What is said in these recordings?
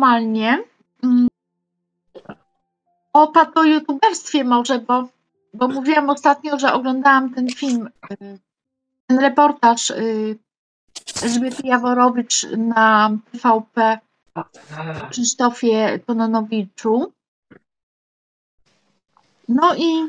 aktualnie o pato-youtuberstwie może, bo mówiłam ostatnio, że oglądałam ten film, ten reportaż Elżbiety Jaworowicz na TVP o Krzysztofie Kononowiczu. No i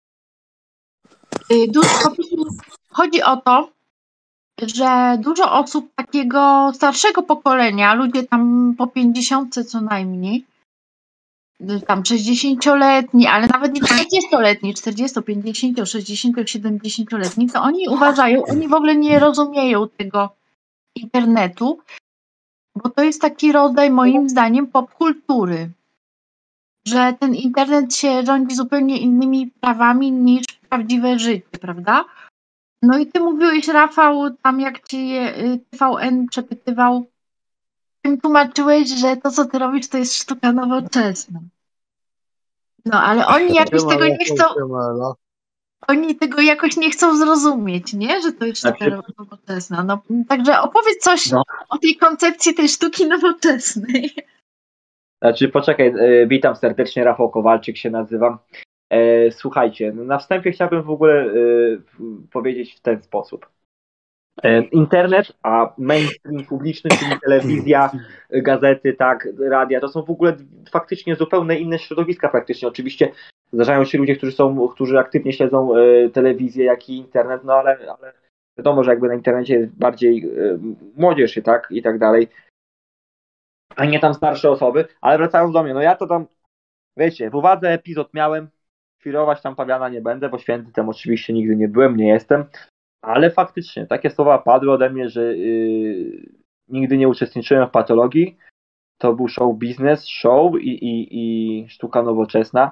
chodzi o to, że dużo osób takiego starszego pokolenia, ludzie tam po 50 co najmniej, tam 60-letni, ale nawet nie 40-letni, 40, 50, 60, 70-letni, to oni uważają, oni w ogóle nie rozumieją tego internetu, bo to jest taki rodzaj, moim zdaniem, popkultury, że ten internet się rządzi zupełnie innymi prawami niż prawdziwe życie, prawda? No i ty mówiłeś, Rafał, tam jak cię TVN przepytywał, ty tłumaczyłeś, że to, co ty robisz, to jest sztuka nowoczesna. No, ale oni jakoś tego nie chcą, oni tego jakoś nie chcą zrozumieć, nie? Że to jest sztuka nowoczesna. No, także opowiedz coś o tej koncepcji tej sztuki nowoczesnej. Znaczy, poczekaj, witam serdecznie, Rafał Kowalczyk się nazywam. Słuchajcie, na wstępie chciałbym w ogóle powiedzieć w ten sposób. Internet, a mainstream publiczny, czyli telewizja, gazety, tak, radia, to są w ogóle faktycznie zupełnie inne środowiska praktycznie. Oczywiście zdarzają się ludzie, którzy aktywnie śledzą telewizję, jak i internet, no ale wiadomo, że jakby na internecie jest bardziej młodzież, tak, i tak dalej, a nie tam starsze osoby, ale wracając do mnie, no ja to tam, wiecie, w uwadze epizod miałem, świrować tam pawiana nie będę, bo święty oczywiście nigdy nie byłem, nie jestem, ale faktycznie takie słowa padły ode mnie, że nigdy nie uczestniczyłem w patologii, to był show biznes, show i sztuka nowoczesna,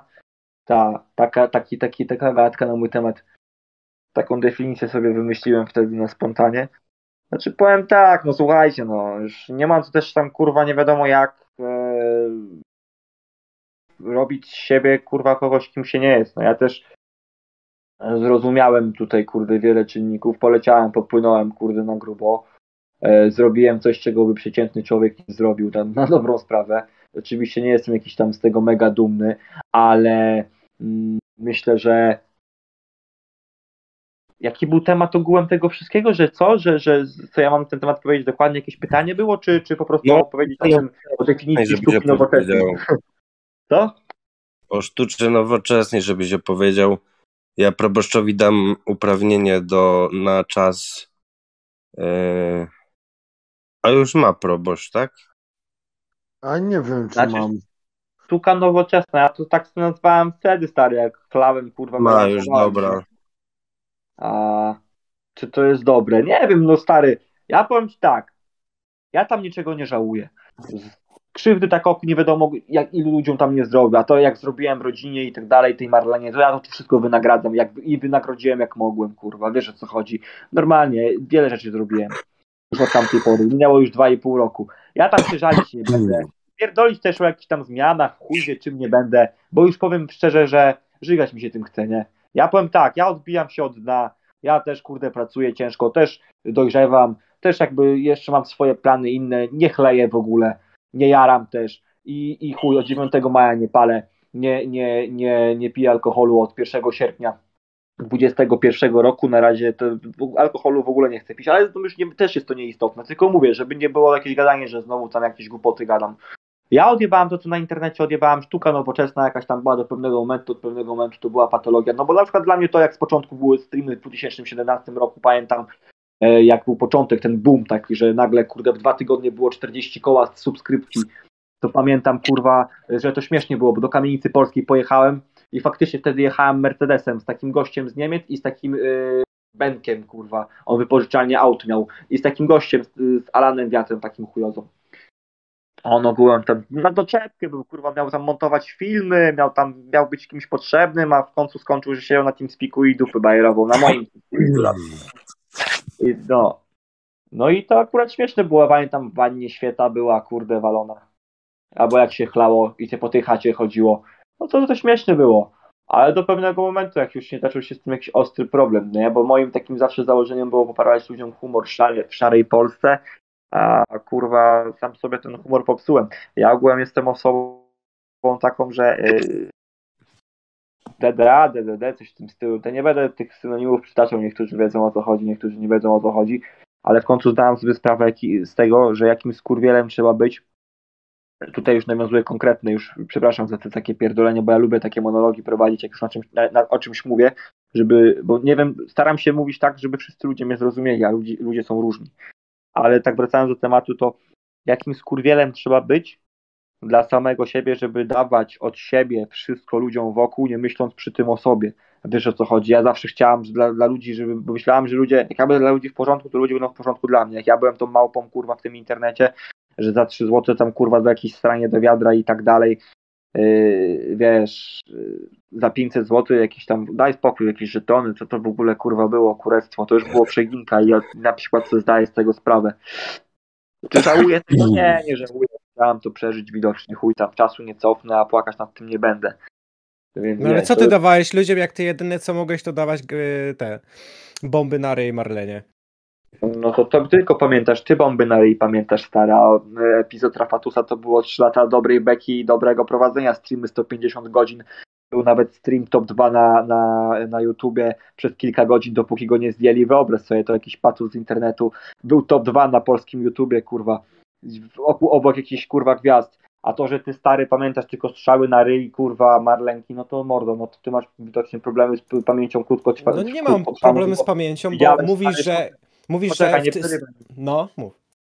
taka gadka na mój temat, taką definicję sobie wymyśliłem wtedy na spontanie. Znaczy powiem tak, no słuchajcie, no już nie mam tu też tam kurwa nie wiadomo jak robić z siebie kurwa kogoś, kim się nie jest. No ja też zrozumiałem tutaj kurde wiele czynników, poleciałem, popłynąłem kurde na grubo, zrobiłem coś, czego by przeciętny człowiek nie zrobił tam na dobrą sprawę. Oczywiście nie jestem jakiś tam z tego mega dumny, ale myślę, że jaki był temat ogółem tego wszystkiego, że co? Że co ja mam na ten temat powiedzieć dokładnie? Jakieś pytanie było, czy po prostu powiedzieć o definicji sztuki nowoczesnej? Co? O sztuce nowoczesnej, żebyś opowiedział. Ja proboszczowi dam uprawnienie na czas. A już ma proboszcz, tak? A nie wiem, czy mam. Sztuka nowoczesna, ja to tak sobie nazwałem wtedy, stary, jak chlałem, kurwa. Ma już, dobra. A czy to jest dobre? Nie wiem, no stary, ja powiem ci tak, ja tam niczego nie żałuję. Krzywdy tak nie wiadomo, jak ilu ludziom tam nie zrobię, a to jak zrobiłem rodzinie i tak dalej, tej Marlenie, to ja to wszystko wynagradzam i wynagrodziłem jak mogłem, kurwa, wiesz o co chodzi. Normalnie, wiele rzeczy zrobiłem już od tamtej pory, minęło już 2,5 roku. Ja tam się żalić nie będę, pierdolić też o jakichś tam zmianach, chuj wie czym nie będę, bo już powiem szczerze, że żygać mi się tym chce, nie? Ja powiem tak, ja odbijam się od dna, ja też kurde pracuję ciężko, też dojrzewam, też jakby jeszcze mam swoje plany inne, nie chleję w ogóle, nie jaram też i chuj, od 9 maja nie palę, nie piję alkoholu od 1 sierpnia 2021 roku, na razie to alkoholu w ogóle nie chcę pić, ale to już też jest to nieistotne, tylko mówię, żeby nie było jakieś gadanie, że znowu tam jakieś głupoty gadam. Ja odjebałem to, co na internecie odjebałem, sztuka nowoczesna jakaś tam była do pewnego momentu, od pewnego momentu to była patologia, no bo na przykład dla mnie to jak z początku były streamy w 2017 roku, pamiętam jak był początek, ten boom taki, że nagle kurde w 2 tygodnie było 40 koła subskrypcji, to pamiętam kurwa, że to śmiesznie było, bo do Kamienicy Polskiej pojechałem i faktycznie wtedy jechałem Mercedesem z takim gościem z Niemiec i z takim Benkiem kurwa, on wypożyczalnie aut miał i z takim gościem z Alanem Wiatrem, takim chujozą. On ogółem tam na doczepkę był, kurwa, miał tam montować filmy, miał być kimś potrzebnym, a w końcu skończył, że siedział na TeamSpeaku i dupy bajerował na moim No i to akurat śmieszne było, pamiętam w wannie świeta była kurde walona. Albo jak się chlało i się po tej chacie chodziło, no to śmieszne było. Ale do pewnego momentu, jak już nie zaczął się z tym jakiś ostry problem, nie? Bo moim takim zawsze założeniem było poprawiać ludziom humor w szarej Polsce. a kurwa sam sobie ten humor popsułem. Ja ogółem jestem osobą taką, że DDA, DDD, coś w tym stylu. To nie będę tych synonimów przytaczał, niektórzy wiedzą o co chodzi, niektórzy nie wiedzą o co chodzi, ale w końcu zdałem sobie sprawę z tego, że jakim skurwielem trzeba być. Tutaj już nawiązuję konkretne, już przepraszam za te takie pierdolenie, bo ja lubię takie monologi prowadzić, jak już o czymś mówię, bo nie wiem, staram się mówić tak, żeby wszyscy ludzie mnie zrozumieli, a ludzie są różni. Ale tak wracając do tematu, to jakim skurwielem trzeba być dla samego siebie, żeby dawać od siebie wszystko ludziom wokół, nie myśląc przy tym o sobie. Wiesz o co chodzi? Ja zawsze chciałam że dla ludzi, bo myślałam, że ludzie, jak ja będę dla ludzi w porządku, to ludzie będą w porządku dla mnie. Jak ja byłem tą małpą kurwa w tym internecie, że za 3 zł tam kurwa za jakieś stranie do wiadra i tak dalej, wiesz, za 500 zł jakieś tam, daj spokój, jakieś żetony, co to w ogóle kurwa było, kurestwo, to już było przeginka i ja na przykład sobie zdaję z tego sprawę. Czy żałuję tego? Nie żałuję. Chciałem to przeżyć widocznie, chuj tam, czasu nie cofnę, a płakać nad tym nie będę. Więc no ale co ty dawałeś ludziom, jak ty jedyne co mogłeś to dawać te bomby na ryj Marlenie? No to tylko pamiętasz, ty bomby na ryj pamiętasz, stara. Epizod Rafatusa to było 3 lata dobrej beki i dobrego prowadzenia, streamy 150 godzin. Był nawet stream top 2 na YouTubie przez kilka godzin, dopóki go nie zdjęli. Wyobraź sobie, to jakiś patus z internetu. Był top 2 na polskim YouTubie, kurwa. Obok jakichś kurwa gwiazd. A to, że ty stary pamiętasz tylko strzały na ryj, kurwa, Marlenki, no to mordo, no to ty masz widocznie problemy z pamięcią krótkotrwałą. No nie mam problemu z pamięcią, bo mówisz, że... No, mów.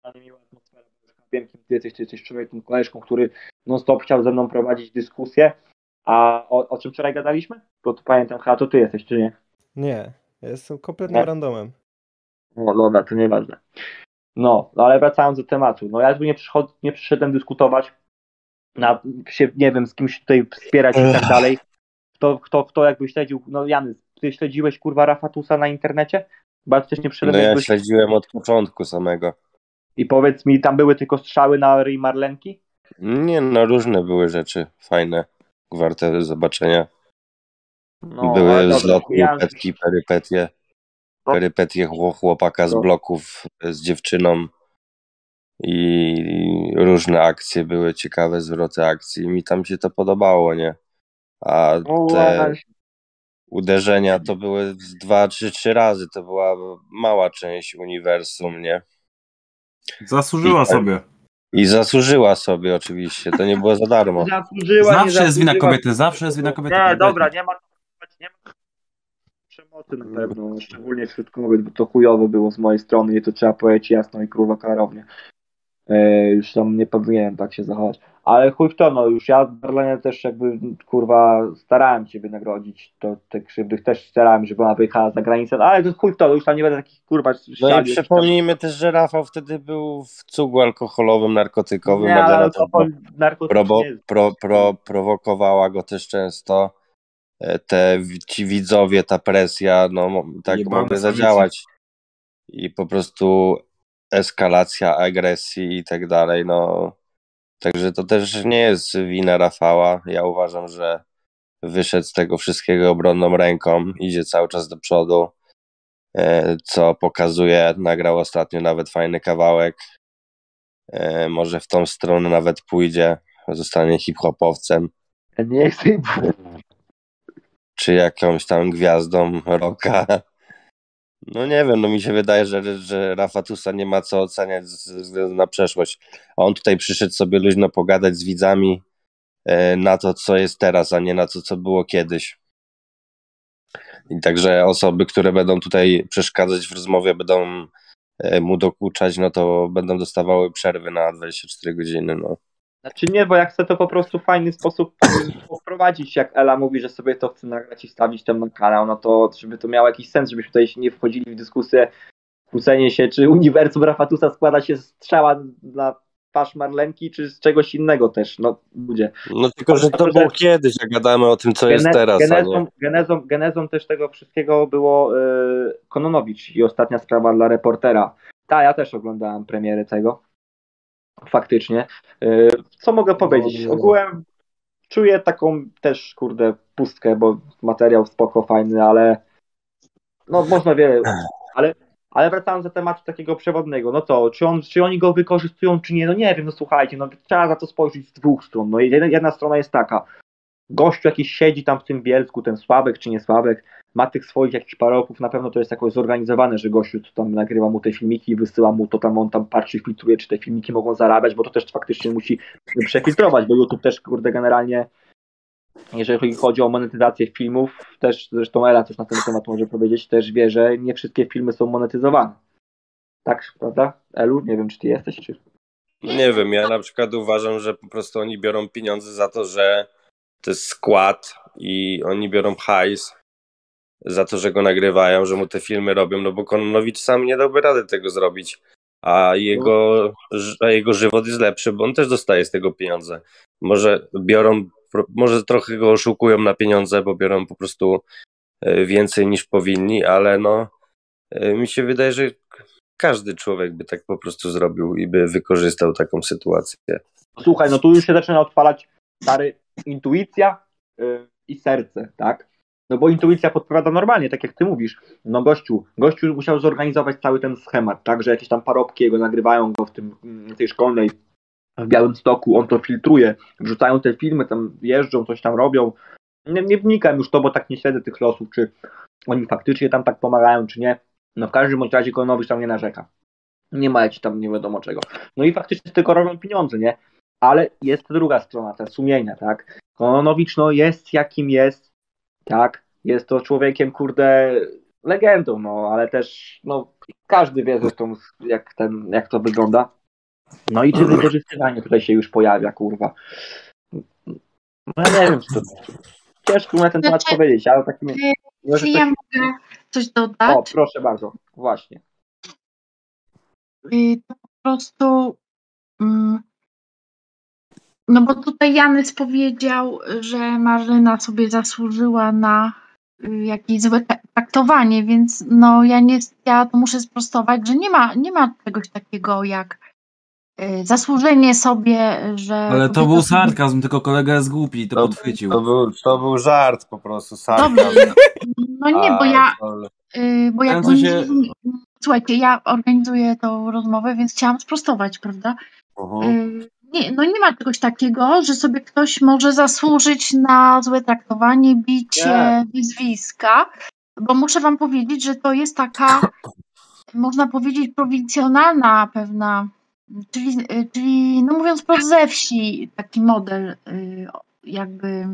Wiem, kim ty jesteś człowiekiem, koleżką, który non stop chciał ze mną prowadzić dyskusję. A o czym wczoraj gadaliśmy? Bo to pamiętam, chyba to ty jesteś, czy nie? Nie, jestem kompletnym randomem. No dobra, to nieważne. No, ale wracając do tematu. No ja tu nie przyszedłem dyskutować, nie wiem, z kimś tutaj wspierać i tak dalej. Kto jakby śledził, no Jany, ty śledziłeś kurwa Rafatusa na internecie? Bo ja też nie przyszedłem. No ja śledziłem od początku samego. I powiedz mi, tam były tylko strzały na ryj Marlenki? Nie, no różne były rzeczy fajne, warte zobaczenia. No, były zlotki, petki, perypetie chłopaka z bloków z dziewczyną i różne akcje były, ciekawe zwroty akcji. Mi tam się to podobało, nie? A te uderzenia to były 2 czy 3 razy, to była mała część uniwersum, nie? Zasłużyła sobie. I zasłużyła sobie oczywiście, to nie było za darmo. Zawsze jest wina kobiety, zawsze jest wina kobiety. Nie, dobra, nie ma przemocy na pewno, szczególnie wśród kobiet, bo to chujowo było z mojej strony i to trzeba powiedzieć jasno i kurwa klarownie. Już tam nie powinienem tak się zachować. Ale chuj w to, no już ja Darlenie też jakby kurwa starałem się wynagrodzić te krzywdy, też starałem, żeby ona wyjechała za granicę, ale to chuj w to, już tam nie będę takich kurwa no i przypomnijmy też, że Rafał wtedy był w cugu alkoholowym, narkotykowym. Nie, ale prowokowała go też często. Ci widzowie, ta presja, no tak mogły zadziałać. I po prostu eskalacja agresji i tak dalej, no. Także to też nie jest wina Rafała. Ja uważam, że wyszedł z tego wszystkiego obronną ręką, idzie cały czas do przodu, co pokazuje, nagrał ostatnio nawet fajny kawałek, może w tą stronę nawet pójdzie, zostanie hip-hopowcem. Nie chcę. Czy jakąś tam gwiazdą rocka. No nie wiem, no mi się wydaje, że Rafatusa nie ma co oceniać ze względu na przeszłość. A on tutaj przyszedł sobie luźno pogadać z widzami na to, co jest teraz, a nie na to, co było kiedyś. I także osoby, które będą tutaj przeszkadzać w rozmowie, będą mu dokuczać, no to będą dostawały przerwy na 24 godziny, no. Znaczy nie, bo ja chcę to po prostu w fajny sposób poprowadzić, jak Ela mówi, że sobie to chce nagrać i wstawić tam na kanał, no to żeby to miało jakiś sens, żebyśmy tutaj nie wchodzili w dyskusję, kłócenie się, czy uniwersum Rafatusa składa się z strzała na twarz Marlenki, czy z czegoś innego też, no ludzie. No tylko, że to było kiedyś, jak gadamy o tym, co jest teraz. Genezą też tego wszystkiego było Kononowicz i ostatnia sprawa dla Reportera. Ja też oglądałem premiery tego. Faktycznie. Co mogę powiedzieć? Ogółem czuję taką też, kurde, pustkę, bo materiał spoko, fajny, ale no można wiele, Ale wracając do tematu takiego przewodnego, no co, czy oni go wykorzystują, czy nie, no nie wiem, no słuchajcie, no trzeba za to spojrzeć z dwóch stron. No jedna strona jest taka, gościu jakiś siedzi tam w tym Bielsku, ten Sławek czy nie Sławek, ma tych swoich jakichś parobków, na pewno to jest jakoś zorganizowane, że gościu tam nagrywa mu te filmiki i wysyła mu to tam, on tam patrzy, filtruje, czy te filmiki mogą zarabiać, bo to też faktycznie musi przefiltrować, bo YouTube też, kurde, generalnie, jeżeli chodzi o monetyzację filmów, też zresztą Ela coś na ten temat może powiedzieć, też wie, że nie wszystkie filmy są monetyzowane. Tak, prawda? Elu, nie wiem, czy ty jesteś, czy... No nie wiem, ja na przykład uważam, że po prostu oni biorą pieniądze za to, że to jest skład i oni biorą hajs za to, że go nagrywają, że mu te filmy robią, no bo Kononowicz sam nie dałby rady tego zrobić, a jego żywot jest lepszy, bo on też dostaje z tego pieniądze. Może trochę go oszukują na pieniądze, bo biorą po prostu więcej niż powinni, ale no mi się wydaje, że każdy człowiek by tak po prostu zrobił i by wykorzystał taką sytuację. Słuchaj, no tu już się zaczyna odpalać stary intuicja i serce, tak? No bo intuicja podpowiada normalnie, tak jak ty mówisz. No gościu musiał zorganizować cały ten schemat, tak? Że jakieś tam parobki jego nagrywają go w tej szkolnej w Białymstoku, on to filtruje, wrzucają te filmy, tam jeżdżą, coś tam robią. Nie wnikam już to, bo tak nie śledzę tych losów, czy oni faktycznie tam tak pomagają, czy nie. No w każdym bądź razie Kononowicz tam nie narzeka. Nie ma jakichś tam nie wiadomo czego. No i faktycznie z tego robią pieniądze, nie? Ale jest druga strona, te sumienia, tak? Kononowicz, no jest jakim jest, tak? Jest to człowiekiem, kurde, legendą, no, ale też, no, każdy wie zresztą, jak to wygląda. No i czy wykorzystywanie tutaj się już pojawia, kurwa. No ja nie wiem, czy to ciężko na ten temat powiedzieć, ale tak Jeśli ja mogę coś dodać. O, proszę bardzo, właśnie. To po prostu no bo tutaj Janys powiedział, że Marlena sobie zasłużyła na jakieś złe traktowanie, więc no ja to muszę sprostować, że nie ma czegoś takiego jak zasłużenie sobie, że... Ale to był sarkazm, tylko kolega jest głupi i to podchwycił. To był żart po prostu, sarkazm. Dobrze, no nie, bo jak słuchajcie, ja organizuję tą rozmowę, więc chciałam sprostować, prawda? Nie ma czegoś takiego, że sobie ktoś może zasłużyć na złe traktowanie, bicie, wyzwiska, bo muszę wam powiedzieć, że to jest taka, można powiedzieć, prowincjonalna pewna, czyli no mówiąc wprost ze wsi, taki model jakby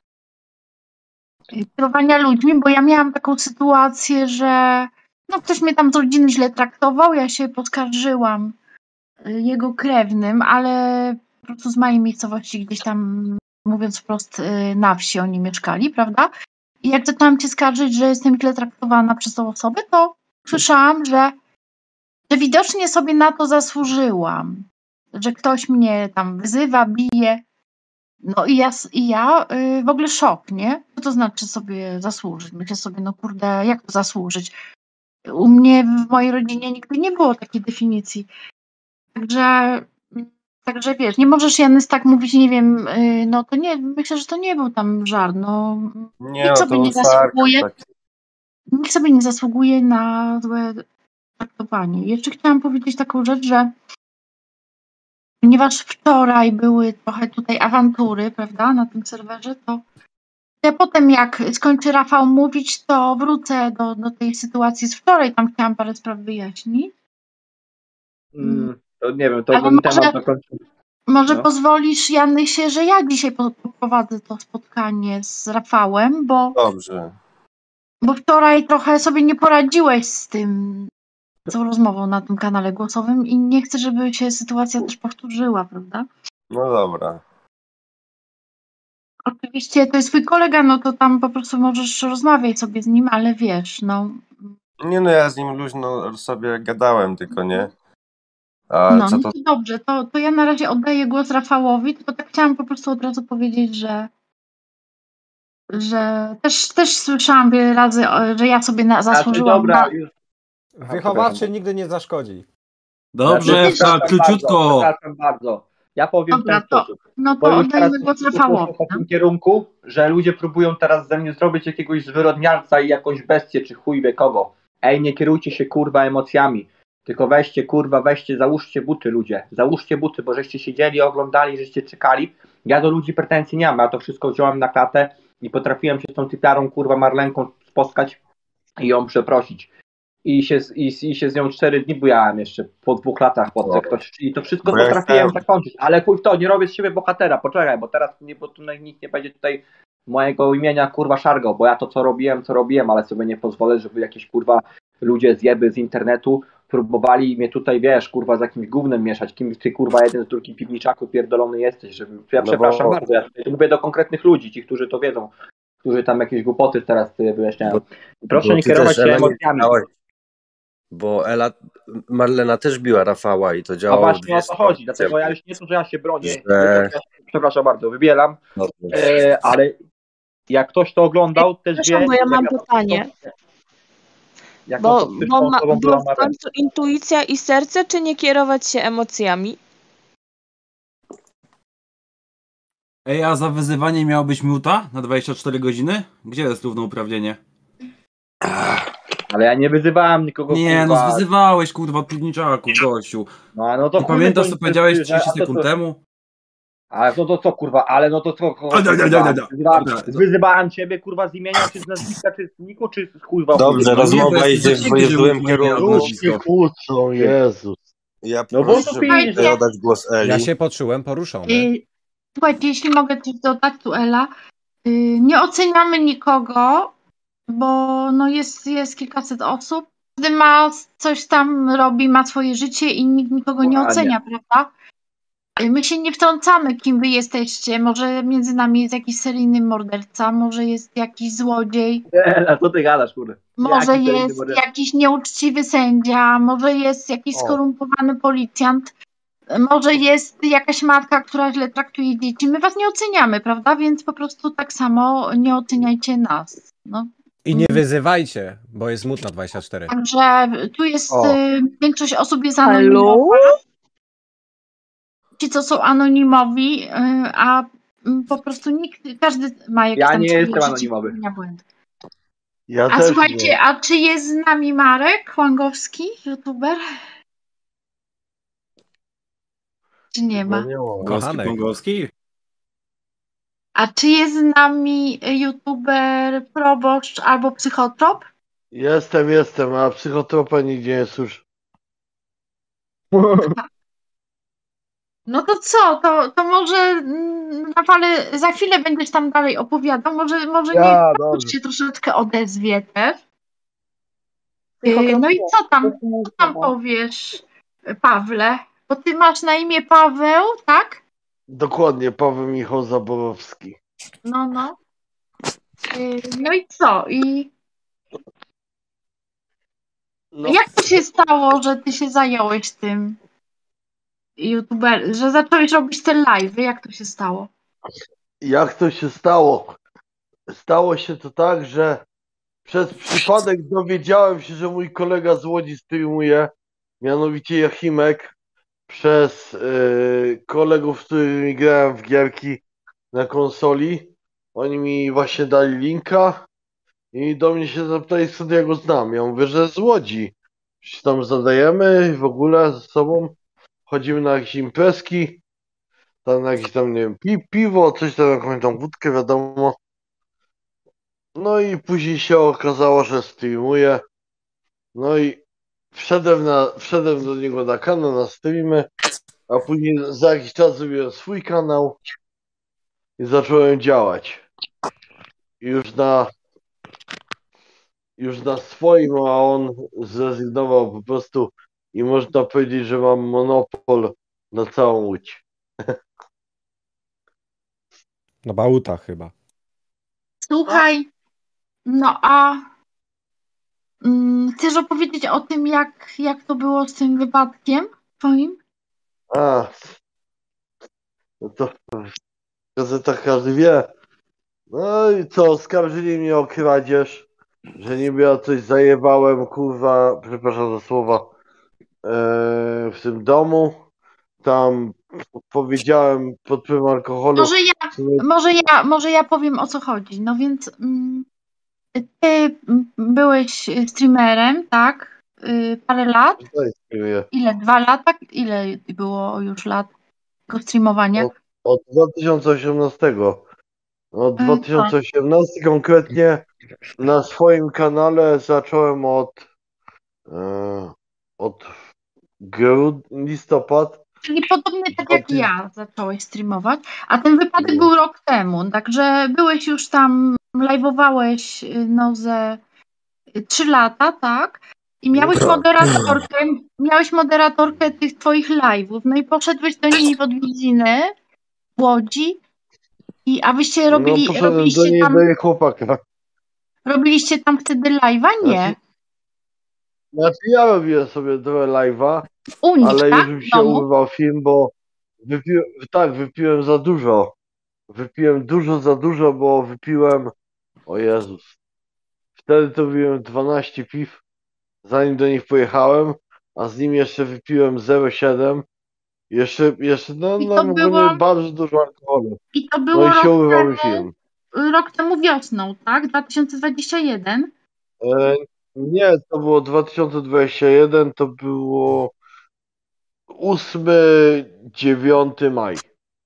kierowania ludźmi, bo ja miałam taką sytuację, że no ktoś mnie tam z rodziny źle traktował, ja się poskarżyłam jego krewnym, ale po prostu z mojej miejscowości gdzieś tam, mówiąc wprost, na wsi oni mieszkali, prawda? I jak zaczęłam się skarżyć, że jestem źle traktowana przez tą osobę, to słyszałam, że widocznie sobie na to zasłużyłam, że ktoś mnie tam wyzywa, bije. No i ja w ogóle szok, nie? Co to znaczy sobie zasłużyć? Myślę sobie, no kurde, jak to zasłużyć? U mnie, w mojej rodzinie nigdy nie było takiej definicji. Także wiesz, nie możesz, Janys, tak mówić, nie wiem, no to nie, myślę, że to nie był tam żart, no. Nikt sobie nie zasługuje. Nikt sobie nie zasługuje na złe traktowanie. Jeszcze chciałam powiedzieć taką rzecz, że ponieważ wczoraj były trochę tutaj awantury, prawda, na tym serwerze, to ja potem, jak skończy Rafał mówić, to wrócę do tej sytuacji z wczoraj, tam chciałam parę spraw wyjaśnić. To nie wiem, to ten temat na końcu. Może pozwolisz, Janysie, że ja dzisiaj poprowadzę to spotkanie z Rafałem, bo... Dobrze. Bo wczoraj trochę sobie nie poradziłeś z tą rozmową na tym kanale głosowym i nie chcę, żeby się sytuacja też powtórzyła, prawda? No dobra. Oczywiście to jest twój kolega, no to tam po prostu możesz rozmawiać sobie z nim, ale wiesz, no... Nie no, ja z nim luźno sobie gadałem, tylko nie. No to dobrze, to ja na razie oddaję głos Rafałowi, tylko tak chciałam po prostu od razu powiedzieć, że też słyszałam wiele razy, że ja sobie zasłużyłam dobra, Wychowawczy nigdy nie zaszkodzi. Dobrze, króciutko. Przepraszam bardzo. Ja powiem dobra, w ten sposób. No to oddajmy głos Rafałowi. W takim kierunku, że ludzie próbują teraz ze mnie zrobić jakiegoś zwyrodnialca i jakąś bestię, czy chuj wie kogo. Ej, nie kierujcie się kurwa emocjami, tylko weźcie kurwa, załóżcie buty ludzie, załóżcie buty, bo żeście siedzieli, oglądali, żeście czekali. Ja do ludzi pretensji nie mam, ja to wszystko wziąłem na klatę i potrafiłem się z tą typiarą kurwa Marlenką spotkać i ją przeprosić. I się z nią 4 dni bujałem jeszcze, po 2 latach potem ktoś, i to wszystko Bo ja potrafiłem chciałem- zakończyć, ale chuj w to, nie robię z siebie bohatera, poczekaj, bo teraz bo tu nikt nie będzie tutaj mojego imienia kurwa szargał, bo ja to co robiłem, ale sobie nie pozwolę, żeby jakieś kurwa ludzie zjeby z internetu próbowali mnie tutaj, wiesz, kurwa z jakimś gównem mieszać, kim ty kurwa jeden z drugim piwniczaku pierdolony jesteś, żeby, ja No przepraszam bo- bardzo, ja tutaj mówię do konkretnych ludzi, ci, którzy to wiedzą, którzy tam jakieś głupoty teraz wyjaśniają. Proszę Bo nie ty kierować też, się Ela, nie emocjami. wiedziałaś. Bo Marlena też biła Rafała i to A działało właśnie dwie o to chodzi, strony. dlatego ja już nie to, że ja się bronię, Że- nie to, że ja się, przepraszam bardzo, wybielam, ale jak ktoś to oglądał, też wie, Przepraszam, bo ja mam jak pytanie. jak Bo, toksyczną osobą bo była w Marlena. końcu intuicja i serce, czy nie kierować się emocjami? Ej, a za wyzywanie miało być minuta na 24 godziny? Gdzie jest równouprawnienie? Ale ja nie wyzywałem nikogo, Nie, no kurwa. zwyzywałeś, kurwa, piwniczaków, gościu. No to Nie chuj, pamiętasz, to co powiedziałeś interesuje, 30 sekund temu? Ale no to co, kurwa, ale no to co, wyzywałem ciebie, kurwa, z imienia, czy z nazwiska, czy z niku, czy z kurwa. Dobrze, No nie, rozmowa bo idzie jesteś w złym taki, kierunku. że Już się kłócą, Jezus. Ja No bo proszę, to żeby pisze. oddać głos Eli. Ja się poczułem poruszony. Słuchajcie, jeśli mogę coś dodać tu, Ela, nie oceniamy nikogo, bo no jest kilkaset osób, każdy ma coś tam, robi, ma swoje życie i nikt nikogo nie Dokładnie. ocenia, prawda? My się nie wtrącamy, kim wy jesteście. Może między nami jest jakiś seryjny morderca, może jest jakiś złodziej, A co ty gadasz, kurde? może Jaki seryjny jest morderca? jakiś nieuczciwy sędzia, może jest jakiś skorumpowany policjant, może jest jakaś matka, która źle traktuje dzieci. My was nie oceniamy, prawda? Więc po prostu tak samo nie oceniajcie nas. No. I nie wyzywajcie, bo jest smutno 24. Także tu jest większość osób jest Halo? anonimowa. Ci, co są anonimowi, a po prostu każdy ma jakieś Ja tam nie swoje jestem życie, anonimowy. popełnia błędy. Ja A też słuchajcie, nie. a czy jest z nami Marek Łangowski, youtuber? Czy nie Chyba ma? nie ma. Kochanek. Pongowski? A czy jest z nami youtuber, proboszcz albo psychotrop? Jestem, a psychotropa nigdzie nie słyszę. No to co? To może Rafale, za chwilę będziesz tam dalej opowiadał. Może niech Ja, Paweł dobrze. się troszeczkę odezwie też. No i co tam powiesz, Pawle? Bo ty masz na imię Paweł, tak? Dokładnie, Paweł Michał Zaborowski. No. No i co? No, Jak to się stało, że ty się zająłeś tym że zacząłeś robić te live'y? Jak to się stało? jak to się stało? Stało się to tak, że przez przypadek dowiedziałem się, że mój kolega z Łodzi streamuje, mianowicie Jachimek, przez kolegów, z którymi grałem w gierki na konsoli. Oni mi właśnie dali linka i do mnie się zapytali, skąd ja go znam. Ja mówię, że z Łodzi. Się tam zadajemy w ogóle ze sobą. Chodzimy na jakieś imprezki, tam na jakieś tam, nie wiem, piwo, coś tam, jakąś tam wódkę, wiadomo. No i później się okazało, że streamuje. No i wszedłem do niego na kanał, na streamy, a później za jakiś czas zrobiłem swój kanał i zacząłem działać. I już na swoim, a on zrezygnował po prostu i można powiedzieć, że mam monopol na całą Łódź. No Bauta chyba. Słuchaj, no a chcesz opowiedzieć o tym, jak to było z tym wypadkiem twoim? A, no to w gazetach każdy wie. No i co, oskarżyli mnie o kradzież, że niby ja coś zajebałem, kurwa, przepraszam za słowa, w tym domu. Tam powiedziałem pod wpływem alkoholu. Może ja powiem, o co chodzi. No więc ty byłeś streamerem, tak? Parę lat? Tutaj streamuję. Ile? 2 lata? Ile było już lat tego streamowania? Od 2018. Od 2018 konkretnie na swoim kanale zacząłem od listopad. Czyli podobnie tak jak ja zacząłeś streamować, a ten wypadek był rok temu, także byłeś już tam, live'owałeś ze 3 lata, tak? I miałeś moderatorkę tych twoich live'ów, no i poszedłeś do niej w odwiedziny w Łodzi, a wyście Poszedłem do niej, do jej chłopaka. robiliście tam wtedy live'a? Nie. Znaczy ja robiłem sobie trochę live'a, U nich, ale tak? już mi się urwał film, bo wypiłem za dużo. Wypiłem za dużo, bo wypiłem, o Jezus, wtedy to wypiłem 12 piw, zanim do nich pojechałem, a z nim jeszcze wypiłem 0,7. Jeszcze ogólnie bardzo dużo alkoholu. I to było No i się urwał mi film. rok temu wiosną, tak? 2021? Nie, to było 2021, to było 8-9 maj.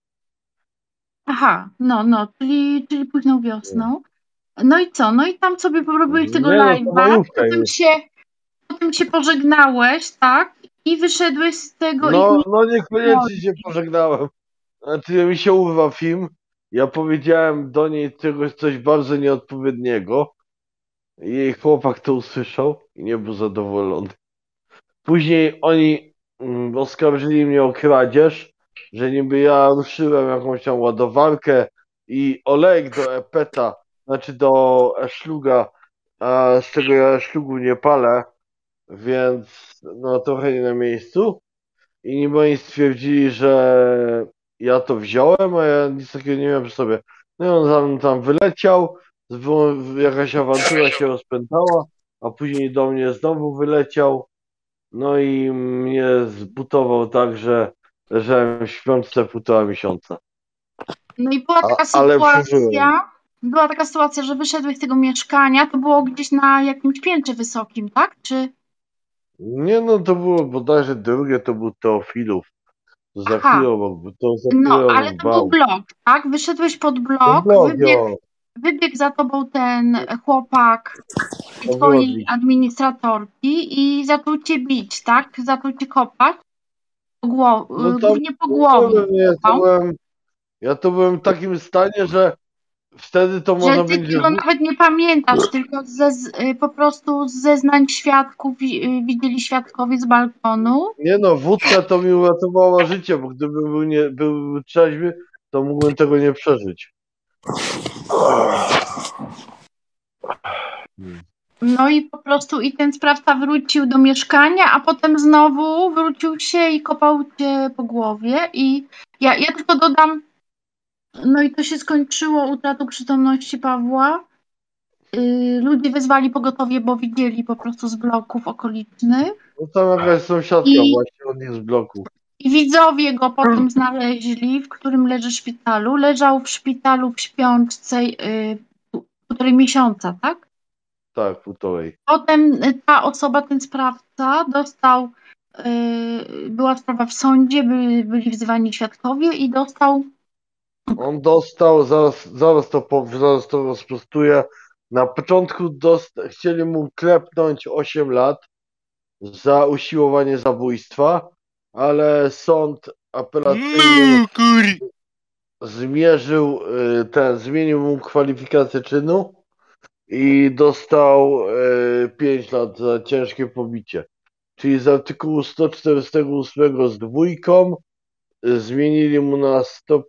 Aha, czyli późną wiosną. No i co? No i tam sobie porobiłeś tego live'a, potem się pożegnałeś, tak? I wyszedłeś z tego Niekoniecznie się pożegnałem. Znaczy mi się urwał film. Ja powiedziałem do niej coś bardzo nieodpowiedniego. Jej chłopak to usłyszał i nie był zadowolony. Później oni oskarżyli mnie o kradzież, że niby ja ruszyłem jakąś tam ładowarkę i olejek do epeta, znaczy do szluga, a z czego ja szlugu nie palę, więc trochę nie na miejscu. I niby oni stwierdzili, że ja to wziąłem, a ja nic takiego nie miałem przy sobie. No i on tam wyleciał, jakaś awantura się rozpętała, a później do mnie znowu wyleciał. No i mnie zbutował tak, że leżałem w śpiączce 1,5 miesiąca. No i była taka sytuacja, że wyszedłeś z tego mieszkania, to było gdzieś na jakimś piętrze wysokim, tak? Czy... Nie, to było bodajże drugie, to był Teofilów. To za chwilę, ale to był blok, tak? Wyszedłeś pod blok, wybiegł za tobą ten chłopak twojej administratorki i zaczął cię bić, tak? Zaczął cię kopać głównie po głowie. Ja to byłem w takim stanie, że wtedy to można będzie... będzie... Że ty nawet nie pamiętasz, tylko po prostu z zeznań świadków widzieli świadkowie z balkonu. Nie wódka to mi uratowała życie, bo gdybym był trzeźwy, to mógłbym tego nie przeżyć. No i po prostu ten sprawca wrócił do mieszkania, a potem znowu wrócił się i kopał cię po głowie. I ja tylko dodam, no i to się skończyło utratą przytomności Pawła. Ludzie wezwali pogotowie, bo widzieli po prostu z bloków okolicznych. No tam jakaś sąsiadka właśnie od nich z bloku. I widzowie go potem znaleźli, w którym leży w szpitalu. Leżał w szpitalu w śpiączce 1,5 miesiąca, tak? Tak, 1,5. Potem ta osoba, ten sprawca dostał, była sprawa w sądzie, byli wzywani świadkowie i dostał... On dostał, zaraz to rozprostuję. Na początku chcieli mu klepnąć 8 lat za usiłowanie zabójstwa, ale sąd apelacyjny zmienił mu kwalifikację czynu i dostał 5 lat za ciężkie pobicie. Czyli z artykułu 148 z 2 zmienili mu na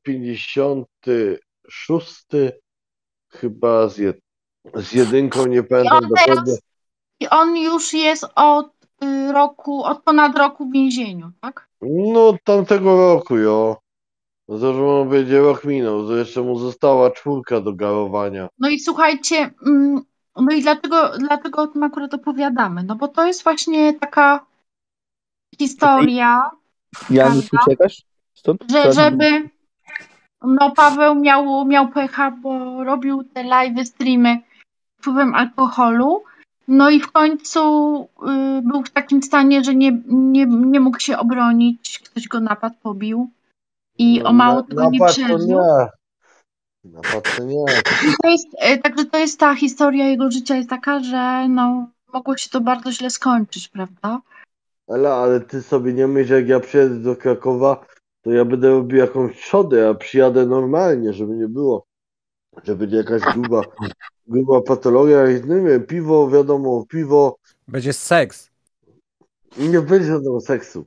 156 chyba z 1, nie pamiętam dokładnie. I on już jest od ponad roku w więzieniu, tak? No tamtego roku, To że on będzie rok minął, to jeszcze mu została 4 do garowania. No i słuchajcie, no i dlatego o tym akurat opowiadamy, no bo to jest właśnie taka historia, Janusz, uciekasz stąd? żeby Paweł miał pecha, bo robił te live streamy wpływem alkoholu. No i w końcu był w takim stanie, że nie mógł się obronić. Ktoś go napadł, pobił i o mało tego nie Napad to przeżył. nie. Napad to nie. Także to jest ta historia jego życia jest taka, że no, mogło się to bardzo źle skończyć, prawda? Ale ty sobie nie myśl, jak ja przyjadę do Krakowa, to ja będę robił jakąś trzodę, ja przyjadę normalnie, żeby nie było, że będzie jakaś gruba patologia, nie wiem, piwo, wiadomo, piwo, Będzie seks. nie będzie żadnego seksu.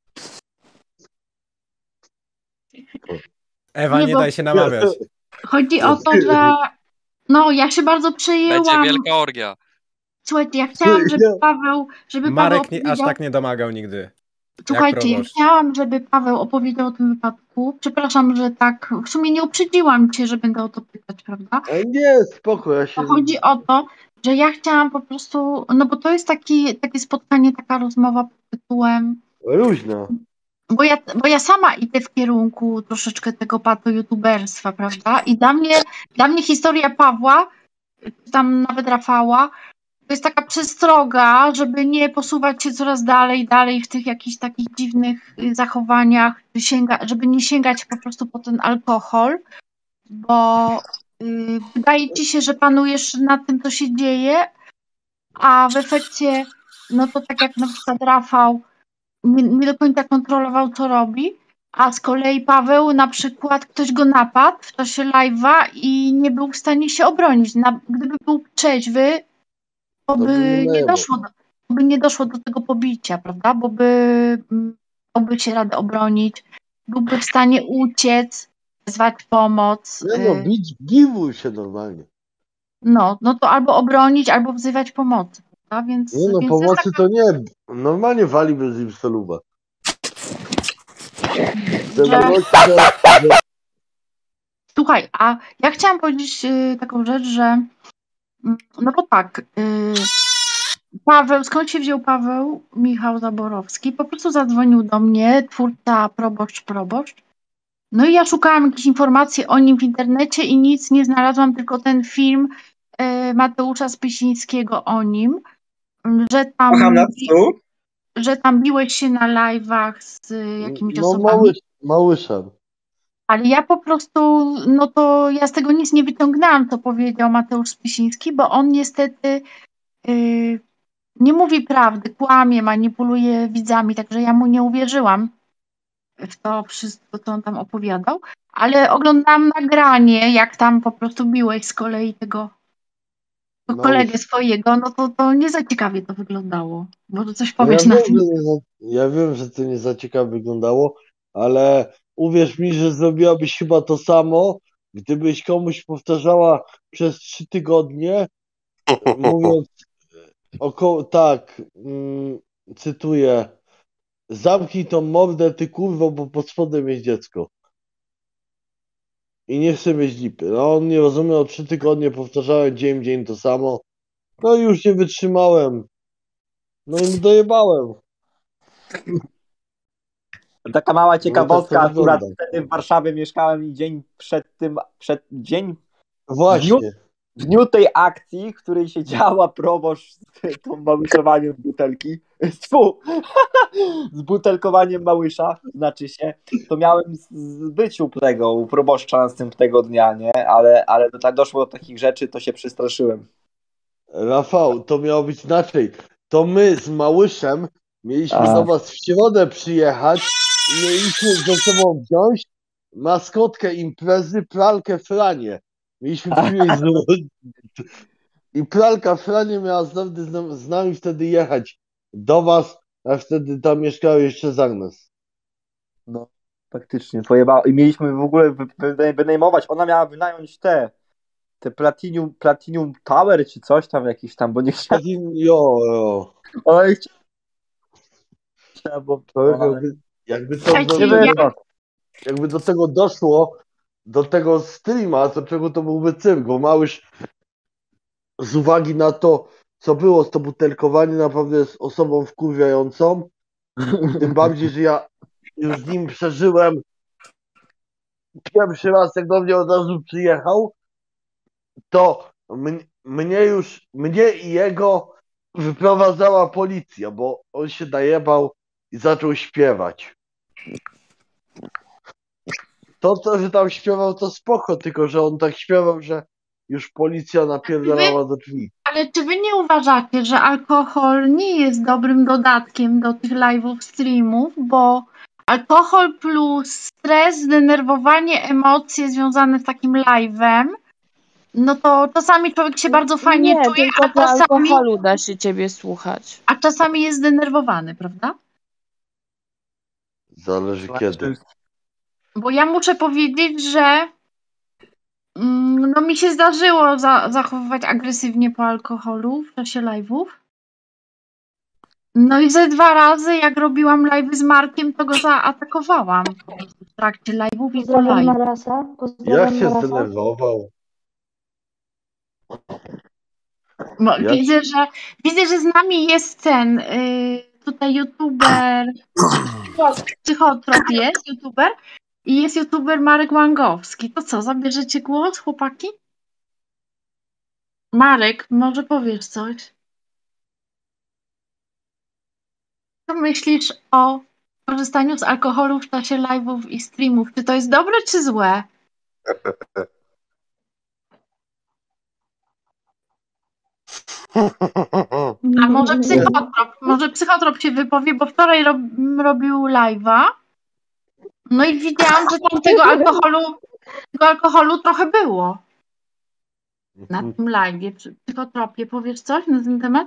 Ewa, Nie, nie bo- daj się namawiać. Chodzi o to, że no, ja się bardzo Będzie przejęłam. wielka orgia. Słuchajcie, ja chciałam, żeby Paweł Marek aż opowiedział. tak nie domagał nigdy. Słuchajcie, ja proboszcz. chciałam, żeby Paweł opowiedział o tym wypadku. Przepraszam, że tak, w sumie nie uprzedziłam cię, że będę o to pytać, prawda? Ale nie, spoko, ja się... To chodzi o to, że ja chciałam po prostu, no bo to jest takie spotkanie, taka rozmowa pod tytułem, Luźna. bo ja sama idę w kierunku troszeczkę tego pato-youtuberstwa, prawda? I dla mnie historia Pawła, czy tam nawet Rafała, to jest taka przestroga, żeby nie posuwać się coraz dalej w tych jakichś takich dziwnych zachowaniach, żeby nie sięgać po prostu po ten alkohol, bo wydaje ci się, że panujesz nad tym, co się dzieje, a w efekcie, no to tak jak na przykład Rafał nie do końca kontrolował, co robi, a z kolei Paweł na przykład ktoś go napadł w czasie live'a i nie był w stanie się obronić. Gdyby był trzeźwy, to by nie doszło do tego pobicia, prawda? Bo byłby się radę obronić, byłby w stanie uciec, wezwać pomoc. Nie no, giwuj się normalnie. No to albo obronić, albo wzywać pomocy, prawda? Więc, Nie no, więc pomocy to nie. Normalnie wali bez im soluba. Słuchaj, a ja chciałam powiedzieć taką rzecz, że no bo tak, Paweł, skąd się wziął Paweł Michał Zaborowski? Po prostu zadzwonił do mnie, twórca proboszcz. No i ja szukałam jakichś informacji o nim w internecie i nic nie znalazłam, tylko ten film Mateusza Spysińskiego o nim, że tam biłeś się na live'ach z jakimiś osobami. Małyszem. Ale ja po prostu, no to ja z tego nic nie wyciągnęłam, co powiedział Mateusz Spysiński, bo on niestety nie mówi prawdy, kłamie, manipuluje widzami, także ja mu nie uwierzyłam w to wszystko, co on tam opowiadał, ale oglądałam nagranie, jak tam po prostu biłeś z kolei tego kolegę swojego, no to nie za ciekawie to wyglądało. Może coś powiesz na tym? Ja wiem, że to nie za ciekawie wyglądało, ale uwierz mi, że zrobiłabyś chyba to samo, gdybyś komuś powtarzała przez 3 tygodnie, mówiąc cytuję, zamknij tą mordę, ty kurwo, bo pod spodem jest dziecko. I nie chcę mieć lipy. No on nie rozumiał, 3 tygodnie powtarzałem dzień w dzień to samo. No i już nie wytrzymałem. No i mu dojebałem. Taka mała ciekawostka, tak to akurat wygląda. wtedy w Warszawie mieszkałem i dzień przed dzień, Właśnie. w dniu tej akcji, w której się działa proboszcz z tą małyszowaniem butelki, z butelkowaniem małysza, znaczy się, to miałem być u proboszcza następnego dnia, nie? Ale tak doszło do takich rzeczy, to się przestraszyłem. Rafał, to miało być inaczej. To my z Małyszem mieliśmy do was w środę przyjechać i mieliśmy ze sobą wziąć maskotkę imprezy, pralkę Franie. Mieliśmy przywieźć i pralka Franie miała z nami wtedy jechać do was, a wtedy tam mieszkał jeszcze Zagnes. No, faktycznie, pojebało. I mieliśmy w ogóle wynajmować, ona miała wynająć te Platinum Tower czy coś tam jakiś tam, bo nie chciała. Jo. Ona nie chciała, bo jakby do tego doszło, do tego streama, to czego to byłby cyrk, bo Małysz z uwagi na to, co było z to butelkowanie, naprawdę jest osobą wkurwiającą. Tym bardziej, że ja już z nim przeżyłem pierwszy raz, jak do mnie od razu przyjechał, to mnie i jego wyprowadzała policja, bo on się najebał i zaczął śpiewać. To, że tam śpiewał, to spoko, tylko że on tak śpiewał, że już policja napierdalała do drzwi. Ale czy wy nie uważacie, że alkohol nie jest dobrym dodatkiem do tych live'ów, streamów, bo alkohol plus stres, zdenerwowanie, emocje związane z takim live'em, no to czasami człowiek się bardzo fajnie Nie, czuje, tylko a po czasami, alkoholu da się ciebie słuchać. a czasami jest zdenerwowany, prawda? Zależy kiedy. Bo ja muszę powiedzieć, że no mi się zdarzyło zachowywać agresywnie po alkoholu w czasie live'ów. No i ze 2 razy, jak robiłam live'y z Markiem, to go zaatakowałam po prostu w trakcie live'ów i po Pozdrawiam live. Marasa. Jak Pozdrawiam się Marasa. zdenerwował? Ja Widzę, że z nami jest ten tutaj youtuber, psychotrop jest youtuber i jest youtuber Marek Łangowski. To co, zabierzecie głos, chłopaki? Marek, może powiesz coś? Co myślisz o korzystaniu z alkoholu w czasie live'ów i streamów? Czy to jest dobre, czy złe? A może psychotrop się wypowie, bo wczoraj robił live'a. No i widziałam, że tam tego alkoholu trochę było na tym live'ie. Przy psychotropie powiesz coś na ten temat?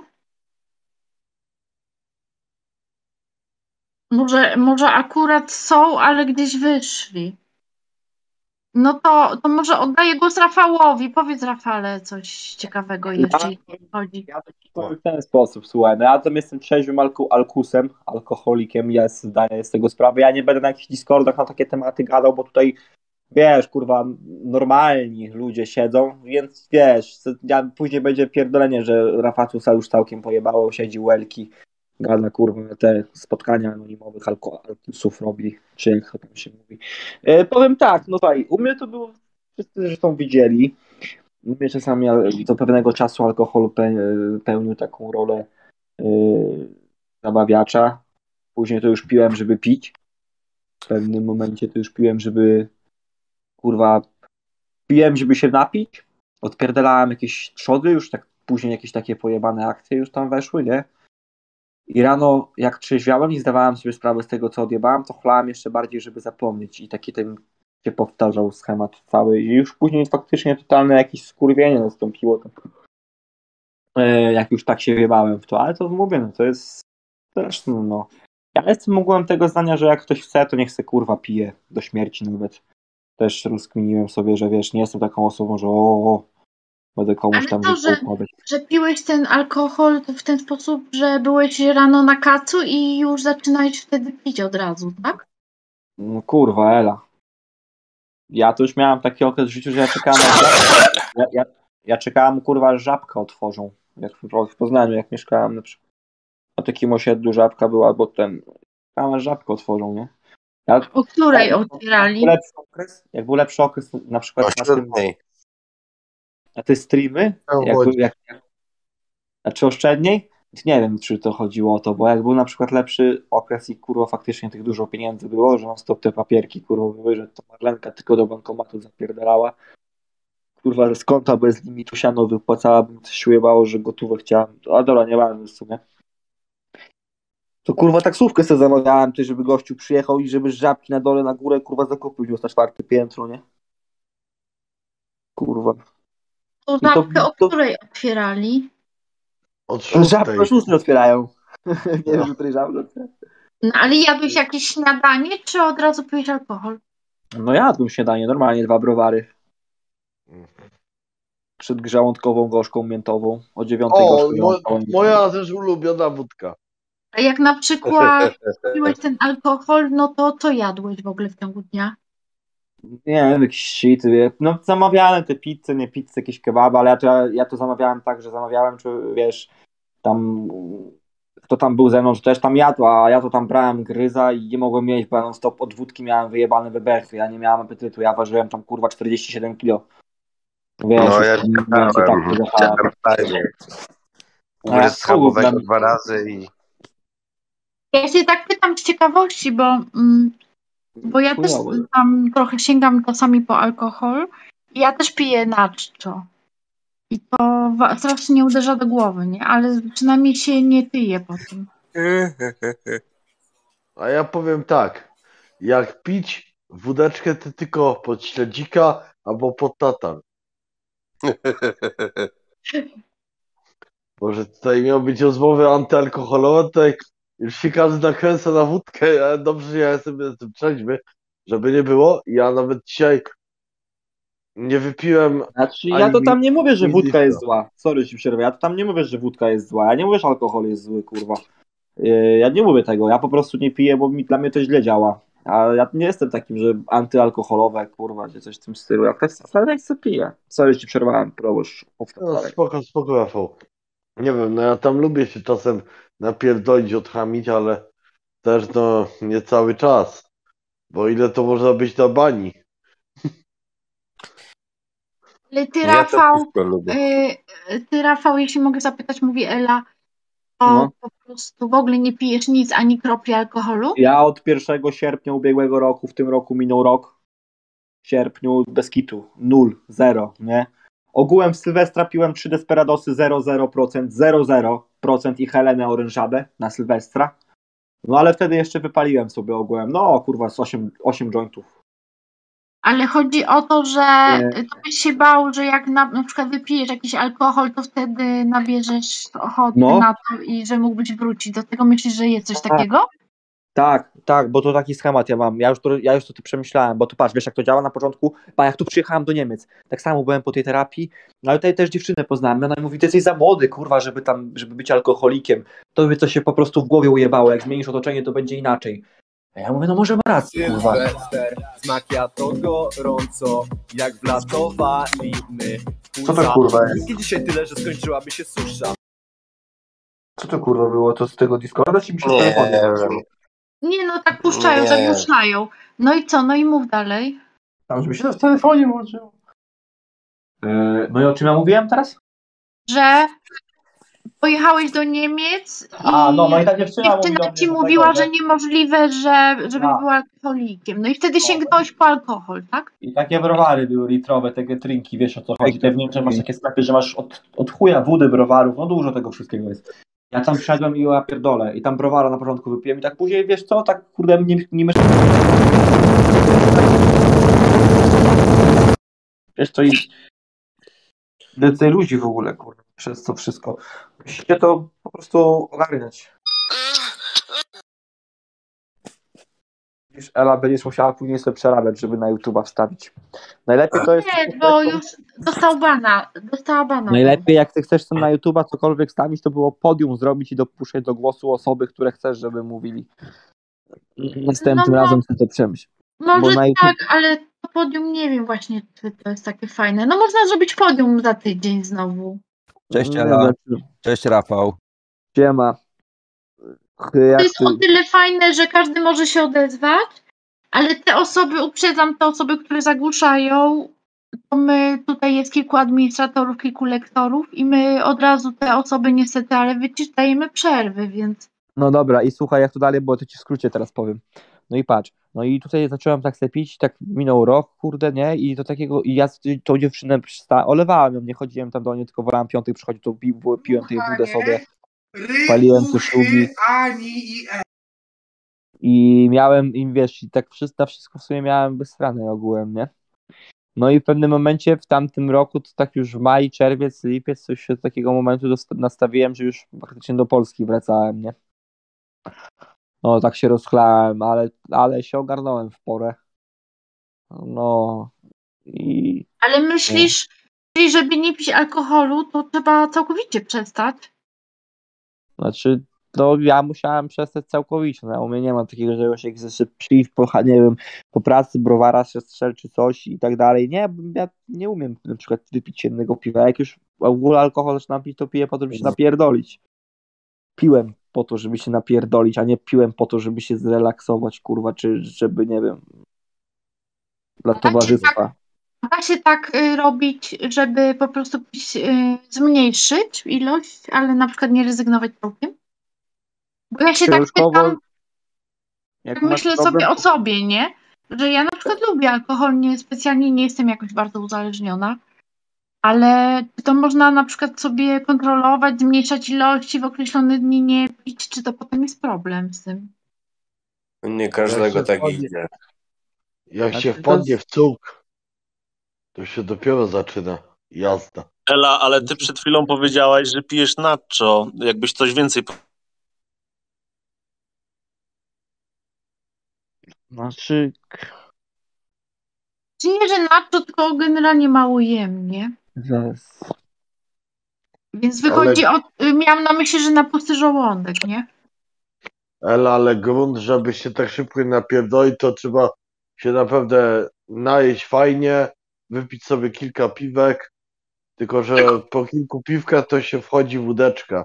Może akurat są, ale gdzieś wyszli. No to może oddaję głos Rafałowi. Powiedz, Rafale, coś ciekawego jeszcze, jeśli chodzi. Ja to ci powiem w ten sposób, słuchaj, no ja tam jestem trzeźwym alkusem, alkoholikiem, zdaję z tego sprawę. Ja nie będę na jakichś Discordach na takie tematy gadał, bo tutaj, wiesz, kurwa, normalni ludzie siedzą, więc wiesz, później będzie pierdolenie, że Rafatusa już całkiem pojebało, siedzi Łelki, gada, kurwa, te spotkania anonimowych alkusów robi, czy jak to tam się mówi. Powiem tak, no słuchaj, u mnie to było, wszyscy zresztą widzieli, mnie czasami do pewnego czasu alkohol pełnił taką rolę zabawiacza. Później to już piłem, żeby pić. W pewnym momencie to już piłem, piłem, żeby się napić. Odpierdalałem jakieś trzody, już tak później jakieś takie pojebane akcje już tam weszły, nie? I rano jak trzeźwiałem i zdawałem sobie sprawę z tego, co odjebałem, to chlałem jeszcze bardziej, żeby zapomnieć. I taki ten się powtarzał schemat cały. I już później faktycznie totalne jakieś skurwienie nastąpiło. Jak już tak się wjebałem w to, ale to mówię, no to jest zresztą, no. Ja jestem ogółem tego zdania, że jak ktoś chce, to niech se kurwa pije do śmierci nawet. Też rozkminiłem sobie, że wiesz, nie jestem taką osobą, że będę komuś tam układać. Że piłeś ten alkohol w ten sposób, że byłeś rano na kacu i już zaczynałeś wtedy pić od razu, tak? No kurwa, Ela. Ja to już miałem taki okres w życiu, że ja czekałem ja czekałem, kurwa, aż żabkę otworzą. Jak w Poznaniu, jak mieszkałem na przykład. Na takim osiedlu żabka była, bo czekałem, aż żabkę otworzą, nie? O której otwierali? Jak był lepszy okres, na przykład na te streamy, znaczy oszczędniej, nie wiem, czy to chodziło o to, bo jak był na przykład lepszy okres i kurwa faktycznie tych dużo pieniędzy było, że non stop te papierki kurwa były, że to Marlenka tylko do bankomatu zapierdalała, kurwa z konta bez limitu siano wypłacała, bym coś ujebało, że gotówę chciałem, a dobra, nie mam w sumie. To kurwa taksówkę sobie zamawiałem, żeby gościu przyjechał i żeby z żabki na dole, na górę, kurwa zakupił już na 4. piętro, nie? Kurwa. To żabkę o której otwierali? Od 6. Żabkę o 6 otwierają. Nie wiem, której żabkę otwierają. No ale jadłeś jakieś śniadanie, czy od razu pijesz alkohol? No jadłem śniadanie, normalnie 2 browary. Przed grządkową gorzką miętową. O 9 moja też ulubiona wódka. A jak na przykład piłeś ten alkohol, no to co jadłeś w ogóle w ciągu dnia? Nie wiem, jakieś shity. No zamawiałem te pizze, nie pizze, jakieś kebaby, ale ja to zamawiałem tak, że zamawiałem, czy wiesz, tam kto tam był ze mną, że też tam jadł, a ja to tam brałem gryza i nie mogłem jeść, bo ja non stop od wódki miałem wyjebane bebechy, ja nie miałem apetytu, ja ważyłem tam kurwa 47 kg. Wiesz, No ja już tam momencie tak podjechałem. fajnie. A ja Ugryz schabowego kurwa. 2 razy i... Ja się tak pytam z ciekawości, bo ja też Chujowo. tam trochę sięgam czasami po alkohol i ja też piję naczczo. I to strasznie nie uderza do głowy, nie? Ale przynajmniej się nie tyje po tym. A ja powiem tak, jak pić wódeczkę, to tylko pod śledzika albo pod tatan. Może tutaj miał być rozmowy antyalkoholowe, tutaj już się każdy nakręca na wódkę, ale dobrze, że ja sobie jestem trzeźwy, żeby nie było. Ja nawet dzisiaj nie wypiłem Znaczy, ani ja to tam nie mówię, że wódka mililitra. jest zła. Sorry ci przerwę. Ja to tam nie mówię, że wódka jest zła. Ja nie mówię, że alkohol jest zły, kurwa. Ja nie mówię tego. Ja po prostu nie piję, bo dla mnie to źle działa. A ja nie jestem takim, że antyalkoholowe, kurwa, czy coś w tym stylu. Ja tak sobie piję. Sorry, ci przerwałem, proboszcz. No spoko, Rafał. Nie wiem, no ja tam lubię się czasem napierdolić, odchamić, ale też no nie cały czas. Bo ile to można być na bani? Ale ty, Ja to Rafał, wszystko lubię. jeśli mogę zapytać, mówi Ela, to No. po prostu w ogóle nie pijesz nic, ani kropli alkoholu? Ja od 1 sierpnia ubiegłego roku, w tym roku minął rok, w sierpniu bez kitu, 0, 0, nie? Ogółem w Sylwestra piłem 3 Desperadosy 0,0%, 0,0% i Helenę Orężadę na Sylwestra. No ale wtedy jeszcze wypaliłem sobie ogółem, no kurwa, z 8 jointów. Ale chodzi o to, że Nie. to byś się bał, że jak na przykład wypijesz jakiś alkohol, to wtedy nabierzesz ochoty No. na to i że mógłbyś wrócić do tego. Myślisz, że jest coś takiego? Tak, bo to taki schemat ja mam. Ja już to przemyślałem, bo to patrz, wiesz jak to działa na początku? Jak tu przyjechałem do Niemiec, tak samo byłem po tej terapii, no ale tutaj też dziewczynę poznałem, ona mi mówi, ty jesteś za młody, kurwa, żeby być alkoholikiem. To by to się po prostu w głowie ujebało, jak zmienisz otoczenie, to będzie inaczej. A ja mówię, no może ma rację, kurwa. Sylwester, z macchiato gorąco, jak wlatowaliny. Co to kurwa jest? I dzisiaj tyle, że skończyłaby się susza. Co to kurwa było? To z tego Discorda ci mi się Nie telefon wiem. Nie, no tak puszczają, Nie. zagłuszają. No i co? No i mów dalej. Tam, żeby się to w telefonie włączyło. No i o czym ja mówiłem teraz? Że pojechałeś do Niemiec i No i ta dziewczyna mówi do dziewczyna mnie, ci że mówiła, tego, że niemożliwe, żebyś Tak. był alkoholikiem. No i wtedy sięgnąłeś po alkohol, tak? I takie browary były litrowe, takie drinki, wiesz o co chodzi. Te w Niemczech masz takie sklepy, że masz od chuja wody, browarów, no dużo tego wszystkiego jest. Ja tam wszedłem i ja pierdolę. I tam browara na początku wypiłem i tak później, wiesz co, tak kurde nie wiesz co, i więcej ludzi w ogóle, kurde, przez to wszystko. Musicie to po prostu ogarniać. Wiesz, Ela, będziesz musiała później sobie przerabiać, żeby na YouTube'a wstawić. Najlepiej to jest... Nie, bo już dostała bana. Najlepiej jak ty chcesz na YouTube'a cokolwiek stawić, to było podium zrobić i dopuszczać do głosu osoby, które chcesz, żeby mówili. Następnym No, razem sobie to przemyśl. Może Bo na YouTube- tak, ale to podium nie wiem właśnie, czy to jest takie fajne. No można zrobić podium za tydzień znowu. Cześć Nie, Ela, znaczy, cześć Rafał. siema. To Jak jest ty... o tyle fajne, że każdy może się odezwać, ale te osoby, uprzedzam, te osoby, które zagłuszają, to my, tutaj jest kilku administratorów, kilku lektorów i my od razu te osoby niestety, ale dajemy przerwy, więc No dobra, i słuchaj, jak to dalej było, to ci w skrócie teraz powiem. No i patrz, no i tutaj zacząłem tak sobie pić, tak minął rok, kurde, nie? I do takiego, i ja tą dziewczynę olewałem ją, nie chodziłem tam do niej, tylko wolałem piątek przychodzić, to piłem tej wódę sobie, paliłem te szlugi. I miałem, i wiesz, i tak na wszystko w sumie miałem bezstranne ogółem, nie? No i w pewnym momencie w tamtym roku, to tak już w maj, czerwiec, lipiec, coś się do takiego momentu nastawiłem, że już praktycznie do Polski wracałem, nie? No tak się rozchlałem, ale się ogarnąłem w porę. No i... ale myślisz, żeby nie pić alkoholu, to trzeba całkowicie przestać? Znaczy, no ja musiałem przestać całkowicie, no u mnie nie ma takiego, że już jak chcę przyjść nie wiem, po pracy, browara się strzel czy coś i tak dalej. Nie, ja nie umiem na przykład wypić jednego piwa. Jak już w ogóle alkohol zaczynam pić, to piję po to, żeby się napierdolić. Piłem po to, żeby się napierdolić, a nie piłem po to, żeby się zrelaksować, kurwa, czy żeby, nie wiem, dla towarzystwa. Da się tak robić, żeby po prostu zmniejszyć ilość, ale na przykład nie rezygnować całkiem? Bo ja się tak Książkowo, pytam, jak tak masz myślę problem, sobie o sobie, nie? Że ja na przykład lubię alkohol, specjalnie nie jestem jakoś bardzo uzależniona, ale czy to można na przykład sobie kontrolować, zmniejszać ilości, w określone dni nie pić, czy to potem jest problem z tym? Nie każdego tak wpadnie- idzie. Jak Znaczy, się to wpadnie jest- w cuk, to się dopiero zaczyna jazda. Ela, ale ty przed chwilą powiedziałaś, że pijesz nacho. Jakbyś coś więcej... Znaczy, Czy nie, że na to, tylko generalnie mało jem, nie? zaraz. Więc wychodzi miałam na myśli, że na pusty żołądek, nie? Ale grunt, żeby się tak szybko nie napierdolić, to trzeba się naprawdę najeść fajnie, wypić sobie kilka piwek, tylko że po kilku piwkach to się wchodzi wódeczka.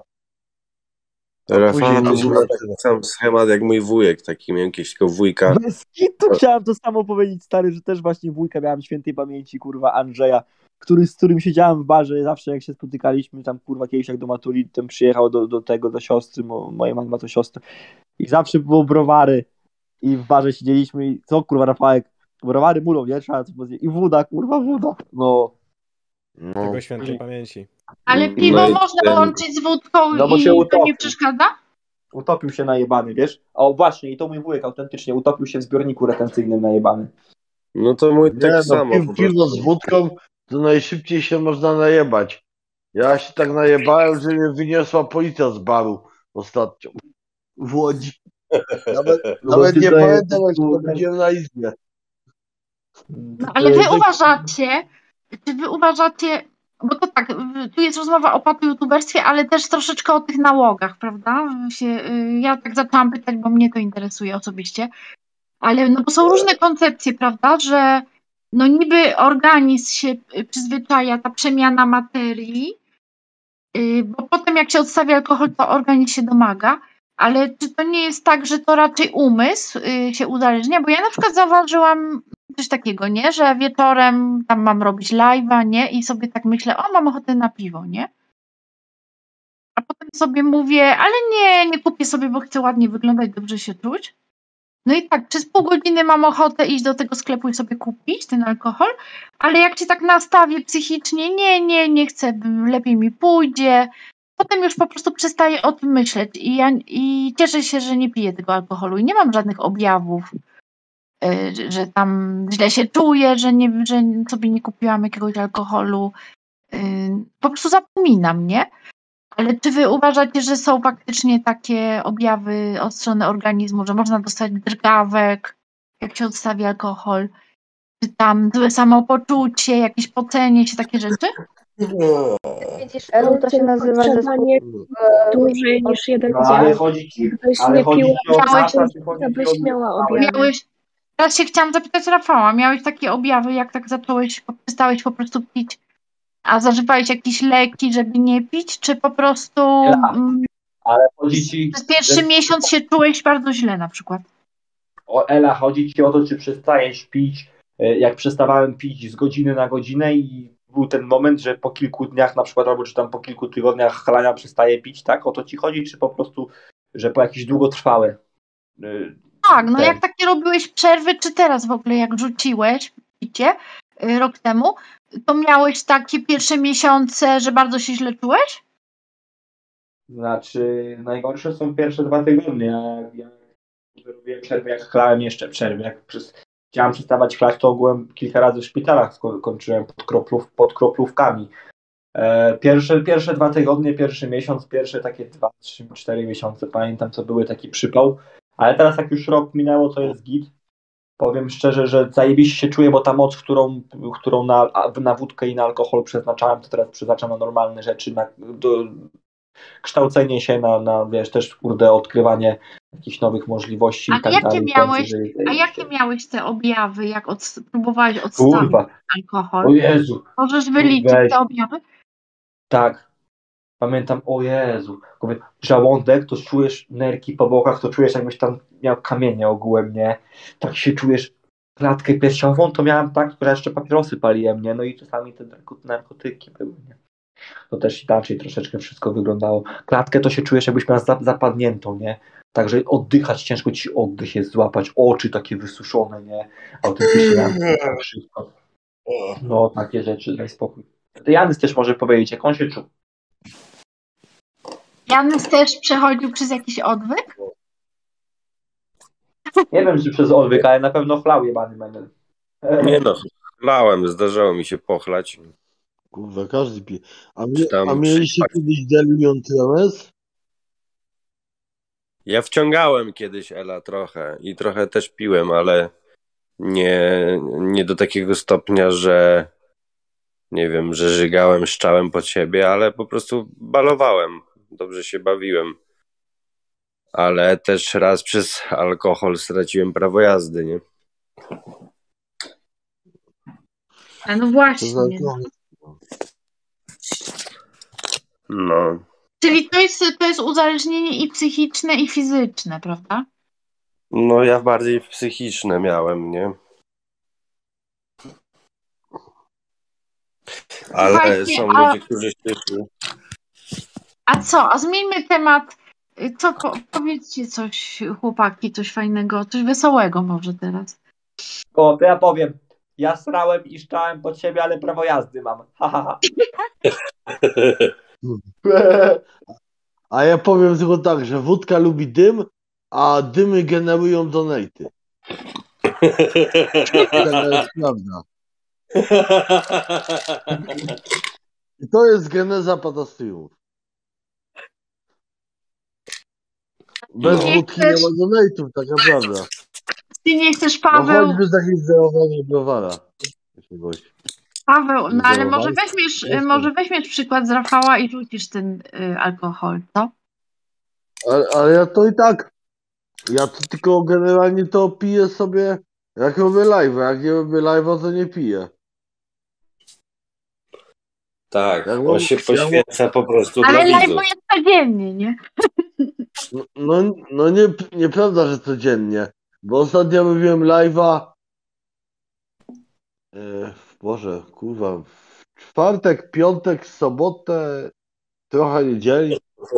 Rafał, później ty to masz taki sam schemat jak mój wujek, taki miałem jakiegoś takiego wujka. Bez kitu chciałem to samo powiedzieć, stary, że też właśnie wujka miałem świętej pamięci, kurwa, Andrzeja, z którym siedziałem w barze, zawsze jak się spotykaliśmy, tam, kurwa, kiedyś jak do matury, tam przyjechał do siostry, mojej mamy ma to siostrę i zawsze było browary i w barze siedzieliśmy i co, kurwa, Rafałek, browary mulą, nie? Trzeba coś powiedzieć. I woda, kurwa, woda. No. Tego świętej pamięci. Ale No piwo i można ten- łączyć z wódką No bo i się to utopi. nie przeszkadza? Utopił się najebany, wiesz? O, właśnie, i to mój wujek autentycznie utopił się w zbiorniku retencyjnym najebany. No to mój Nie, tak no samo po piwo prostu. z wódką to najszybciej się można najebać. Ja się tak najebałem, że mnie wyniosła policja z baru ostatnio. W Łodzi. Nawet nie pamiętam, jak to chodziłem na izbie. No, ale czy wy uważacie, bo to tak, tu jest rozmowa o patyyutuberstwie, ale też troszeczkę o tych nałogach, prawda? Ja tak zaczęłam pytać, bo mnie to interesuje osobiście, ale no bo są różne koncepcje, prawda, że no niby organizm się przyzwyczaja, ta przemiana materii, bo potem jak się odstawia alkohol, to organizm się domaga, ale czy to nie jest tak, że to raczej umysł się uzależnia? Bo ja na przykład zauważyłam coś takiego, nie? Że wieczorem tam mam robić live'a, nie? I sobie tak myślę, o, mam ochotę na piwo, nie? A potem sobie mówię, ale nie kupię sobie, bo chcę ładnie wyglądać, dobrze się czuć. No i tak, przez pół godziny mam ochotę iść do tego sklepu i sobie kupić ten alkohol, ale jak się tak nastawię psychicznie, nie chcę, lepiej mi pójdzie. Potem już po prostu przestaję o tym myśleć i cieszę się, że nie piję tego alkoholu i nie mam żadnych objawów, że tam źle się czuję, że sobie nie kupiłam jakiegoś alkoholu. Po prostu zapominam, nie? Ale czy wy uważacie, że są faktycznie takie objawy od strony organizmu, że można dostać drgawek, jak się odstawi alkohol? Czy tam złe samopoczucie, jakieś pocenie się, takie rzeczy? Widzisz, Elu, to się nazywa Zapotrzebowanie dłużej niż jeden No, ale dzień. chodzi ci, Gdybyś ale nie chodzi piła, ci o kasę, czy to chodzi byś ci o... miała objawy. Teraz się chciałam zapytać Rafała, miałeś takie objawy, jak tak przestałeś po prostu pić, a zażywałeś jakieś leki, żeby nie pić, czy po prostu Ale chodzi ci... przez pierwszy miesiąc się czułeś bardzo źle na przykład? O, Ela, chodzi ci o to, czy przestajesz pić, jak przestawałem pić z godziny na godzinę i był ten moment, że po kilku dniach na przykład, albo czy tam po kilku tygodniach chlania przestaję pić, tak? O to ci chodzi, czy po prostu, że po jakieś długotrwałe? Tak, no jak takie robiłeś przerwy, czy teraz w ogóle jak rzuciłeś picie rok temu, to miałeś takie pierwsze miesiące, że bardzo się źle czułeś? Znaczy, najgorsze są pierwsze 2 tygodnie, a jak robiłem przerwy, jak chlałem jeszcze przerwy, chciałem przestawać chlać, to ogółem kilka razy w szpitalach kończyłem pod kroplówkami. Pierwsze 2 tygodnie, pierwszy miesiąc, pierwsze takie 2, 3, 4 miesiące, pamiętam, co były taki przypał, ale teraz jak już rok minęło, to jest git. Powiem szczerze, że zajebiście się czuję, bo ta moc, którą na wódkę i na alkohol przeznaczałem, to teraz przeznaczam na normalne rzeczy, na kształcenie się, na wiesz, też kurde, odkrywanie jakichś nowych możliwości i tak dalej. Jakie miałeś te objawy, jak próbowałeś odstawić Kurwa, alkohol? o Jezu. Możesz wyliczyć te objawy? Tak. Pamiętam, o Jezu. Żołądek, to czujesz nerki po bokach, to czujesz jakbyś tam miał kamienie ogółem, nie? Tak się czujesz, klatkę piersiową, to miałem tak, że jeszcze papierosy paliłem, nie? No i czasami te narkotyki były, nie? To też inaczej troszeczkę wszystko wyglądało. Klatkę to się czujesz, jakbyś miał zapadniętą, nie? Także oddychać, ciężko ci oddech jest złapać, oczy takie wysuszone, nie? Autentycznie miałem wszystko. No, takie rzeczy, daj spokój. To Janys też może powiedzieć, jak on się czuł. Janys też przechodził przez jakiś odwyk? Nie wiem, czy przez odwyk, ale na pewno chlał jebany menel. Nie no, chlałem, zdarzało mi się pochlać. Kurwa, każdy pije. Czy tam A mieliście kiedyś Delion Tremens? Ja wciągałem kiedyś Ela trochę i trochę też piłem, ale nie do takiego stopnia, że nie wiem, że żygałem, szczałem pod siebie, ale po prostu balowałem. Dobrze się bawiłem. Ale też raz przez alkohol straciłem prawo jazdy, nie? A no właśnie. No. Czyli to jest uzależnienie i psychiczne, i fizyczne, prawda? No ja bardziej psychiczne miałem, nie? Ale Słuchajcie, są ludzie, którzy się... A co? A zmieńmy temat. Co, powiedzcie coś, chłopaki, coś fajnego, coś wesołego może teraz. O, to ja powiem. Ja srałem i szczałem pod siebie, ale prawo jazdy mam. Ha, ha, ha. A ja powiem tylko tak, że wódka lubi dym, a dymy generują donaty. To jest prawda. I to jest geneza patastriumów. Bez wódki nie ma donatów, tak naprawdę. Ty nie chcesz, No Paweł? choćby za zderowanie browara. Paweł, no ale Zerowałeś? może weźmiesz przykład z Rafała i rzucisz ten alkohol, co? Ale ja to i tak, ja to tylko generalnie to piję sobie, jak robię live, jak nie robię live'a, to nie piję. Tak, on się poświęca po prostu Ale dla live widzów. jest codziennie, nie? No nieprawda, że codziennie, bo ostatnio robiłem live'a, Boże, kurwa, w czwartek, piątek, sobotę, trochę niedzieli.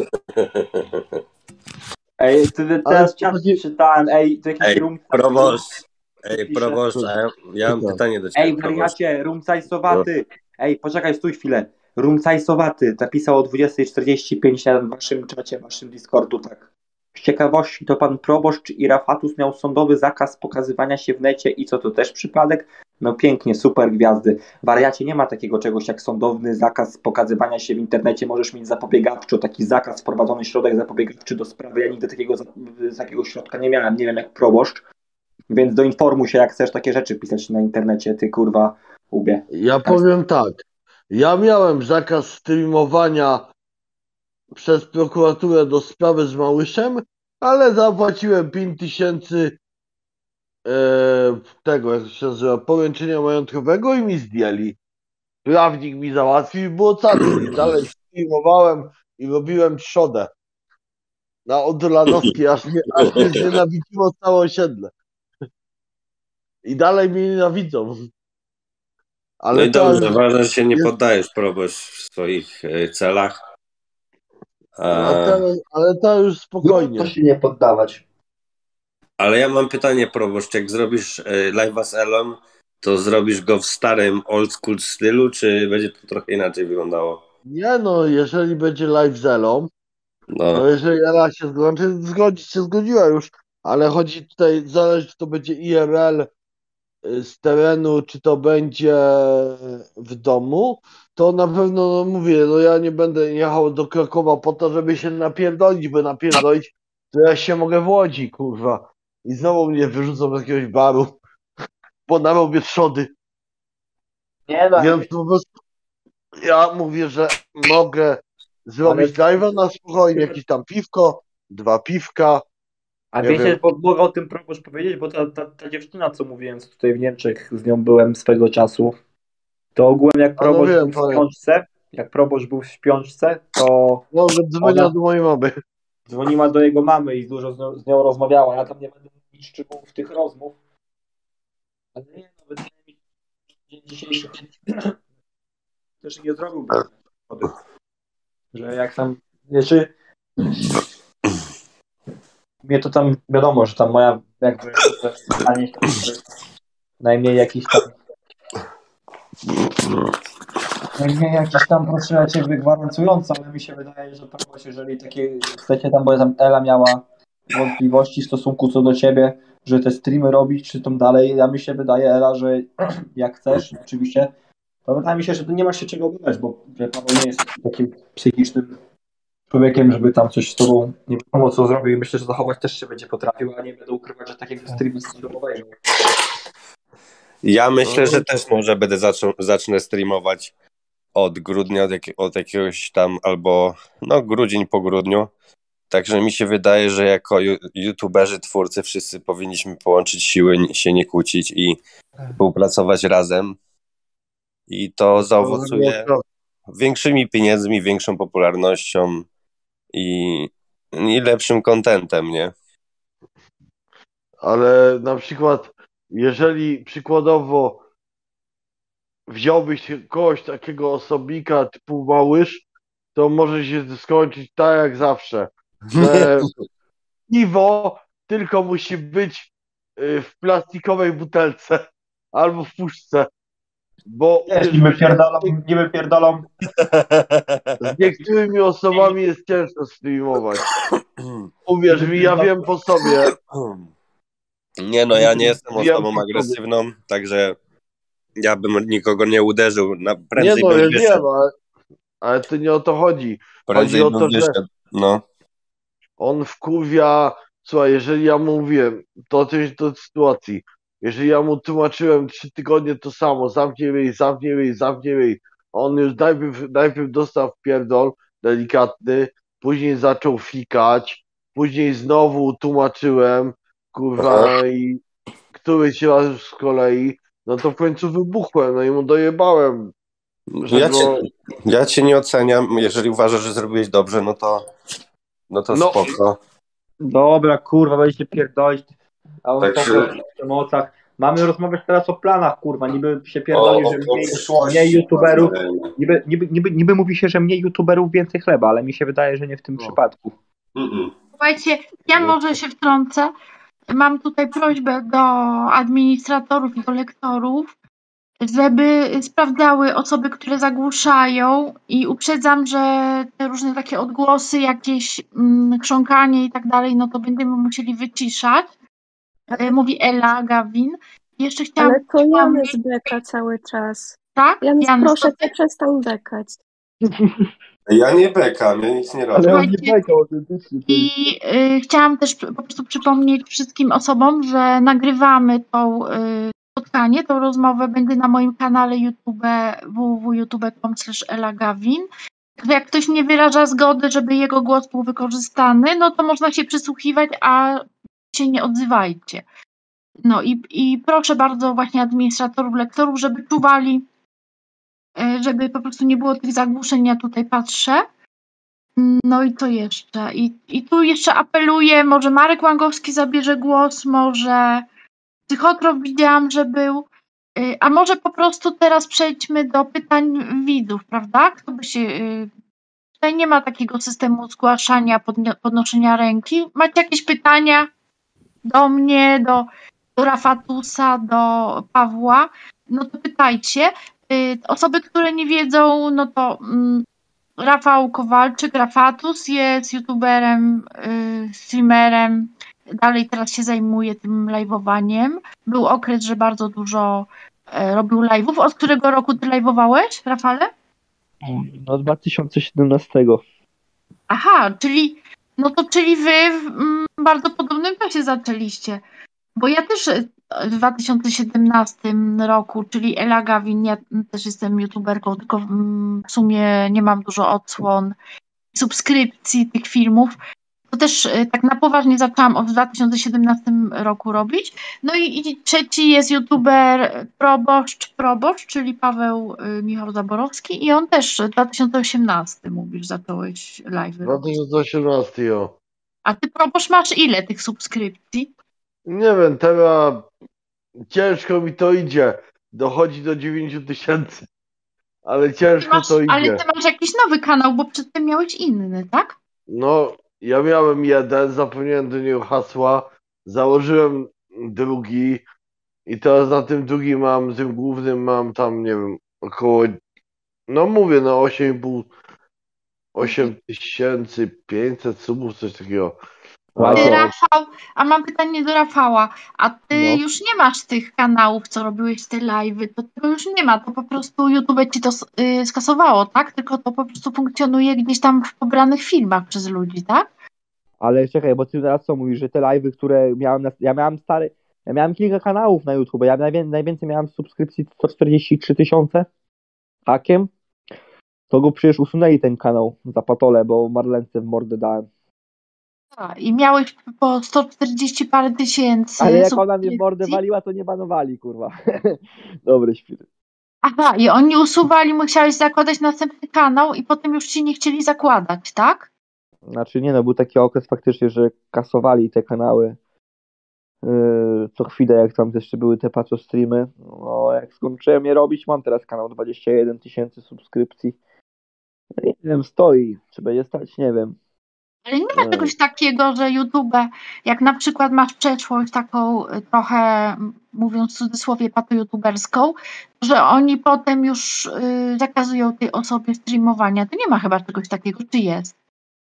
Ej, teraz czat czytałem, to jakiś Ej, rum... proboszcz, a ja mam pytanie do ciebie, Ej, wariacie, rumcajsowaty. Ej, poczekaj, stój chwilę. Rumcajsowaty napisał o 20:45 na waszym czacie, waszym Discordu, tak. Z ciekawości, to pan proboszcz i Rafatus miał sądowy zakaz pokazywania się w necie i co, to też przypadek? No pięknie, super gwiazdy. Wariacie, nie ma takiego czegoś jak sądowny zakaz pokazywania się w internecie. Możesz mieć zapobiegawczo, taki zakaz, wprowadzony środek zapobiegawczy do sprawy. Ja nigdy takiego środka nie miałem, nie wiem jak proboszcz. Więc doinformuj się, jak chcesz takie rzeczy pisać na internecie, ty kurwa ubie. Ja powiem tak, ja miałem zakaz streamowania przez prokuraturę do sprawy z Małyszem, ale zapłaciłem 5000 tego, jak to się nazywa, poręczenia majątkowego i mi zdjęli. Prawnik mi załatwił i było cacy. I dalej streamowałem i robiłem trzodę na Odolanowskiej, aż mnie znienawidziło całe osiedle. I dalej mnie nienawidzą. Ale No i dobrze, już ważne, że się nie poddajesz, proboszcz, w swoich celach. Ale to już spokojnie. To się nie poddawać. Ale ja mam pytanie, proboszcz, jak zrobisz live'a z Elą, to zrobisz go w starym old school stylu, czy będzie to trochę inaczej wyglądało? Nie no, jeżeli będzie live z Elą, No. to jeżeli Ela się zgodziła już, ale chodzi tutaj, zależy czy to będzie IRL z terenu, czy to będzie w domu, to na pewno, no mówię, no ja nie będę jechał do Krakowa po to, żeby się napierdolić, bo napierdolić to ja się mogę w Łodzi, kurwa. I znowu mnie wyrzucą z jakiegoś baru, bo narobię trzody. Nie no, Więc po prostu ja mówię, że mogę zrobić live'a na spokojnie, jakieś tam piwko, 2 piwka. A nie wiecie, wiem. bo mogę o tym proboszcz powiedzieć, bo ta dziewczyna, co mówiłem, co tutaj w Niemczech z nią byłem swego czasu, to ogółem jak proboszcz był w śpiączce, w śpiączce, to no, dzwoniła do mojej mamy. Dzwoniła do jego mamy i dużo z nią rozmawiała. Ja tam nie będę mówić szczegółów tych rozmów, Ale nie, no wydaje mi się, że dzień dzisiejszy też nie zrobił szkody. Że jak tam, znaczy mnie to tam wiadomo, że tam moja jakby stanie to najmniej jakiś tam proszę ciebie gwarantujący, ale mi się wydaje, że proszę, jeżeli takie chcecie tam, bo tam Ela miała wątpliwości w stosunku co do ciebie, że te streamy robić, czy tam dalej, mi się wydaje, Ela, że jak chcesz, oczywiście, to wydaje mi się, że tu nie masz się czego obawiać, bo Paweł nie jest takim psychicznym człowiekiem, żeby tam coś z tobą nie wiadomo co zrobił i myślę, że zachować też się będzie potrafił, a nie będę ukrywać, że takiego streamu z tobą obejrzał. Ja myślę, że też może będę zacznę streamować od grudnia, od jakiegoś tam albo grudzień po grudniu. Także mi się wydaje, że jako youtuberzy, twórcy wszyscy powinniśmy połączyć siły, się nie kłócić i współpracować razem. I to zaowocuje większymi pieniędzmi, większą popularnością i lepszym contentem, nie? Ale na przykład, jeżeli przykładowo wziąłbyś kogoś takiego osobnika typu Małysz, to może się skończyć tak jak zawsze, że piwo tylko musi być w plastikowej butelce albo w puszce, bo niby pierdolą. Z niektórymi osobami jest ciężko streamować. Uwierz mi, ja wiem po sobie. Nie no, ja nie jestem osobą agresywną, także ja bym nikogo nie uderzył. Prędzej nie no, bym ja wyszedł. wiem, ale to nie o to chodzi. Prędzej Chodzi o to, bym wyszedł, no. On wkurwia, słuchaj, jeżeli ja mu mówiłem, to też do sytuacji, jeżeli ja mu tłumaczyłem 3 tygodnie to samo, zamknij ryj, on już najpierw dostał pierdol delikatny, później zaczął fikać, później znowu tłumaczyłem, kurwa, i któryś raz już z kolei, no to w końcu wybuchłem, no i mu dojebałem. Ja cię nie oceniam, jeżeli uważasz, że zrobiłeś dobrze, no to spoko. Dobra, kurwa, będziecie pierdolić. A on Także... w emocjach. Mamy rozmawiać teraz o planach, kurwa. Niby się pierdoli, że mniej youtuberów. Niby mówi się, że mniej youtuberów, więcej chleba, ale mi się wydaje, że nie w tym przypadku. Słuchajcie, ja może się wtrącę. Mam tutaj prośbę do administratorów i do lektorów, żeby sprawdzały osoby, które zagłuszają, i uprzedzam, że te różne takie odgłosy, jakieś chrząkanie i tak dalej, no to będziemy musieli wyciszać. Mówi Ela Gawin. Jeszcze chciałam Ale to Janusz beka cały czas. Tak? Janusz, Janusz, proszę cię, przestań bekać. Ja nie bekam, ja nic nie robię. Ale on nie bekał autentycznie. I chciałam też po prostu przypomnieć wszystkim osobom, że nagrywamy to spotkanie, tą rozmowę będzie na moim kanale YouTube www.youtube.com/elagawin. Jak ktoś nie wyraża zgody, żeby jego głos był wykorzystany, no to można się przysłuchiwać, a się nie odzywajcie. No i proszę bardzo właśnie administratorów, lektorów, żeby czuwali, żeby po prostu nie było tych zagłuszeń. Ja tutaj patrzę. No i co jeszcze? I tu jeszcze apeluję, może Marek Łangowski zabierze głos, może Psychotrop widziałam, że był, a może po prostu teraz przejdźmy do pytań widzów, prawda? Kto by się... Tutaj nie ma takiego systemu zgłaszania, podnoszenia ręki. Macie jakieś pytania do mnie, do Rafatusa, do Pawła? No to pytajcie. Osoby, które nie wiedzą, no to Rafał Kowalczyk, Rafatus, jest youtuberem, streamerem. Dalej teraz się zajmuje tym live'owaniem. Był okres, że bardzo dużo robił live'ów. Od którego roku ty live'owałeś, Rafale? No 2017. Aha, czyli wy w bardzo podobnym czasie zaczęliście. Bo ja też w 2017 roku, czyli Ela Gawin, ja też jestem youtuberką, tylko w sumie nie mam dużo odsłon, subskrypcji tych filmów. To też tak na poważnie zaczęłam w 2017 roku robić. No i trzeci jest youtuber Proboszcz, czyli Paweł Michał Zaborowski, i on też w 2018 mówisz, zacząłeś live. 2018, jo. A ty, Proboszcz, masz ile tych subskrypcji? Nie wiem, teraz ciężko mi to idzie. Dochodzi do 9 000, ale ciężko to Ale idzie. ty masz jakiś nowy kanał, bo przedtem miałeś inny, tak? No, ja miałem jeden, zapomniałem do niego hasła, założyłem drugi i teraz na tym drugim mam, tym głównym mam tam, nie wiem, około, no mówię, no 8500 subów, coś takiego. Ty, Rafał, a mam pytanie do Rafała. A ty No. już nie masz tych kanałów, co robiłeś te live'y, to tego już nie ma, to po prostu YouTube ci to skasowało, tak? Tylko to po prostu funkcjonuje gdzieś tam w pobranych filmach przez ludzi, tak? Ale czekaj, bo ty teraz co mówisz, że te live'y, które miałem, ja miałem kilka kanałów na YouTube, ja najwięcej miałem subskrypcji 143 000 hakiem, to go przecież usunęli ten kanał za patole, bo Marlence w mordę dałem. I miałeś po 140 parę tysięcy. Ale jak ona mnie w mordę waliła, to nie banowali, kurwa. Dobry świr. Aha, i oni usuwali, musiałeś zakładać następny kanał i potem już ci nie chcieli zakładać, tak? Znaczy nie no, był taki okres faktycznie, że kasowali te kanały co chwilę, jak tam jeszcze były te patcho streamy. No jak skończyłem je robić, mam teraz kanał 21 000 subskrypcji. Nie wiem, stoi. Czy będzie stać? Nie wiem. Ale nie ma czegoś takiego, że YouTube, jak na przykład masz przeszłość taką trochę, mówiąc w cudzysłowie, pato-youtuberską, że oni potem już zakazują tej osobie streamowania. To nie ma chyba czegoś takiego, czy jest?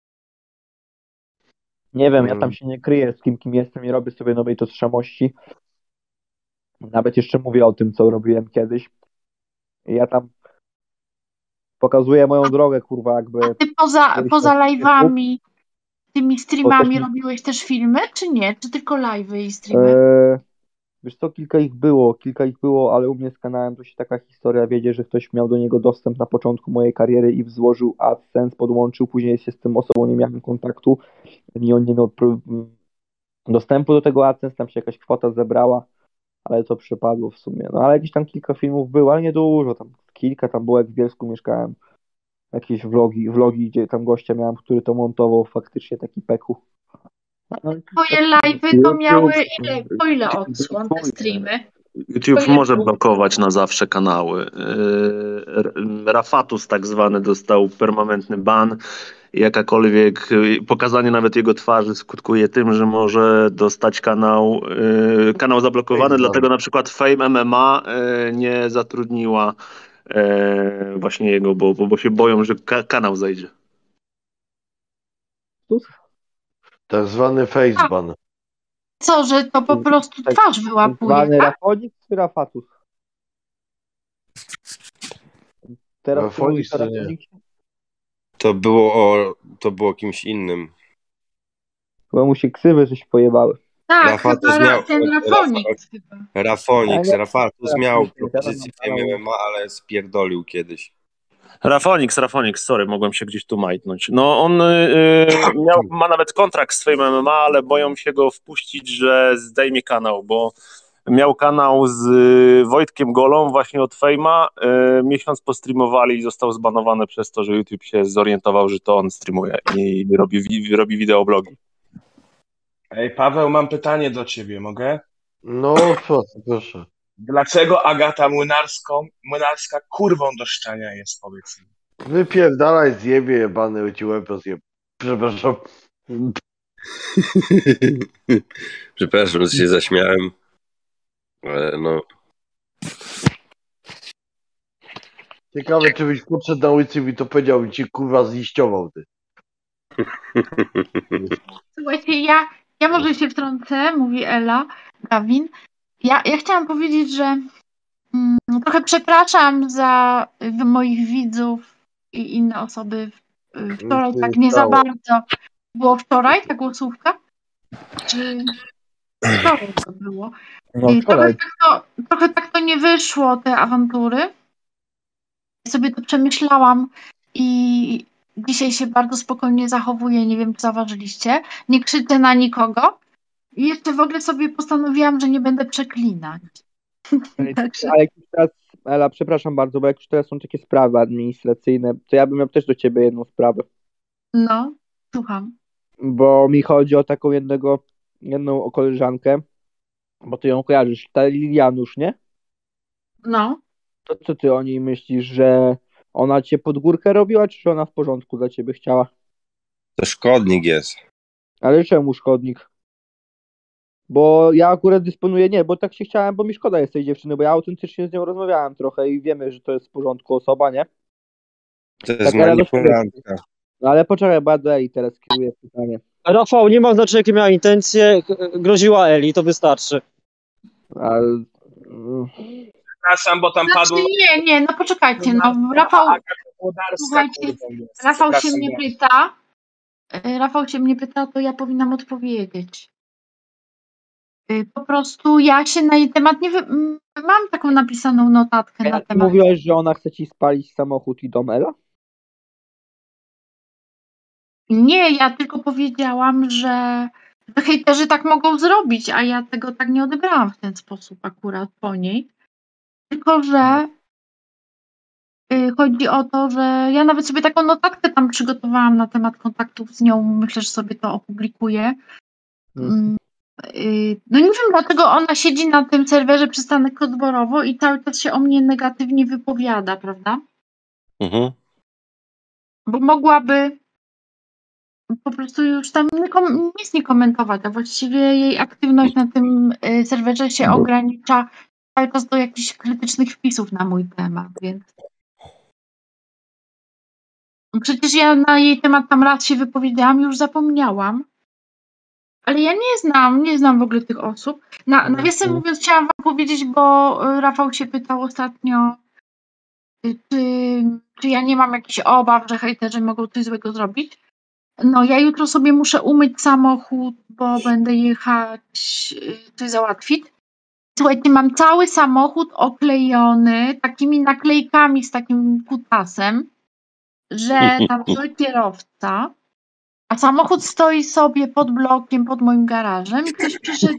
Nie wiem, ja tam się nie kryję z kim jestem, nie robię sobie nowej tożsamości. Nawet jeszcze mówię o tym, co robiłem kiedyś. Ja tam pokazuję moją drogę, kurwa, jakby... A ty poza live'ami, tymi streamami robiłeś też filmy, czy nie? Czy tylko live'y i streamy? Wiesz co, kilka ich było, ale u mnie z kanałem to się taka historia wiedzie, że ktoś miał do niego dostęp na początku mojej kariery i wzłożył AdSense, podłączył, później się z tym osobą nie miałem kontaktu i on nie miał dostępu do tego AdSense, tam się jakaś kwota zebrała, ale to przypadło w sumie. No ale jakieś tam kilka filmów było, ale nie dużo, tam kilka, tam było jak w Bielsku mieszkałem, jakieś vlogi, gdzie tam gościa miałem, który to montował, faktycznie taki peku. Twoje live'y to miały po ile odsłon te streamy? YouTube może blokować na zawsze kanały. Rafatus tak zwany dostał permanentny ban. Jakakolwiek pokazanie nawet jego twarzy skutkuje tym, że może dostać kanał zablokowany, dlatego na przykład Fame MMA nie zatrudniła właśnie jego, bo się boją, że kanał zejdzie. Tak zwany faceban. Co, że to po prostu twarz wyłapuje, Zwany tak? Rafonik czy Rafatus? Teraz Rafonik to to nie. To było kimś innym. Chyba mu się ksywy coś pojebały. Tak, Rafatus chyba miał, ten Rafonix chyba. Rafatus miał propozycję Fame MMA, ale spierdolił kiedyś. Rafonix, sorry, mogłem się gdzieś tu majtnąć. No on ma nawet kontrakt z Fame MMA, ale boją się go wpuścić, że zdejmie kanał, bo miał kanał z Wojtkiem Golą właśnie od Fame'a, miesiąc postreamowali i został zbanowany przez to, że YouTube się zorientował, że to on streamuje i robi wideoblogi. Ej, Paweł, mam pytanie do ciebie, mogę? No, proszę. Dlaczego Agata Młynarska kurwą do szczania jest, powiedz mi? Wypierdalaj, zjebie jebany, ci łeb rozjeb. Przepraszam. Przepraszam, że się zaśmiałem. Ale no. Ciekawe, czy byś podszedł na ulicy i mi to powiedział i ci kurwa zliściował, ty. Słuchajcie, ja może się wtrącę, mówi Ela, Gawin. Ja chciałam powiedzieć, że trochę przepraszam za moich widzów i inne osoby. Wczoraj tak nie za bardzo. Było wczoraj ta głosówka? Czy wczoraj to było? No, wczoraj. Trochę tak to nie wyszło, te awantury. Ja sobie to przemyślałam i dzisiaj się bardzo spokojnie zachowuję. Nie wiem, czy zauważyliście. Nie krzyczę na nikogo. I jeszcze w ogóle sobie postanowiłam, że nie będę przeklinać. Ale jak już teraz, Ela, przepraszam bardzo, bo jak już teraz są takie sprawy administracyjne, to ja bym miał też do ciebie jedną sprawę. Bo ty ją kojarzysz, ta Lilianusz, nie? No. To co ty o niej myślisz, że ona cię pod górkę robiła, czy że ona w porządku dla ciebie chciała? To szkodnik jest. Ale czemu szkodnik? Bo ja akurat dysponuję, nie, bo tak się chciałem, bo mi szkoda jest tej dziewczyny, bo ja autentycznie z nią rozmawiałem trochę i wiemy, że to jest w porządku osoba, nie? To jest manipulantka. No ale poczekaj, bo ja do Eli teraz kieruję pytanie. Rafał, nie ma znaczenia, jakie miała intencje, groziła Eli, to wystarczy. Ale... Przepraszam, bo tam padło... Nie, no poczekajcie, no Rafał, słuchajcie, Rafał się mnie pyta, to ja powinnam odpowiedzieć. Po prostu ja się na jej temat nie mam taką napisaną notatkę na Ty temat. mówiłaś, że ona chce ci spalić samochód i dom Ela? Nie, ja tylko powiedziałam, że hejterzy tak mogą zrobić, a ja tego tak nie odebrałam w ten sposób akurat po niej. Tylko, że chodzi o to, że ja nawet sobie taką notatkę tam przygotowałam na temat kontaktów z nią. Myślę, że sobie to opublikuję. No nie wiem, dlaczego ona siedzi na tym serwerze Przystanek Kotborowo i cały czas się o mnie negatywnie wypowiada, prawda? Bo mogłaby po prostu już tam nic nie komentować, a właściwie jej aktywność na tym serwerze się ogranicza cały czas do jakichś krytycznych wpisów na mój temat, więc przecież ja na jej temat tam raz się wypowiedziałam, już zapomniałam. Ale ja nie znam w ogóle tych osób. Nawiasem mówiąc, chciałam wam powiedzieć, bo Rafał się pytał ostatnio, czy ja nie mam jakichś obaw, że hejterzy mogą coś złego zrobić. No ja jutro sobie muszę umyć samochód, bo będę jechać coś załatwić. Słuchajcie, mam cały samochód oklejony takimi naklejkami z takim kutasem, że tam zły kierowca, a samochód stoi sobie pod blokiem, pod moim garażem i ktoś przyszedł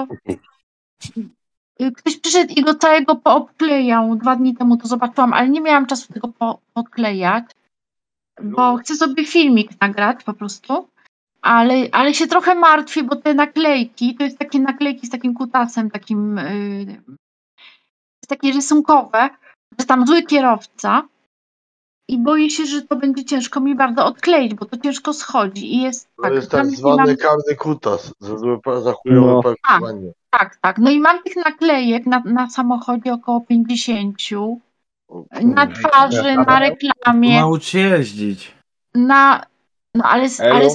i go całego poobklejał. 2 dni temu to zobaczyłam, ale nie miałam czasu tego podklejać, bo chcę sobie filmik nagrać po prostu, ale się trochę martwię, bo te naklejki, to jest takie naklejki z takim kutasem, takim takie rysunkowe, że tam zły kierowca i boję się, że to będzie ciężko mi bardzo odkleić, bo to ciężko schodzi i jest To jest tak zwany karny kutas za chujowe parkowanie. Tak. No i mam tych naklejek na samochodzie około 50, na twarzy, na reklamie. Naucz się jeździć. Ale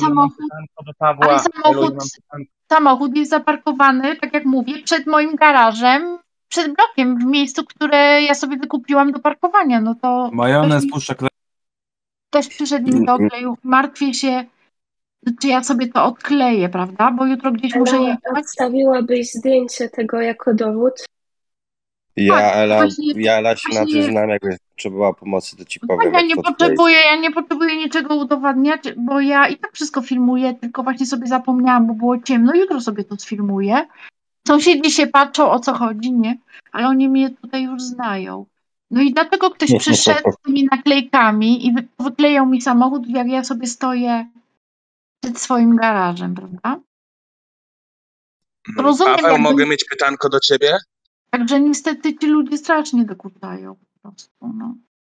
samochód jest zaparkowany, tak jak mówię, przed moim garażem, przed blokiem, w miejscu, które ja sobie wykupiłam do parkowania. No to Majonez puszcza też przyszedł mi do odkleju. Martwię się, czy ja sobie to odkleję, prawda? Bo jutro gdzieś muszę jechać. Odstawiłabyś zdjęcie tego jako dowód? Ja Ela się na tym znam, jakbyś potrzebowała pomocy, to ci powiem. Ja nie potrzebuję niczego udowadniać, bo ja i tak wszystko filmuję, tylko właśnie sobie zapomniałam, bo było ciemno. Jutro sobie to sfilmuję. Sąsiedzi się patrzą, o co chodzi, nie? Ale oni mnie tutaj już znają. No i dlatego ktoś przyszedł z tymi naklejkami i wyklejał mi samochód, jak ja sobie stoję przed swoim garażem, prawda? Rozumiem, Paweł, mogę mieć pytanko do ciebie? Także niestety ci ludzie strasznie dokuczają po prostu, no.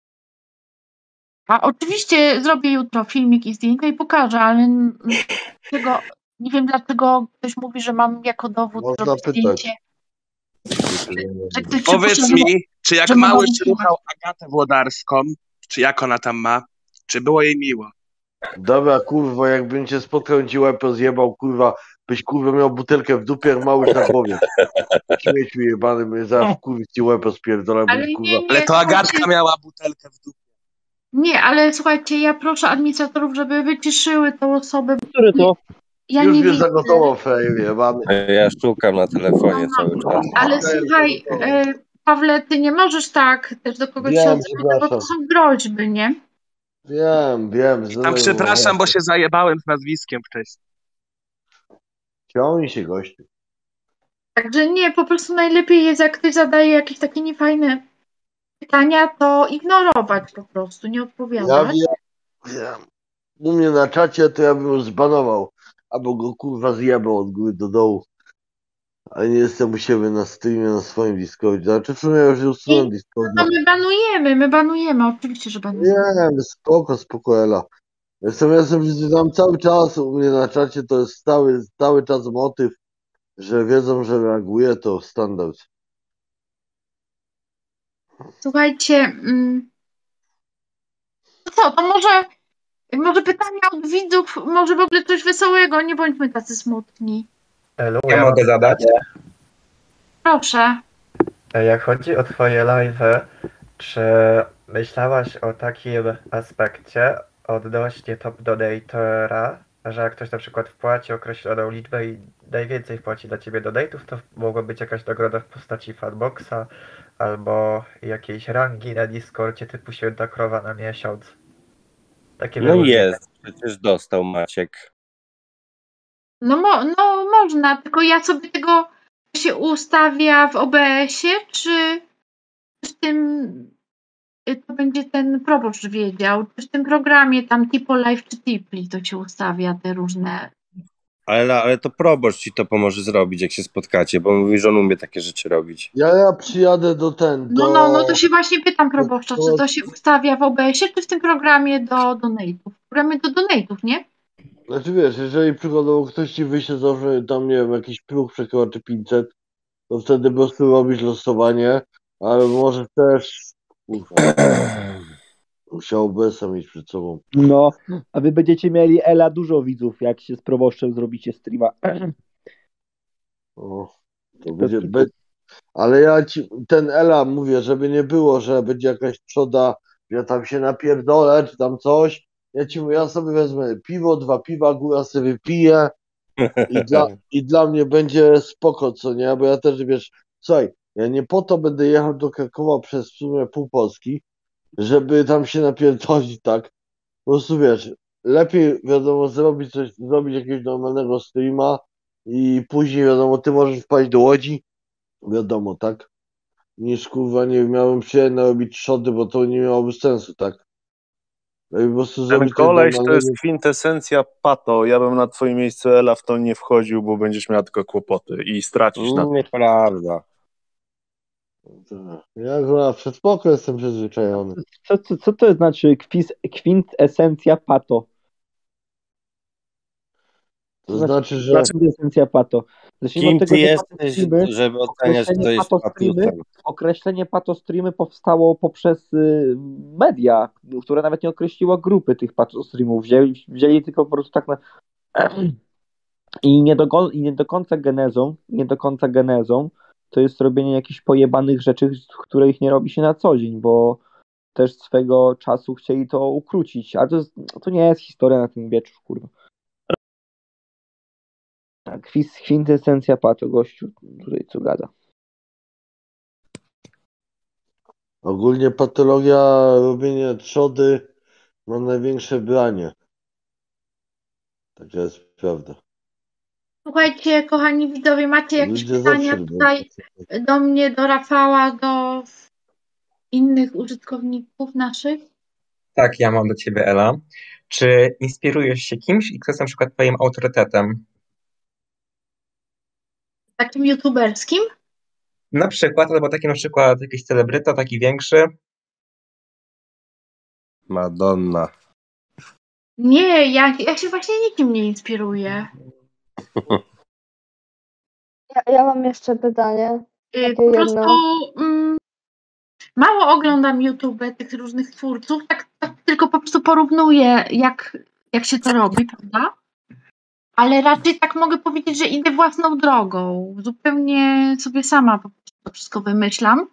A oczywiście zrobię jutro filmik i zdjęcia i pokażę, ale nie wiem, dlaczego ktoś mówi, że mam jako dowód zrobić zdjęcie. Powiedz mi, czy jak Małysz ruchał Agatę Włodarską, czy jak ona tam ma, czy było jej miło? Dobra, kurwa, jakbym cię spotkał i ci łeb rozjebał, kurwa, byś kurwa miał butelkę w dupie, jak Małysz na głowie. Śmieciu jebany, mnie zaraz kurwa ci łeb rozpierdolę, kurwa. Ale to Agatka miała butelkę w dupie. Nie, ale słuchajcie, ja proszę administratorów, żeby wyciszyły tą osobę. Który to? Ja już nie mnie widzę. zagotował fejm jebany. Ja szukam na telefonie cały czas. Ale słuchaj, Pawle, ty nie możesz tak też do kogoś się odzywać, bo to są groźby, nie? Wiem. Tam przepraszam, bo się zajebałem z nazwiskiem wcześniej. Ciągnij się, gościu. Także nie, po prostu najlepiej jest, jak ktoś zadaje jakieś takie niefajne pytania, to ignorować po prostu, nie odpowiadać. Ja u mnie na czacie to ja bym już zbanował, albo go kurwa zjebał od góry do dołu. a nie jestem u siebie na streamie, na swoim Discordzie. Znaczy w sumie już usunąłem Discorda. No my banujemy, oczywiście, że banujemy. Nie, spoko, Ela. Jestem tam cały czas u mnie na czacie, to jest cały czas motyw, że wiedzą, że reaguję, to standard. Słuchajcie, to może pytania od widzów, może w ogóle coś wesołego, nie bądźmy tacy smutni. Elu, Ja mogę zadać? Proszę. Jak chodzi o twoje live'y, czy myślałaś o takim aspekcie odnośnie top donatora, że jak ktoś na przykład wpłaci określoną liczbę i najwięcej wpłaci dla ciebie donate'ów, to mogła być jakaś nagroda w postaci fanboxa albo jakiejś rangi na Discordzie typu Święta Krowa na miesiąc. Takie No wyróżnienie. jest, przecież dostał Maciek. No można, tylko ja sobie tego się ustawia w OBS-ie, czy w tym to będzie ten proboszcz wiedział, czy w tym programie tam Tipo Live czy Tipli to się ustawia te różne. Ale to proboszcz ci to pomoże zrobić, jak się spotkacie, bo mówi, że on umie takie rzeczy robić. Ja przyjadę do No to się właśnie pytam proboszcza, czy to się ustawia w OBS-ie, czy w tym programie do donate'ów? W programie do donate'ów, nie? Znaczy wiesz, jeżeli przykładowo ktoś ci wyśle zawsze tam, nie wiem, jakiś próg przekroczy 500, to wtedy po prostu robisz losowanie, ale możesz też, musiał OBS-a mieć przed sobą. No, a wy będziecie mieli Ela dużo widzów, jak się z proboszczem zrobicie streama. O, to będzie. Ale ja ci ten Ela mówię, żeby nie było, że będzie jakaś trzoda, że tam się napierdolę, czy tam coś. Ja ci mówię, ja sobie wezmę piwo, 2 piwa, góra sobie wypiję i dla mnie będzie spoko, co nie? Bo ja też, wiesz, słuchaj, ja nie po to będę jechał do Krakowa przez w sumie pół Polski, żeby tam się napierdolić, tak? Po prostu wiesz, lepiej wiadomo zrobić jakiegoś normalnego streama i później wiadomo, ty możesz wpaść do Łodzi, wiadomo, tak? Niż kurwa nie miałem przyjemnie robić trzody, bo to nie miałoby sensu, tak? No i po prostu Ten zrobić koleś to normalnego- jest kwintesencja pato. Ja bym na twoim miejscu, Ela, w to nie wchodził, bo będziesz miała tylko kłopoty i stracisz na to. Nieprawda. Ja chyba przed spoko jestem przyzwyczajony. Co to znaczy kwintesencja pato? To znaczy, że... Kwintesencja pato. Kim ty jesteś, żeby oceniać, kto jest patusem? Określenie patostreamy powstało poprzez media, które nawet nie określiło grupy tych patostreamów. Wzięli tylko po prostu tak na... I nie do końca genezą to jest robienie jakichś pojebanych rzeczy, których nie robi się na co dzień, bo też swego czasu chcieli to ukrócić, ale to nie jest historia na ten wieczór, kurwa. Kwintesencja pato, gościu tutaj co gada. Ogólnie patologia robienia trzody ma największe branie. Taka jest prawda. Słuchajcie, kochani widzowie, macie jakieś Ludzie pytania zawsze tutaj do mnie, do Rafała, do innych użytkowników naszych? Tak, ja mam do ciebie, Ela. Czy inspirujesz się kimś i kto jest na przykład twoim autorytetem? Takim youtuberskim? Na przykład, albo taki na przykład jakiś celebryta, taki większy. Madonna. Nie, ja się właśnie nikim nie inspiruję. Ja mam jeszcze pytanie. Takie Po prostu jedno. mało oglądam YouTube tych różnych twórców, tak tylko po prostu porównuję, jak się to robi, prawda? Ale raczej tak mogę powiedzieć, że idę własną drogą. Zupełnie sobie sama po prostu to wszystko wymyślam.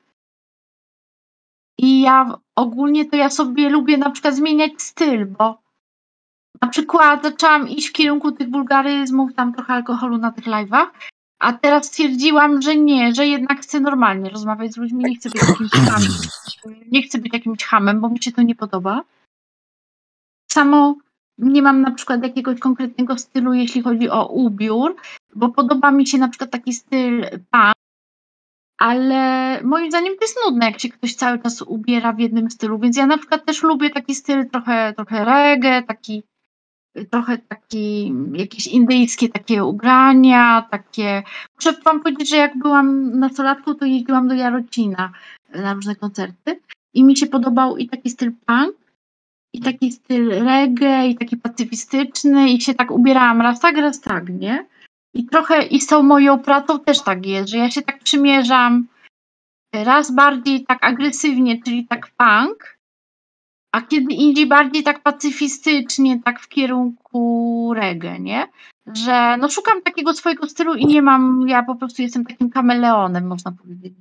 I ja ogólnie to ja sobie lubię na przykład zmieniać styl, bo na przykład zaczęłam iść w kierunku tych wulgaryzmów, tam trochę alkoholu na tych live'ach, a teraz stwierdziłam, że nie, że jednak chcę normalnie rozmawiać z ludźmi, nie chcę być jakimś hamem. Nie chcę być jakimś hamem, bo mi się to nie podoba. Samo nie mam na przykład jakiegoś konkretnego stylu, jeśli chodzi o ubiór, bo podoba mi się na przykład taki styl punk, ale moim zdaniem to jest nudne, jak się ktoś cały czas ubiera w jednym stylu, więc ja na przykład też lubię taki styl trochę reggae, taki trochę jakieś indyjskie takie ubrania, takie... Muszę wam powiedzieć, że jak byłam nastolatką, to jeździłam do Jarocina na różne koncerty i mi się podobał i taki styl punk, i taki styl reggae, i taki pacyfistyczny, i się tak ubierałam raz tak, nie? I trochę i z tą moją pracą też tak jest, że ja się tak przymierzam raz bardziej tak agresywnie, czyli tak punk, a kiedy indziej bardziej tak pacyfistycznie, tak w kierunku reggae, nie? Że no szukam takiego swojego stylu i nie mam, ja po prostu jestem takim kameleonem, można powiedzieć,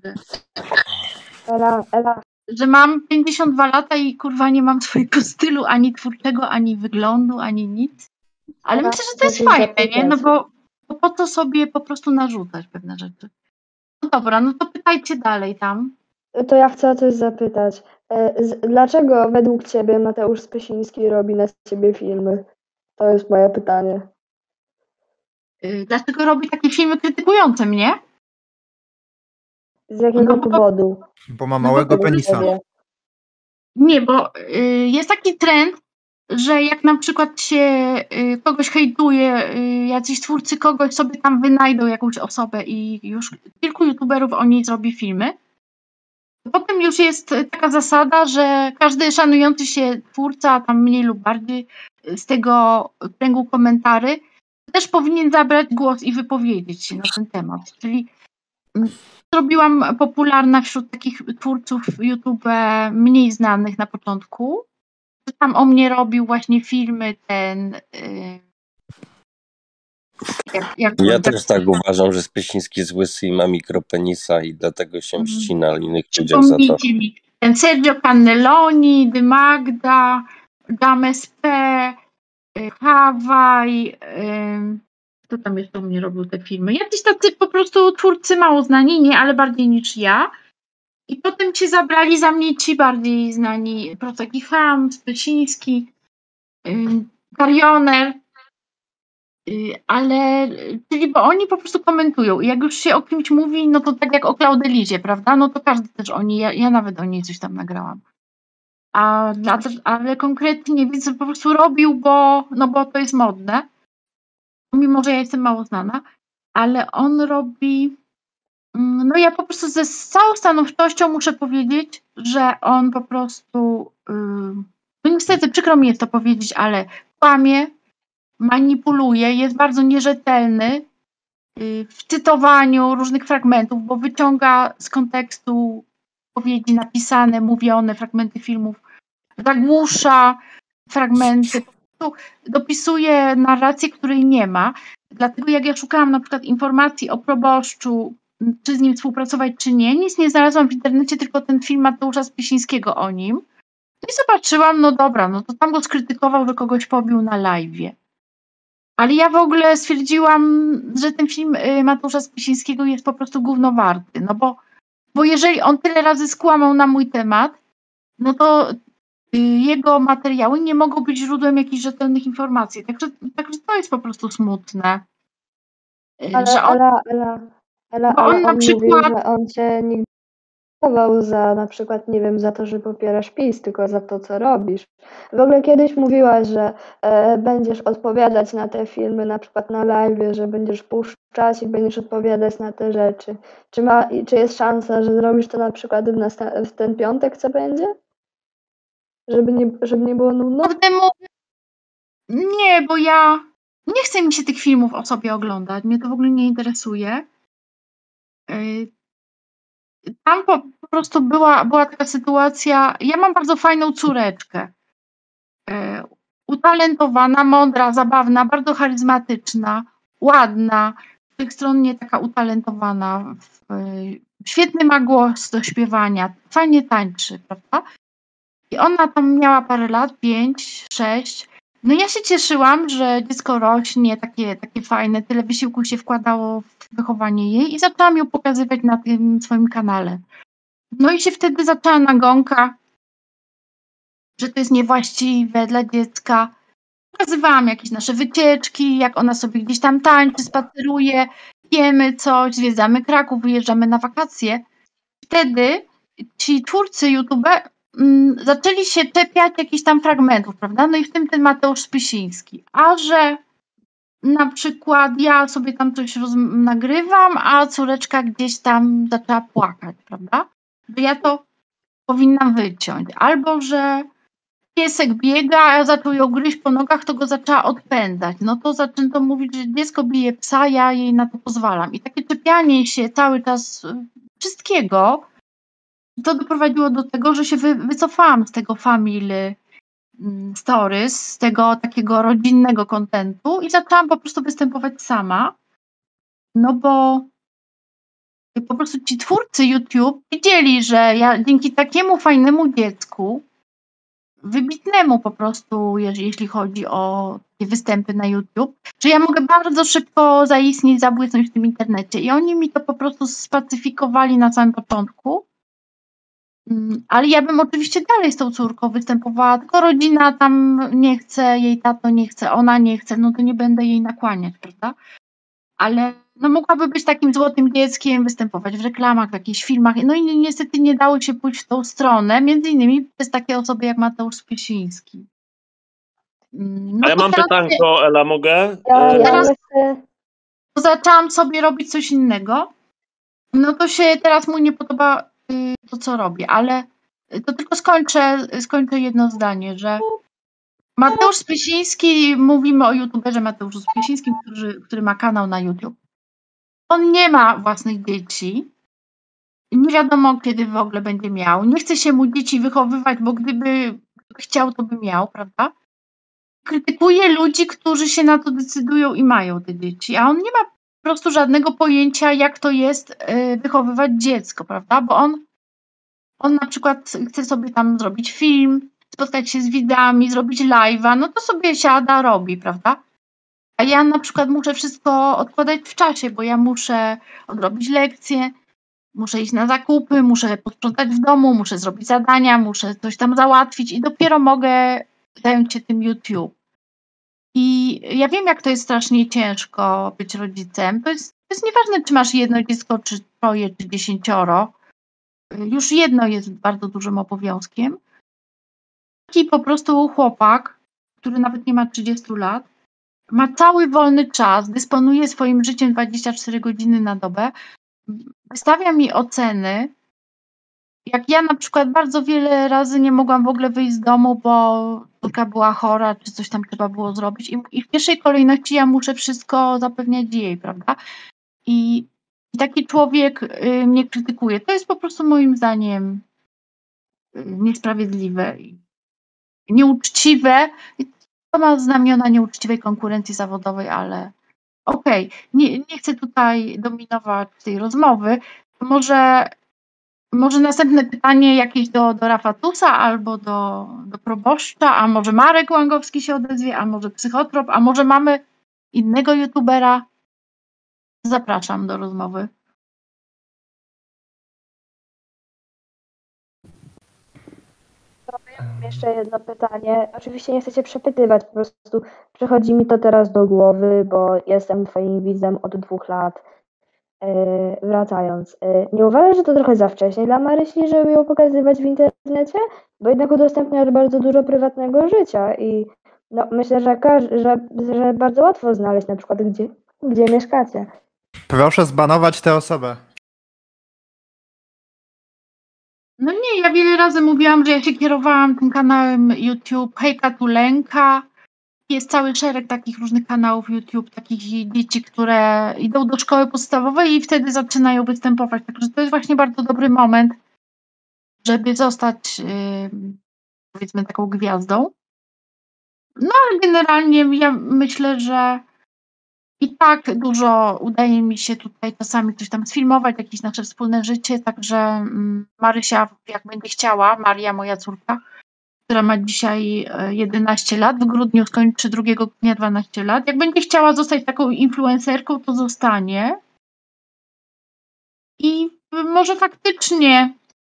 że mam 52 lata i kurwa nie mam swojego stylu, ani twórczego, ani wyglądu, ani nic. Ale myślę, że to jest fajne, nie? No bo po to sobie po prostu narzucać pewne rzeczy. No dobra, no to pytajcie dalej tam. To ja chcę o coś zapytać. Dlaczego według ciebie Mateusz Spysiński robi na ciebie filmy? To jest moje pytanie. Dlaczego robi takie filmy krytykujące mnie? Z jakiego powodu? Bo ma małego penisa. Nie, bo jest taki trend, że jak na przykład się kogoś hejtuje, jacyś twórcy kogoś sobie tam wynajdą jakąś osobę i już kilku youtuberów o niej zrobi filmy, to potem już jest taka zasada, że każdy szanujący się twórca, tam mniej lub bardziej z tego kręgu komentarzy, też powinien zabrać głos i wypowiedzieć się na ten temat. Czyli zrobiłam popularna wśród takich twórców YouTube mniej znanych na początku. Tam o mnie robił właśnie filmy ten... Ja też tak uważam, że Spysiński jest łysy i ma mikropenisa i dlatego się ścina innych ludziom za to. Przypomnijcie mi, ten Sergio Cannelloni, Dy Magda, James P, Hawaj, kto tam jeszcze u mnie robił te filmy? Jacyś tacy po prostu twórcy mało znani, nie, ale bardziej niż ja. I potem się zabrali za mnie ci bardziej znani, Proceki Ham, Spysiński, Karioner, ale, czyli bo oni po prostu komentują i jak już się o kimś mówi, no to tak jak o Claudelizie, prawda, no to każdy też o niej, ja nawet o niej coś tam nagrałam. Ale konkretnie więc po prostu robił, bo to jest modne, mimo że ja jestem mało znana, ale on robi, no ja po prostu z całą stanowczością muszę powiedzieć, że on po prostu, no niestety przykro mi jest to powiedzieć, ale kłamie, manipuluje, jest bardzo nierzetelny w cytowaniu różnych fragmentów, bo wyciąga z kontekstu powiedzi napisane, mówione, fragmenty filmów, zagłusza fragmenty, po prostu dopisuje narrację, której nie ma. Dlatego jak ja szukałam na przykład informacji o proboszczu, czy z nim współpracować, czy nie, nic nie znalazłam w internecie, tylko ten film Mateusza Spysińskiego o nim. I zobaczyłam, no dobra, no to tam go skrytykował, że kogoś pobił na live'ie. Ale ja w ogóle stwierdziłam, że ten film Mateusza Spysińskiego jest po prostu gówno warty, no bo jeżeli on tyle razy skłamał na mój temat, no to jego materiały nie mogą być źródłem jakichś rzetelnych informacji. Także to jest po prostu smutne. Ale on mówił, że on cię nigdy nie krytykował za na przykład, nie wiem, za to, że popierasz PiS, tylko za to, co robisz. W ogóle kiedyś mówiłaś, że będziesz odpowiadać na te filmy, na przykład na live, że będziesz puszczać i będziesz odpowiadać na te rzeczy. Czy jest szansa, że zrobisz to na przykład w ten piątek, co będzie? Żeby nie było nudno? Nie, bo ja nie chcę mi się tych filmów o sobie oglądać. Mnie to w ogóle nie interesuje. Tam po prostu była taka sytuacja. Ja mam bardzo fajną córeczkę. Utalentowana, mądra, zabawna, bardzo charyzmatyczna, ładna, wszechstronnie taka utalentowana. Świetny ma głos do śpiewania, fajnie tańczy, prawda? I ona tam miała parę lat, 5, 6. No ja się cieszyłam, że dziecko rośnie, takie fajne, tyle wysiłku się wkładało w wychowanie jej i zaczęłam ją pokazywać na tym swoim kanale. No i się wtedy zaczęła nagonka, że to jest niewłaściwe dla dziecka. Pokazywałam jakieś nasze wycieczki, jak ona sobie gdzieś tam tańczy, spaceruje, jemy coś, zwiedzamy Kraków, wyjeżdżamy na wakacje. Wtedy ci twórcy YouTube zaczęli się czepiać jakichś tam fragmentów, prawda? No i w tym ten Mateusz Spysiński. A że na przykład ja sobie tam coś nagrywam, a córeczka gdzieś tam zaczęła płakać, prawda? Że ja to powinnam wyciąć. Albo że piesek biega, a ja zaczął ją gryźć po nogach, to go zaczęła odpędzać. No to zaczęto mówić, że dziecko bije psa, ja jej na to pozwalam. I takie czepianie się cały czas wszystkiego, to doprowadziło do tego, że się wycofałam z tego Family Stories, z tego takiego rodzinnego kontentu i zaczęłam po prostu występować sama. No bo po prostu ci twórcy YouTube widzieli, że ja dzięki takiemu fajnemu dziecku, wybitnemu po prostu, jeśli chodzi o takie występy na YouTube, że ja mogę bardzo szybko zaistnieć, zabłysnąć w tym internecie. I oni mi to po prostu spacyfikowali na samym początku. Ale ja bym oczywiście dalej z tą córką występowała, tylko rodzina tam nie chce, jej tato nie chce, ona nie chce, no to nie będę jej nakłaniać, prawda? Ale no mogłaby być takim złotym dzieckiem, występować w reklamach, w jakichś filmach. No i niestety nie dało się pójść w tą stronę, między innymi przez takie osoby jak Mateusz Spysiński. No A ja mam pytanko, Ela, mogę? Teraz zaczęłam sobie robić coś innego. No to się teraz mu nie podoba to, co robię, ale to tylko skończę jedno zdanie, że Mateusz Spysiński, mówimy o youtuberze Mateuszu Spysińskim, który ma kanał na YouTube. On nie ma własnych dzieci. Nie wiadomo, kiedy w ogóle będzie miał. Nie chce się mu dzieci wychowywać, bo gdyby chciał, to by miał, prawda? Krytykuje ludzi, którzy się na to decydują i mają te dzieci, a on nie ma po prostu żadnego pojęcia, jak to jest wychowywać dziecko, prawda? Bo on na przykład chce sobie tam zrobić film, spotkać się z widzami, zrobić live'a, no to sobie siada, robi, prawda? A ja na przykład muszę wszystko odkładać w czasie, bo ja muszę odrobić lekcje, muszę iść na zakupy, muszę posprzątać w domu, muszę zrobić zadania, muszę coś tam załatwić i dopiero mogę zająć się tym YouTube. I ja wiem, jak to jest strasznie ciężko być rodzicem. To jest nieważne, czy masz jedno dziecko, czy 3, czy 10. Już jedno jest bardzo dużym obowiązkiem. Taki po prostu chłopak, który nawet nie ma 30 lat, ma cały wolny czas, dysponuje swoim życiem 24 godziny na dobę, wystawia mi oceny. Jak ja na przykład bardzo wiele razy nie mogłam w ogóle wyjść z domu, bo córka była chora, czy coś tam trzeba było zrobić i w pierwszej kolejności ja muszę wszystko zapewniać jej, prawda? I taki człowiek mnie krytykuje. To jest po prostu moim zdaniem niesprawiedliwe i nieuczciwe. To ma znamiona nieuczciwej konkurencji zawodowej, ale okej, nie chcę tutaj dominować tej rozmowy. Może następne pytanie jakieś do Rafatusa albo do proboszcza, a może Marek Łangowski się odezwie, a może Psychotrop, a może mamy innego youtubera. Zapraszam do rozmowy. Mam jeszcze jedno pytanie. Oczywiście nie chcę cię przepytywać, po prostu przychodzi mi to teraz do głowy, bo jestem twoim widzem od 2 lat. Wracając, nie uważasz, że to trochę za wcześnie dla Marysi, żeby ją pokazywać w internecie? Bo jednak udostępniasz bardzo dużo prywatnego życia i no, myślę, że bardzo łatwo znaleźć na przykład gdzie mieszkacie. Proszę zbanować tę osobę. No nie, ja wiele razy mówiłam, że ja się kierowałam tym kanałem YouTube Hejka Tulenka. Jest cały szereg takich różnych kanałów YouTube, takich dzieci, które idą do szkoły podstawowej i wtedy zaczynają występować. Także to jest właśnie bardzo dobry moment, żeby zostać powiedzmy taką gwiazdą. No ale generalnie ja myślę, że i tak dużo udaje mi się tutaj czasami coś tam sfilmować, jakieś nasze wspólne życie, także Marysia, jak będzie chciała, Maria, moja córka, która ma dzisiaj 11 lat, w grudniu skończy 2 dnia 12 lat. Jak będzie chciała zostać taką influencerką, to zostanie. I może faktycznie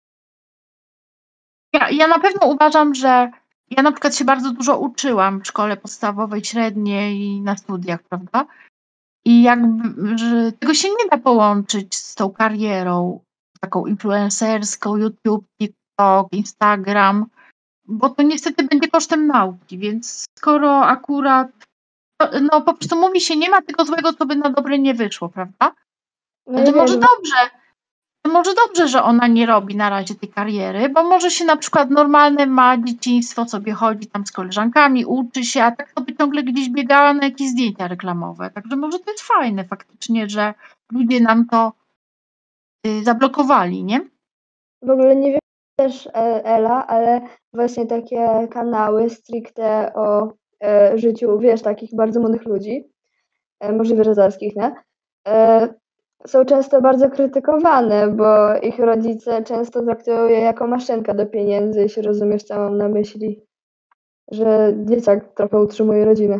ja na pewno uważam, że ja na przykład się bardzo dużo uczyłam w szkole podstawowej, średniej i na studiach, prawda? I jakby, że tego się nie da połączyć z tą karierą taką influencerską, YouTube, TikTok, Instagram, bo to niestety będzie kosztem nauki, więc skoro akurat no po prostu mówi się, nie ma tego złego, co by na dobre nie wyszło, prawda? No To i może wiesz, dobrze, że ona nie robi na razie tej kariery, bo może się na przykład normalne ma dzieciństwo, sobie chodzi tam z koleżankami, uczy się, a tak to by ciągle gdzieś biegała na jakieś zdjęcia reklamowe. Także może to jest fajne faktycznie, że ludzie nam to zablokowali, nie? w ogóle nie wiem też Ela, ale właśnie takie kanały stricte o życiu, wiesz, takich bardzo młodych ludzi, możliwe, że zarskich, nie? Są często bardzo krytykowane, bo ich rodzice często traktują je jako maszynkę do pieniędzy, jeśli rozumiesz, co mam na myśli, że dzieciak trochę utrzymuje rodzinę.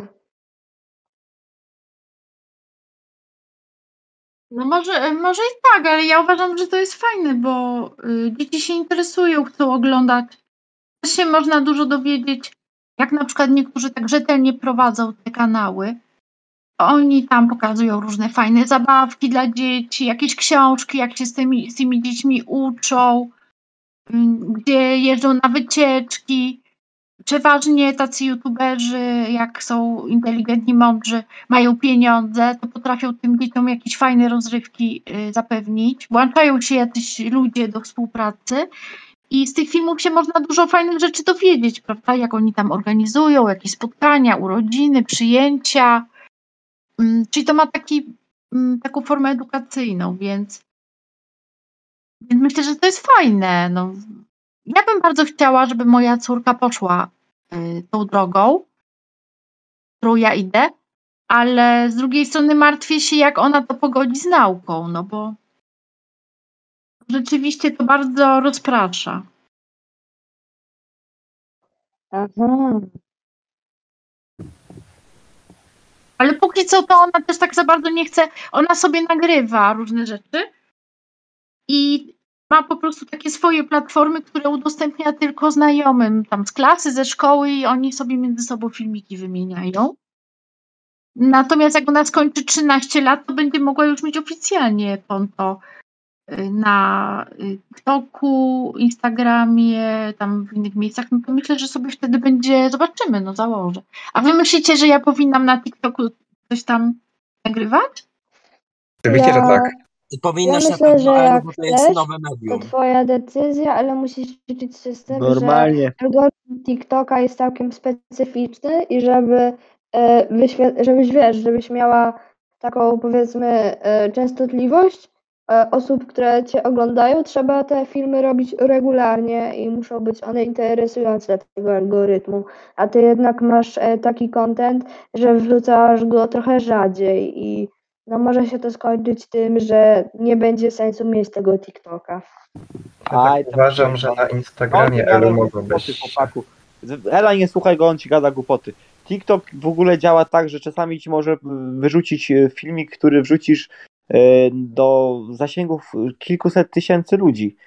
No może i tak, ale ja uważam, że to jest fajne, bo dzieci się interesują, chcą oglądać. Też się można dużo dowiedzieć, jak na przykład niektórzy tak rzetelnie prowadzą te kanały. Oni tam pokazują różne fajne zabawki dla dzieci, jakieś książki, jak się z tymi dziećmi uczą, gdzie jeżdżą na wycieczki. Przeważnie tacy youtuberzy, jak są inteligentni, mądrzy, mają pieniądze, to potrafią tym dzieciom jakieś fajne rozrywki zapewnić. Włączają się jacyś ludzie do współpracy i z tych filmów się można dużo fajnych rzeczy dowiedzieć, prawda? Jak oni tam organizują, jakieś spotkania, urodziny, przyjęcia. Czyli to ma taką formę edukacyjną, więc myślę, że to jest fajne. No. Ja bym bardzo chciała, żeby moja córka poszła tą drogą, którą ja idę, ale z drugiej strony martwię się, jak ona to pogodzi z nauką, no bo rzeczywiście to bardzo rozprasza. Aha. Ale póki co to ona też tak za bardzo nie chce, ona sobie nagrywa różne rzeczy i ma po prostu takie swoje platformy, które udostępnia tylko znajomym tam z klasy, ze szkoły i oni sobie między sobą filmiki wymieniają. Natomiast jak ona skończy 13 lat, to będzie mogła już mieć oficjalnie konto na TikToku, Instagramie, tam w innych miejscach, no to myślę, że sobie wtedy zobaczymy, no założę. A wy myślicie, że ja powinnam na TikToku coś tam nagrywać? Oczywiście, że tak. Ty Ja powinnaś na myślę, że pewno, ale jak bo to jest chcesz, nowe to medium. twoja decyzja, ale musisz liczyć się z tym, Normalnie. że algorytm TikToka jest całkiem specyficzny i żebyś miała taką, powiedzmy, częstotliwość osób, które cię oglądają, trzeba te filmy robić regularnie i muszą być one interesujące dla tego algorytmu, a ty jednak masz taki content, że wrzucasz go trochę rzadziej i no może się to skończyć tym, że nie będzie sensu mieć tego TikToka. Uważam, że na Instagramie Elu mogą być. Chłopaku. Ela, nie słuchaj go, on ci gada głupoty. TikTok w ogóle działa tak, że czasami ci może wyrzucić filmik, który wrzucisz do zasięgów kilkuset tysięcy ludzi.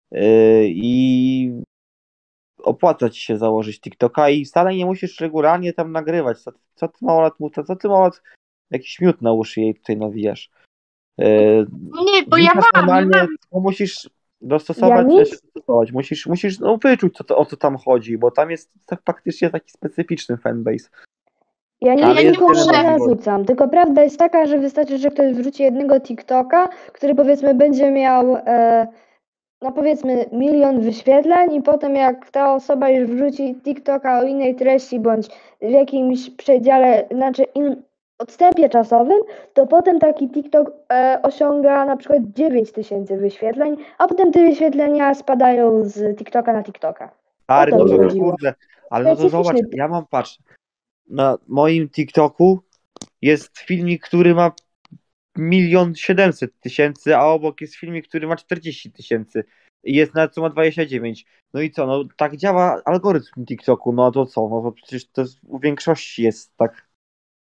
I opłaca ci się założyć TikToka i wcale nie musisz regularnie tam nagrywać. Co ty małolat jakiś miód na uszy jej tutaj nawijasz. Nie, bo ja mam. Normalnie musisz dostosować, musisz wyczuć o co tam chodzi, bo tam jest faktycznie taki specyficzny fanbase. Ja Ale nikomu jest nie wiele narzucam, tylko prawda jest taka, że wystarczy, że ktoś wrzuci jednego TikToka, który powiedzmy będzie miał no powiedzmy 1 milion wyświetleń i potem jak ta osoba już wrzuci TikToka o innej treści bądź w jakimś przedziale, znaczy odstępie czasowym, to potem taki TikTok osiąga na przykład 9 000 wyświetleń, a potem te wyświetlenia spadają z TikToka na TikTka. Ale O to mi no chodziło. kurde, ale no to Specyficzny zobacz, patrz, na moim TikToku jest filmik, który ma 1 700 000, a obok jest filmik, który ma 40 000 i jest nawet co ma 29. No i co, no tak działa algorytm TikToku, no to co, no to przecież to u większości jest tak.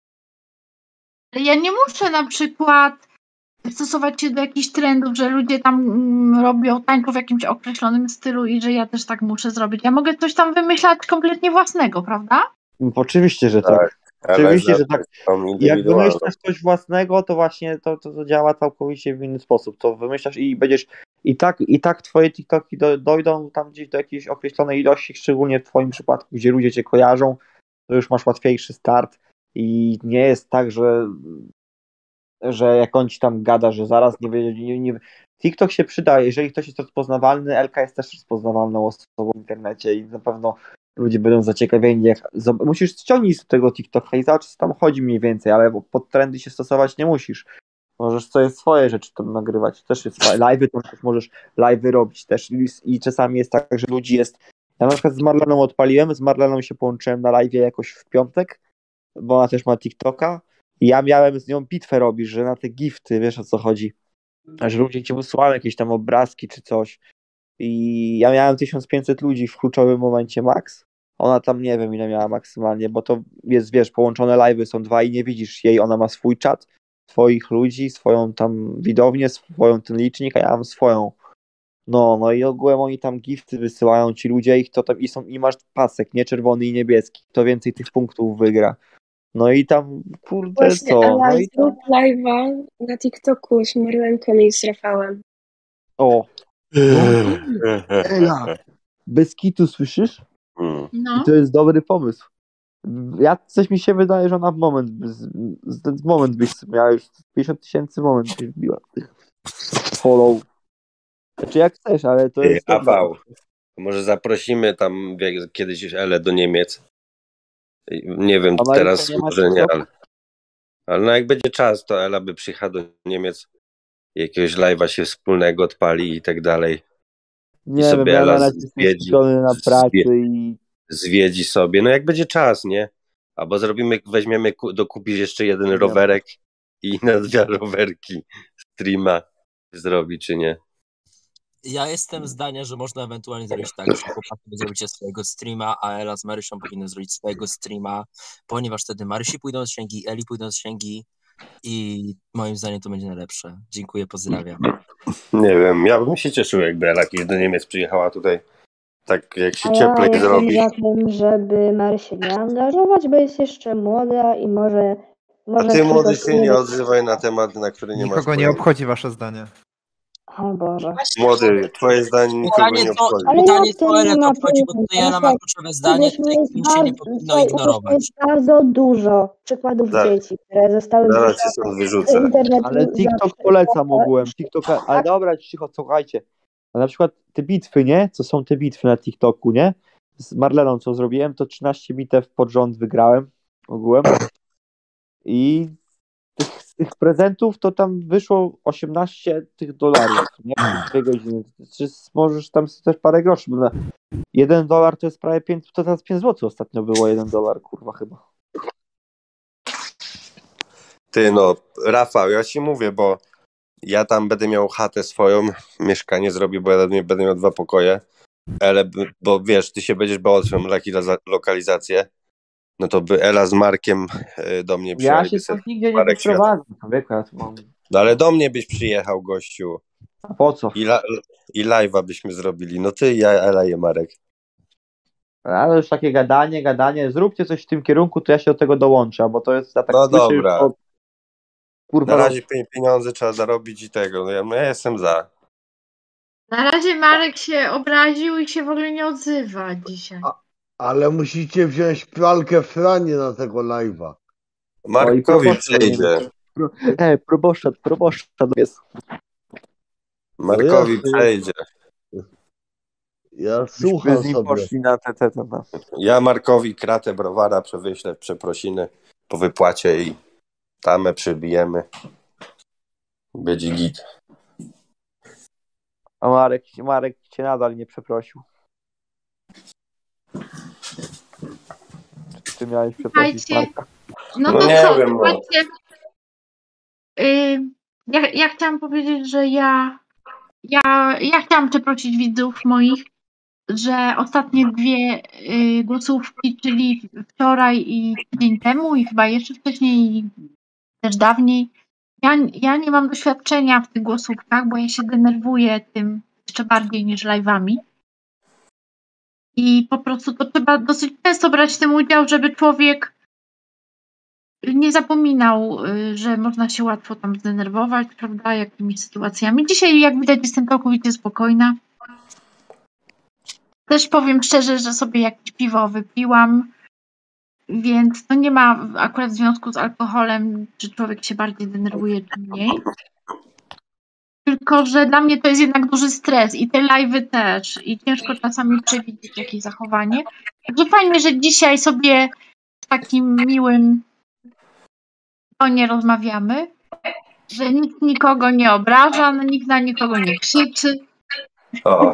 Ja nie muszę na przykład stosować się do jakichś trendów, że ludzie tam robią, tańczą w jakimś określonym stylu i że ja też tak muszę zrobić. Ja mogę coś tam wymyślać kompletnie własnego, prawda? Oczywiście, że tak. ale Oczywiście, że tak. są Jak indywidualne. wymyślasz coś własnego, to właśnie to działa całkowicie w inny sposób. To wymyślasz i będziesz I tak twoje TikToki dojdą tam gdzieś do jakiejś określonej ilości, szczególnie w twoim przypadku, gdzie ludzie cię kojarzą, to już masz łatwiejszy start i nie jest tak, że jak on ci tam gada, że zaraz nie. TikTok się przyda, jeżeli ktoś jest rozpoznawalny, Elka jest też rozpoznawalną osobą w internecie i na pewno ludzie będą zaciekawieni. Musisz ściągnąć z tego TikToka i zobaczyć, co tam chodzi mniej więcej, ale pod trendy się stosować nie musisz. Możesz swoje rzeczy tam nagrywać, też jest live'y, to też możesz live'y robić też i czasami jest tak, że ludzi jest. Ja na przykład z Marleną odpaliłem, z Marleną się połączyłem na live'ie jakoś w piątek, bo ona też ma TikToka i ja miałem z nią bitwę robić, że na te gifty, wiesz o co chodzi, że ludzie ci wysyłają jakieś tam obrazki czy coś i ja miałem 1500 ludzi w kluczowym momencie max, ona tam nie wiem ile miała maksymalnie, bo to jest, wiesz, połączone live'y są dwa i nie widzisz jej, ona ma swój czat, swoich ludzi, swoją tam widownię, swoją ten licznik, a ja mam swoją. No i ogółem oni tam gifty wysyłają ci ludzie, ich to tam i masz pasek, nie czerwony i niebieski, kto więcej tych punktów wygra. No i tam, kurde, Właśnie, co? Ela, No i zrób live'a na TikToku z Marlenką i z Rafałem. o. Ela, bez kitu, słyszysz? No. I to jest dobry pomysł. Coś mi się wydaje, że ona w moment byś miała już 50 000 moment byś wbiła tych follow. Znaczy jak chcesz, ale to jest Rafał, może zaprosimy tam kiedyś Elę do Niemiec. Nie wiem, A teraz nie ma może nie, TikToka? ale no jak będzie czas, to Ela by przyjechała do Niemiec, jakiegoś live'a się wspólnego odpali i tak dalej. Nie I wiem, sobie ja na Ela razie jestem skupiony na pracy i zwiedzi sobie, no jak będzie czas, nie? Albo weźmiemy, dokupisz jeszcze jeden rowerek i na 2 rowerki streama zrobi, czy nie? Ja jestem zdania, że można ewentualnie zrobić tak, że chłopaki wy zrobicie swojego streama, a Ela z Marysią powinny zrobić swojego streama, ponieważ wtedy Marysi pójdą z księgi, Eli pójdą z księgi i moim zdaniem to będzie najlepsze. Dziękuję, pozdrawiam. Nie wiem, ja bym się cieszył, jakby Ela kiedyś do Niemiec przyjechała tutaj, tak jak się A ja cieplej jestem zrobi. za tym, żeby Marysię nie angażować, bo jest jeszcze młoda i może A ty młody przyszłość się nie odzywaj na temat, na który nie masz Nikogo nie pojęcia. obchodzi wasze zdanie. O Boże. Młody, twoje zdanie nikogo nie obchodzi. Pytanie to co Elę nie to ma obchodzi, bo tutaj Ela ma kluczowe zdanie, tutaj im się nie powinno ignorować. jest bardzo dużo przykładów Tak. dzieci, które zostały Zaraz cię wrzucone stąd wyrzucę. do internetu. Ale TikTok polecam ogółem. TikToka, ale dobra, cicho, słuchajcie. A na przykład te bitwy, nie? Co są te bitwy na TikToku, nie? Z Marleną co zrobiłem, to 13 bitew pod rząd wygrałem ogółem. I z tych prezentów to tam wyszło 18 tych dolarów, nie? 2 godziny. Czy możesz tam też parę groszy, bo na $1 to jest prawie 5, to teraz 5 zł ostatnio było $1, kurwa chyba. Ty no, Rafał, ja ci mówię, bo ja tam będę miał chatę swoją, mieszkanie zrobię, bo ja będę miał 2 pokoje, ale, bo wiesz, ty się będziesz bał o swoją lokalizację, no to by Ela z Markiem do mnie Ja przyjechali. się stąd nigdzie nie wyprowadzę, człowieku, ja tu mam. No ale do mnie byś przyjechał, gościu. A po co? I live'a byśmy zrobili, no ty, ja, Ela i Marek. Ale już takie gadanie, zróbcie coś w tym kierunku, to ja się do tego dołączę, bo to jest, ja tak No słyszę, dobra. to, kurwa, Na razie pieniądze trzeba zarobić i tego, no ja jestem za. Na razie Marek się obraził i się w ogóle nie odzywa dzisiaj. Ale musicie wziąć pralkę Franie na tego live'a. Markowi przejdzie. Proboszczad jest. Markowi przejdzie. Ja słucham z nim sobie. poszli na te. Ja Markowi kratę browara wyślę przeprosiny po wypłacie i tamę przybijemy. Będzie git. A Marek cię nadal nie przeprosił. Ty miałeś przeprosić Słuchajcie, Marka. no to nie co, wiem, no. słuchajcie, ja chciałam powiedzieć, że ja chciałam przeprosić widzów moich, że ostatnie 2 głosówki, czyli wczoraj i tydzień temu i chyba jeszcze wcześniej i też dawniej, ja nie mam doświadczenia w tych głosówkach, bo ja się denerwuję tym jeszcze bardziej niż live'ami. I po prostu to trzeba dosyć często brać w tym udział, żeby człowiek nie zapominał, że można się łatwo tam zdenerwować, prawda, jakimiś sytuacjami. Dzisiaj, jak widać, jestem całkowicie spokojna. Też powiem szczerze, że sobie jakieś piwo wypiłam, więc to nie ma akurat związku z alkoholem, czy człowiek się bardziej denerwuje, czy mniej. Tylko że dla mnie to jest jednak duży stres i te live'y też i ciężko czasami przewidzieć jakieś zachowanie. Także fajnie, że dzisiaj sobie w takim miłym tonie rozmawiamy, że nikt nikogo nie obraża, nikt na nikogo nie krzyczy, O,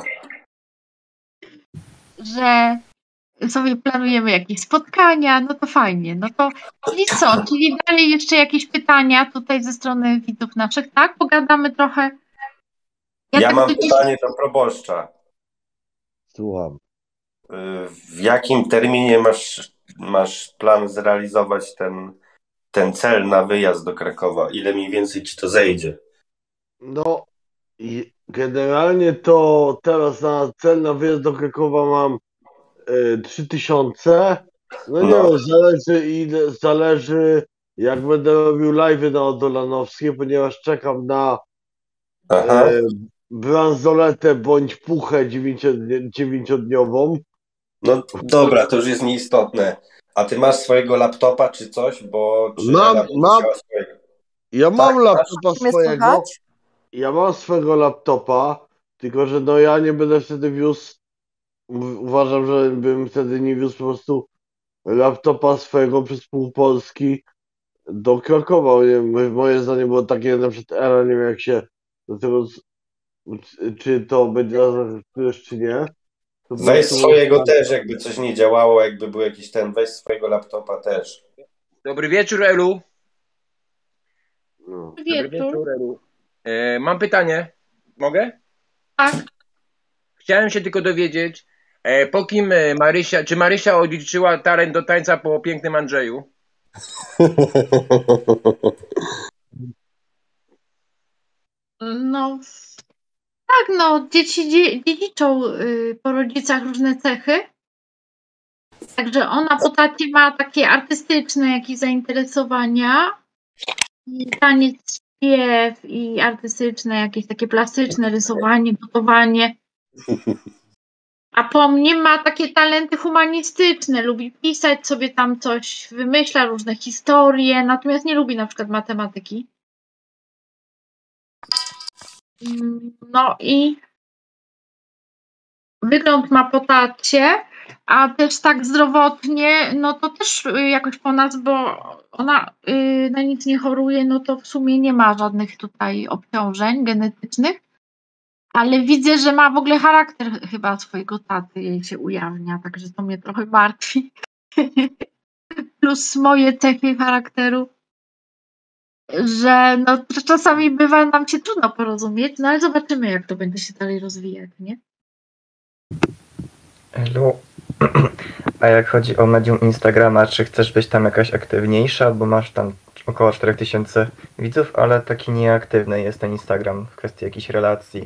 że sobie planujemy jakieś spotkania, no to fajnie. No to, czyli co? Czyli dalej jeszcze jakieś pytania tutaj ze strony widzów naszych, tak? Pogadamy trochę. ja tak mam do dziś- pytanie do proboszcza. Słucham. W jakim terminie masz plan zrealizować ten cel na wyjazd do Krakowa? Ile mniej więcej ci to zejdzie? No, i generalnie to teraz na cel na wyjazd do Krakowa mam 3000. No nie No. wiem, zależy jak będę robił live'y na Odolanowskiej, ponieważ czekam na Aha. bransoletę bądź puchę 9-dniową. No dobra, to już jest nieistotne. A ty masz swojego laptopa czy coś? Bo czy Mam- Ela będzie mam. chciała swojego? Ja mam laptopa Mnie swojego. słychać? Ja mam swojego laptopa, tylko że no ja nie będę wtedy wiózł. Uważam, że bym wtedy nie wiózł po prostu laptopa swojego przez pół Polski do Krakowa. Moje zdanie było takie, na przykład Ela, nie wiem jak się do tego, czy to będzie nas czy nie. To po Weź prostu- swojego też, jakby coś nie działało, jakby był jakiś weź swojego laptopa też. Dobry wieczór, Elu. No. Dobry wieczór, Elu. Mam pytanie. Mogę? Tak. Chciałem się tylko dowiedzieć, po kim czy Marysia odziedziczyła talent do tańca po pięknym Andrzeju? No tak, no dzieci dziedziczą po rodzicach różne cechy. Także ona po tacie ma takie artystyczne jakieś zainteresowania. I taniec, śpiew i artystyczne, jakieś takie plastyczne, rysowanie, gotowanie. A po mnie ma takie talenty humanistyczne. Lubi pisać sobie tam coś, wymyśla różne historie, natomiast nie lubi na przykład matematyki. No i wygląd ma po tacie, a też tak zdrowotnie, no to też jakoś po nas, bo ona na nic nie choruje, no to w sumie nie ma żadnych tutaj obciążeń genetycznych, ale widzę, że ma w ogóle charakter chyba swojego taty, jej się ujawnia, także to mnie trochę martwi. Plus moje cechy charakteru, że no czasami bywa nam się trudno porozumieć, no ale zobaczymy, jak to będzie się dalej rozwijać, nie? Elu, a jak chodzi o medium Instagrama, czy chcesz być tam jakaś aktywniejsza, bo masz tam około 4000 widzów, ale taki nieaktywny jest ten Instagram w kwestii jakichś relacji.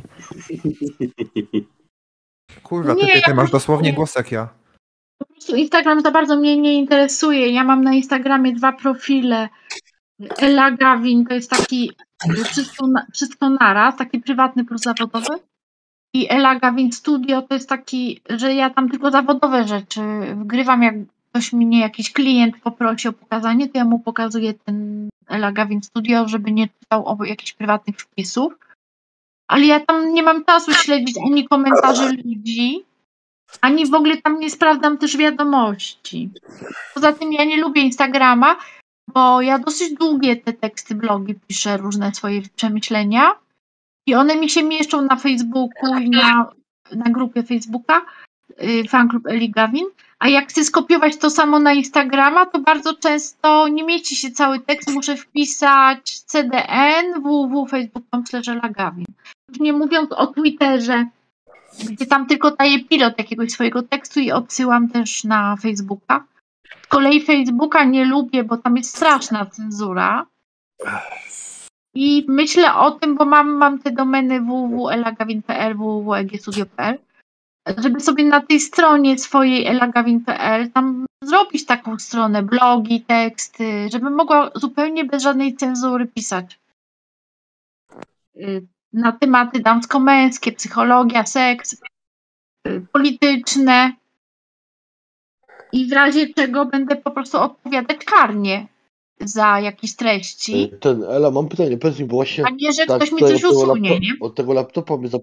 Kurwa, Nie, ty ja masz po dosłownie prostu- głos jak ja. Po prostu Instagram za bardzo mnie nie interesuje. Ja mam na Instagramie 2 profile. Ela Gawin to jest taki wszystko naraz, taki prywatny plus zawodowy. I Ela Gawin Studio to jest taki, że ja tam tylko zawodowe rzeczy wgrywam, jak ktoś mnie, jakiś klient poprosi o pokazanie, to ja mu pokazuję ten Ela Gawin Studio, żeby nie czytał o jakichś prywatnych wpisów. Ale ja tam nie mam czasu śledzić ani komentarzy ludzi, ani w ogóle tam nie sprawdzam też wiadomości. Poza tym ja nie lubię Instagrama, bo ja dosyć długie te teksty, blogi piszę, różne swoje przemyślenia i one mi się mieszczą na Facebooku i na grupie Facebooka, fanklub Eli Gawin, a jak chcę skopiować to samo na Instagrama, to bardzo często nie mieści się cały tekst, muszę wpisać cdn www.facebook.com/elagawin. Już nie mówiąc o Twitterze, gdzie tam tylko daję pilot jakiegoś swojego tekstu i odsyłam też na Facebooka. Z kolei Facebooka nie lubię, bo tam jest straszna cenzura. I myślę o tym, bo mam te domeny www.elagawin.pl, www.egstudio.pl, żeby sobie na tej stronie swojej elagawin.pl tam zrobić taką stronę, blogi, teksty, żebym mogła zupełnie bez żadnej cenzury pisać na tematy damsko-męskie, psychologia, seks, polityczne i w razie czego będę po prostu odpowiadać karnie za jakieś treści, Ela, mam pytanie, powiedz mi, bo właśnie a nie, że tak ktoś mi tutaj coś usunie, nie? od tego laptopa mnie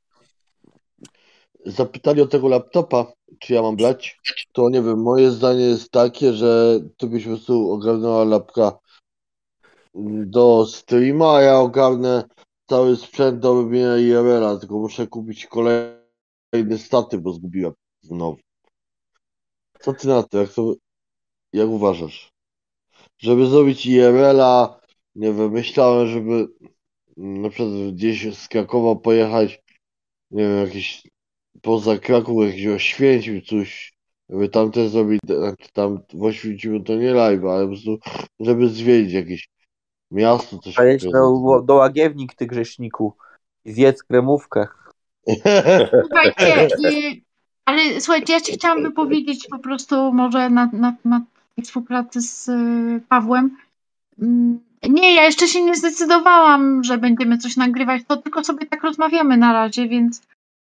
zapytali o tego laptopa, czy ja mam brać, to nie wiem, moje zdanie jest takie, że ty byś po prostu ogarnęła lapka do streama, a ja ogarnę cały sprzęt do robienia IRL-a, tylko muszę kupić kolejny statyw, bo zgubiłem znowu. Co ty na to, jak uważasz? Żeby zrobić IRL-a, nie wiem, myślałem, żeby na przykład gdzieś z Krakowa pojechać, nie wiem, jakieś poza Kraków, jakiś Oświęcim, coś, żeby tam też zrobić, tam w Oświęcimiu to nie live, ale po prostu, żeby zwiedzić jakieś miasto, coś Pojedź takiego. do Łagiewnik, ty grzeszniku, i zjedz kremówkę. Słuchajcie, ale słuchajcie, ja się chciałam wypowiedzieć po prostu może na współpracy z Pawłem. Nie, ja jeszcze się nie zdecydowałam, że będziemy coś nagrywać, to tylko sobie tak rozmawiamy na razie, więc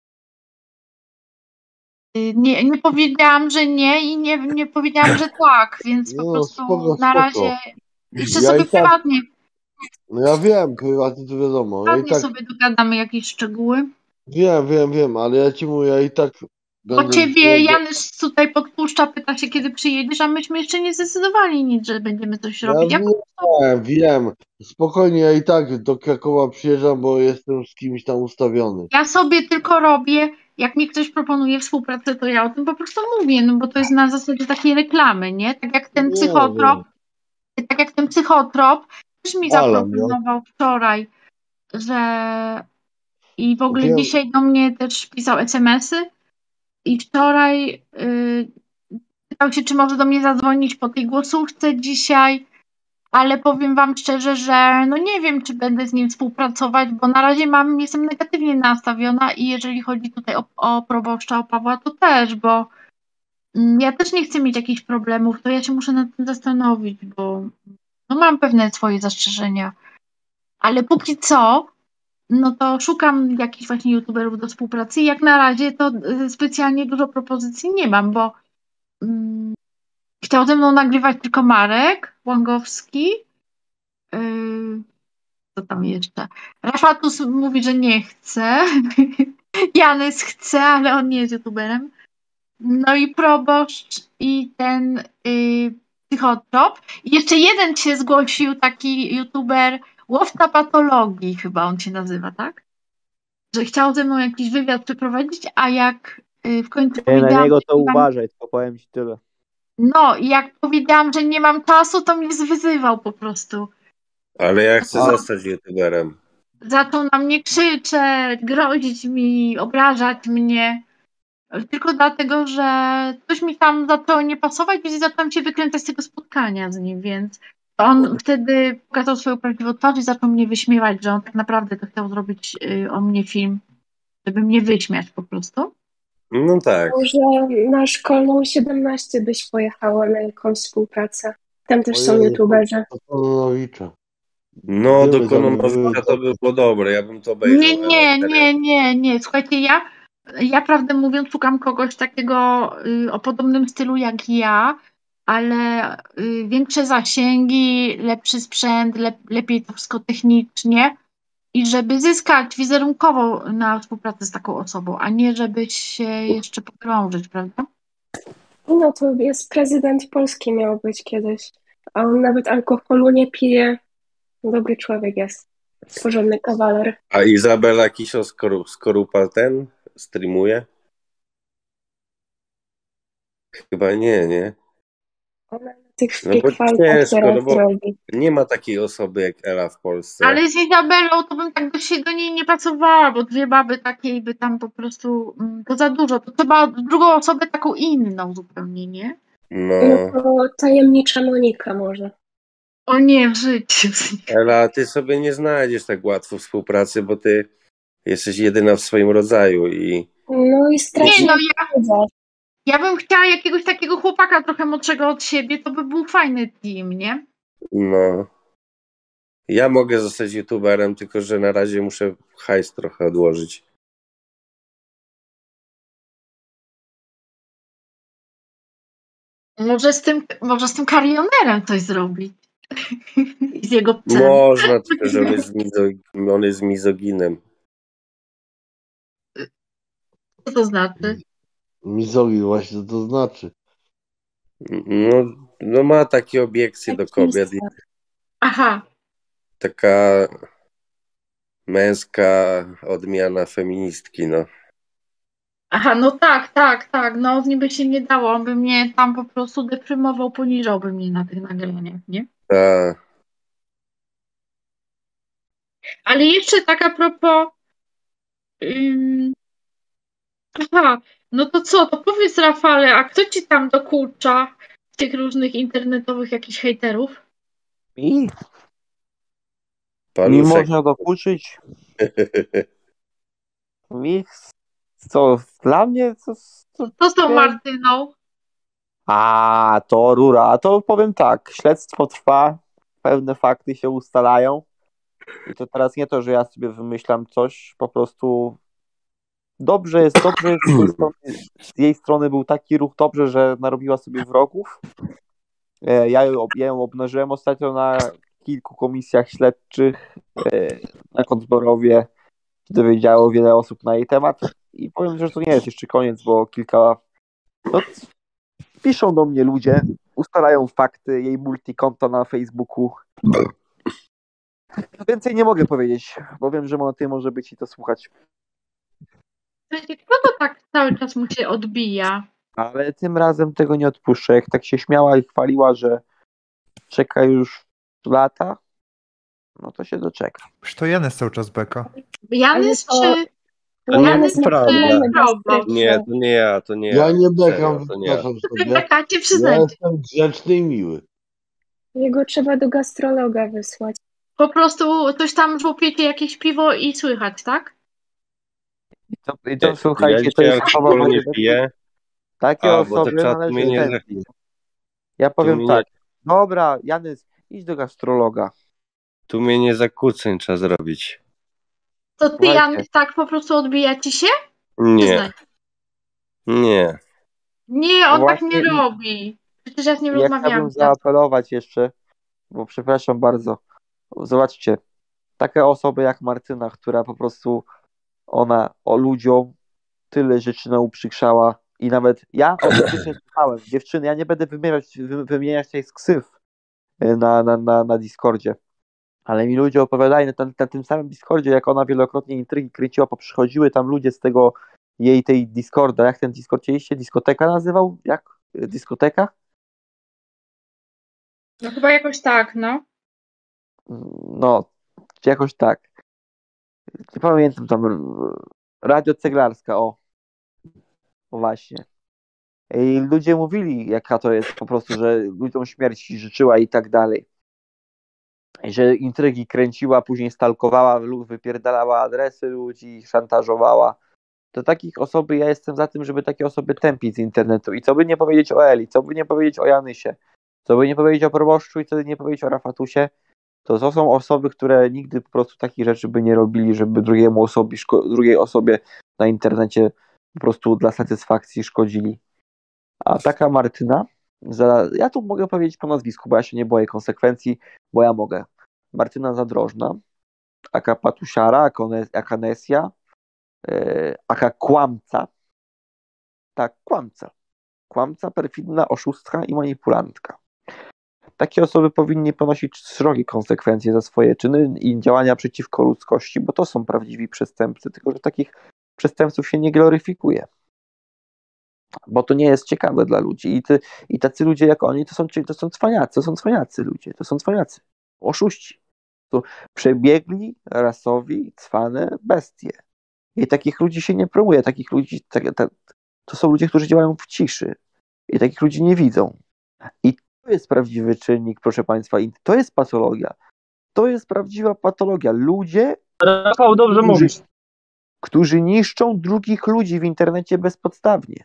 nie powiedziałam, że nie i nie powiedziałam, że tak, więc po prostu na razie jeszcze Ja sobie i tak, prywatnie no ja wiem, prywatnie to wiadomo, ja i tak sobie dogadamy jakieś szczegóły. wiem, ale ja ci mówię, ja i tak Bo będę... ciebie Janusz tutaj podpuszcza, pyta się, kiedy przyjedziesz, a myśmy jeszcze nie zdecydowali nic, że będziemy coś robić. Wiem, spokojnie, ja i tak do Krakowa przyjeżdżam, bo jestem z kimś tam ustawiony. Ja sobie tylko robię, jak mi ktoś proponuje współpracę, to ja o tym po prostu mówię, no bo to jest na zasadzie takiej reklamy, nie? Tak jak ten psychotrop też mi zaproponował wczoraj, że i w ogóle dzisiaj do mnie też pisał SMS-y i wczoraj pytał się, czy może do mnie zadzwonić po tej głosówce dzisiaj, ale powiem wam szczerze, że no nie wiem, czy będę z nim współpracować, bo na razie jestem negatywnie nastawiona i jeżeli chodzi tutaj o proboszcza, o Pawła, to też, bo ja też nie chcę mieć jakichś problemów, to ja się muszę nad tym zastanowić, bo no mam pewne swoje zastrzeżenia, ale póki co, no to szukam jakichś właśnie youtuberów do współpracy i jak na razie to specjalnie dużo propozycji nie mam, bo chciał ze mną nagrywać tylko Marek Łągowski. Co tam jeszcze? Rafatus mówi, że nie chce. Janys chce, ale on nie jest youtuberem. No i proboszcz i ten psychotrop. I jeszcze jeden się zgłosił, taki youtuber Łowca Patologii, chyba on się nazywa, tak? Że chciał ze mną jakiś wywiad przeprowadzić, a jak w końcu powiedziałam... Na niego to uważaj, tylko powiem ci tyle. No i jak powiedziałam, że nie mam czasu, to mnie zwyzywał po prostu. Ale ja chcę zostać youtuberem. Zaczął na mnie krzyczeć, grozić mi, obrażać mnie. Tylko dlatego, że coś mi tam zaczęło nie pasować i zaczęłam się wykręcać z tego spotkania z nim, więc on wtedy pokazał swoją prawdziwą twarz i zaczął mnie wyśmiewać, że on tak naprawdę to chciał zrobić o mnie film, żeby mnie wyśmiać po prostu. No tak. Może na szkolną 17 byś pojechała na jakąś współpracę. Tam też są youtuberzy. No, do Kononowicza to by było dobre, ja bym to obejrzał. Nie. Słuchajcie, ja prawdę mówiąc szukam kogoś takiego o podobnym stylu jak ja, ale większe zasięgi, lepszy sprzęt, lepiej to wszystko technicznie i żeby zyskać wizerunkowo na współpracę z taką osobą, a nie żeby się jeszcze pogrążyć, prawda? No to jest prezydent Polski miał być kiedyś, a on nawet alkoholu nie pije. Dobry człowiek jest. Porządny kawaler. A Izabela Kisio Skorupa ten streamuje? Chyba nie. Ona na tych No bo freak teraz bo robi. nie ma takiej osoby jak Ela w Polsce. Ale z Izabelą to bym tak do niej nie pracowała, bo dwie baby takiej by tam po prostu, to za dużo. To trzeba drugą osobę taką inną zupełnie, nie? No to tajemnicza Monika może. O nie, w życiu. Ela, ty sobie nie znajdziesz tak łatwo współpracy, bo ty jesteś jedyna w swoim rodzaju i No i Nie, strasznie no wiedza. ja bym chciała jakiegoś takiego chłopaka trochę młodszego od siebie, to by był fajny team, nie? No. Ja mogę zostać youtuberem, tylko że na razie muszę hajs trochę odłożyć. Może z tym karionerem coś zrobić. I z jego psem. Można, tylko że on jest mizoginem. Co to znaczy? Mizogin właśnie to znaczy. No ma takie obiekcje do kobiet. I Aha. taka męska odmiana feministki, no. Aha, no tak. No z nim by się nie dało. On by mnie tam po prostu deprymował, poniżałby mnie na tych nagraniach, nie? Tak. Ale jeszcze tak a propos. Aha, no to co? To powiedz, Rafale, a kto ci tam dokucza tych różnych internetowych jakichś hejterów? Mi Paluszek. można dokuczyć. Mi co dla mnie? Co z tą Martyną? A, to rura. A to powiem tak, śledztwo trwa, pewne fakty się ustalają. I to teraz nie to, że ja sobie wymyślam coś, po prostu dobrze jest z jej strony był taki ruch dobrze, że narobiła sobie wrogów. Ja ją obnażyłem ostatnio na kilku komisjach śledczych na Kątborowie. Dowiedziało wiele osób na jej temat i powiem, że to nie jest jeszcze koniec, bo piszą do mnie ludzie, ustalają fakty, jej multikonto na Facebooku. Więcej nie mogę powiedzieć, bo wiem, że ty może być i to słuchać. Kto to tak cały czas mu się odbija? Ale tym razem tego nie odpuszczę. Jak tak się śmiała i chwaliła, że czeka już lata, no to się doczeka. Już to Janys cały czas beka. Janys to- czy... To nie Janys jest prawda. robot? Nie, to nie ja, to nie ja. Ja nie bekam, Serio, to nie ja. przepraszam sobie. Bekacie, Ja przyznajcie. jestem grzeczny i miły. Jego trzeba do gastrologa wysłać. Po prostu coś tam żłopiecie jakieś piwo i słychać, tak? I to słuchajcie, ja to jest alkoholu nie piję. takie A, bo to osoby czat należy mnie nie tępić. Ja powiem mnie tak, dobra, Janys, idź do gastrologa. Tu mnie nie zakłóceń trzeba zrobić. To ty, Słuchajcie. Janys, tak po prostu odbija ci się? Nie. Przyznaj. Nie. Nie, on tak Właśnie nie robi. Przecież ja z nim Ja rozmawiałam. chciałbym zaapelować jeszcze, bo przepraszam bardzo. Zobaczcie, takie osoby jak Martyna, która po prostu ona ludziom tyle rzeczy nauprzykrzała i nawet ja autentycznie słuchałem. Dziewczyny, ja nie będę wymieniać tej ksyw na Discordzie, ale mi ludzie opowiadali na tym samym Discordzie, jak ona wielokrotnie intrygi kręciła, przychodziły tam ludzie z tego tej Discorda, jak ten Discord chcieliście? Dyskoteka nazywał? Jak? Dyskoteka? No chyba jakoś tak, no. No, jakoś tak. Nie pamiętam tam. Radio Ceglarska, o właśnie. I ludzie mówili, jaka to jest po prostu, że ludziom śmierci życzyła i tak dalej. I że intrygi kręciła, później stalkowała, wypierdalała adresy ludzi, szantażowała. To takich osoby, ja jestem za tym, żeby takie osoby tępić z internetu. I co by nie powiedzieć o Eli, co by nie powiedzieć o Janysie, co by nie powiedzieć o proboszczu i co by nie powiedzieć o Rafatusie, to są osoby, które nigdy po prostu takich rzeczy by nie robili, żeby drugiej osobie na internecie po prostu dla satysfakcji szkodzili. A taka Martyna, ja tu mogę powiedzieć po nazwisku, bo ja się nie boję konsekwencji, bo ja mogę. Martyna Zadrożna, aka Patusiara, aka Nesia, aka Kłamca. Tak, Kłamca, perfidna, oszustka i manipulantka. Takie osoby powinny ponosić szerokie konsekwencje za swoje czyny i działania przeciwko ludzkości, bo to są prawdziwi przestępcy, tylko że takich przestępców się nie gloryfikuje. Bo to nie jest ciekawe dla ludzi. I tacy ludzie jak oni to są cwaniacy ludzie, to są cwaniacy, oszuści. To przebiegli, rasowi, cwane bestie. I takich ludzi się nie promuje, takich ludzi, to są ludzie, którzy działają w ciszy. I takich ludzi nie widzą. I to jest prawdziwy czynnik, proszę Państwa, i to jest patologia. To jest prawdziwa patologia. Ludzie, Rafał, dobrze mówisz. którzy niszczą drugich ludzi w internecie bezpodstawnie.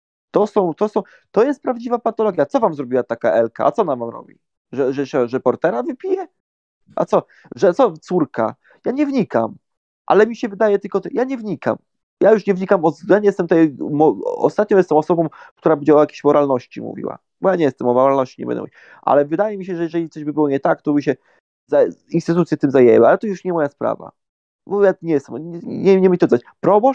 To jest prawdziwa patologia. Co wam zrobiła taka Elka? A co ona wam robi? Że portera wypije? A co? Że co córka? Ja nie wnikam. Ale mi się wydaje tylko... Ja nie wnikam. Ja już nie wnikam. Ja nie jestem tutaj... Ostatnio jestem osobą, która będzie o jakiejś moralności mówiła. Bo ja nie jestem o moralności, nie będę mówić. Ale wydaje mi się, że jeżeli coś by było nie tak, to by się instytucje tym zajęły. Ale to już nie moja sprawa. Bo ja nie jestem... Nie mi to coś.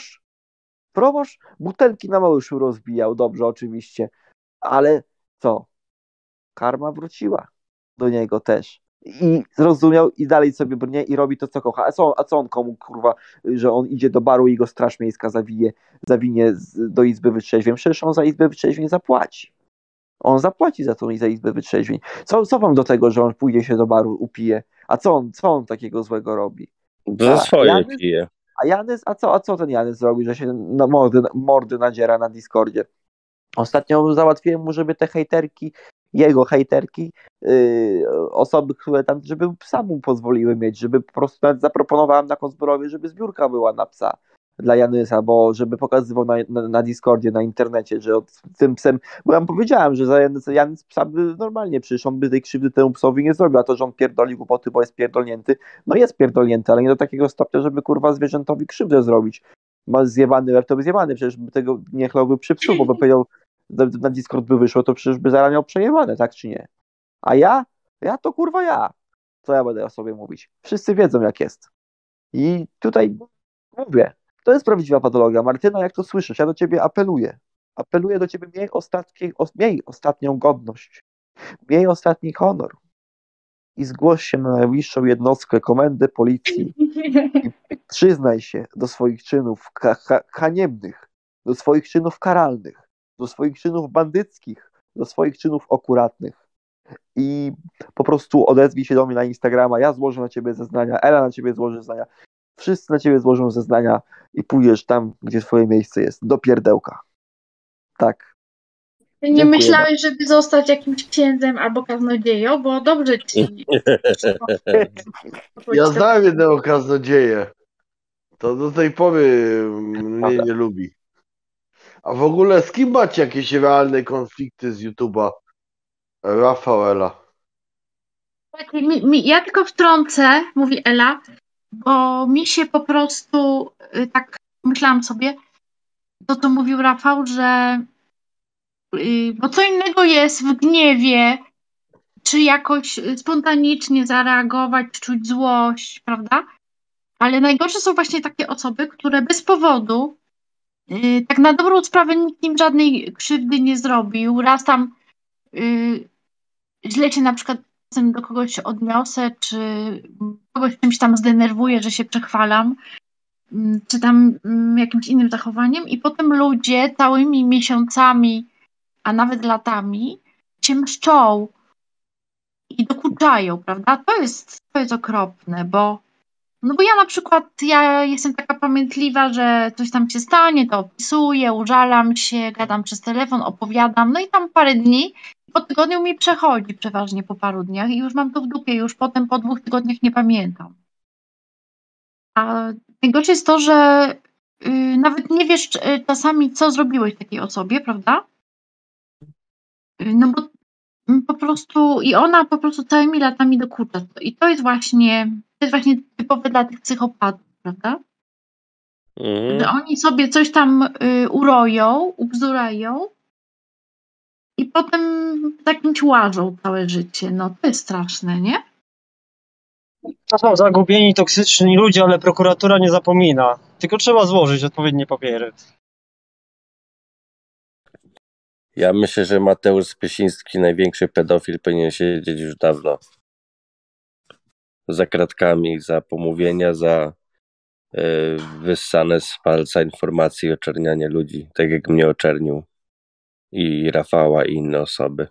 Proboszcz butelki na Małyszu rozbijał. Dobrze, oczywiście. Ale co? Karma wróciła do niego też. I zrozumiał i dalej sobie brnie i robi to, co kocha. A co on komu, kurwa, że on idzie do baru i go Straż Miejska zawinie do Izby Wytrzeźwień? Przecież on za Izbę Wytrzeźwień zapłaci. On zapłaci za Izbę Wytrzeźwień. Co wam do tego, że on pójdzie się do baru, upije? A co on takiego złego robi? Za swoje pije. A Janys, a co ten Janys robi, że się na mordy nadziera na Discordzie? Ostatnio załatwiłem mu, żeby te jego hejterki, osoby, które tam, żeby psa mu pozwoliły mieć, żeby po prostu nawet zaproponowałem na Kozborowie, żeby zbiórka była na psa dla Janysa, bo żeby pokazywał na Discordzie, na internecie, że tym psem, bo ja mu powiedziałem, że za Janys psa by normalnie, przecież on by tej krzywdy temu psowi nie zrobił, a to, że on pierdoli głupoty, bo jest pierdolnięty, no jest pierdolnięty, ale nie do takiego stopnia, żeby kurwa zwierzętowi krzywdę zrobić. Ma zjebany łeb, to by zjebany, przecież by tego nie chlałby przy psu, bo by powiedział, na Discord by wyszło, to przecież by zaraz miał przejebane, tak czy nie? A ja to kurwa ja. Co ja będę o sobie mówić? Wszyscy wiedzą, jak jest. I tutaj mówię, to jest prawdziwa patologia. Martyna, jak to słyszysz, ja do ciebie apeluję. Apeluję do ciebie, miej ostatnią godność. Miej ostatni honor. I zgłoś się na najbliższą jednostkę komendy policji. I przyznaj się do swoich czynów haniebnych, do swoich czynów karalnych, do swoich czynów bandyckich, do swoich czynów akuratnych. I po prostu odezwij się do mnie na Instagrama, ja złożę na ciebie zeznania, Ela na ciebie złoży zeznania, wszyscy na ciebie złożą zeznania i pójdziesz tam, gdzie twoje miejsce jest, do pierdełka. Tak. Nie Dziękuję myślałeś, żeby zostać jakimś księdzem albo kaznodzieją, bo dobrze ci. Ja znam jednego kaznodzieję. To do tej pory mnie nie lubi. A w ogóle z kim macie jakieś realne konflikty z YouTube'a? Rafał, Ela. Ja tylko wtrącę, mówi Ela, bo mi się po prostu tak myślałam sobie, to co mówił Rafał, że bo co innego jest w gniewie, czy jakoś spontanicznie zareagować, czuć złość, prawda? Ale najgorsze są właśnie takie osoby, które bez powodu, tak na dobrą sprawę nikt im żadnej krzywdy nie zrobił. Raz tam źle się na przykład do kogoś odniosę, czy kogoś czymś tam zdenerwuję, że się przechwalam, czy tam jakimś innym zachowaniem i potem ludzie całymi miesiącami, a nawet latami się mszczą i dokuczają, prawda? To jest okropne, bo ja na przykład, ja jestem taka pamiętliwa, że coś tam się stanie, to opisuję, użalam się, gadam przez telefon, opowiadam, no i tam parę dni, po tygodniu mi przechodzi przeważnie po paru dniach i już mam to w dupie, już potem po 2 tygodniach nie pamiętam. A najgorsze jest to, że nawet nie wiesz czasami, co zrobiłeś takiej osobie, prawda? No bo po prostu i ona po prostu całymi latami dokucza. I to jest właśnie typowe dla tych psychopatów, prawda? Że oni sobie coś tam uroją, ubzdurają i potem za kimś łażą całe życie. No to jest straszne, nie? To są zagubieni, toksyczni ludzie, ale prokuratura nie zapomina. Tylko trzeba złożyć odpowiednie papiery. Ja myślę, że Mateusz Spiesiński, największy pedofil, powinien siedzieć już dawno. Za kratkami, za pomówienia, za wyssane z palca informacji, oczernianie ludzi, tak jak mnie oczernił i Rafała i inne osoby.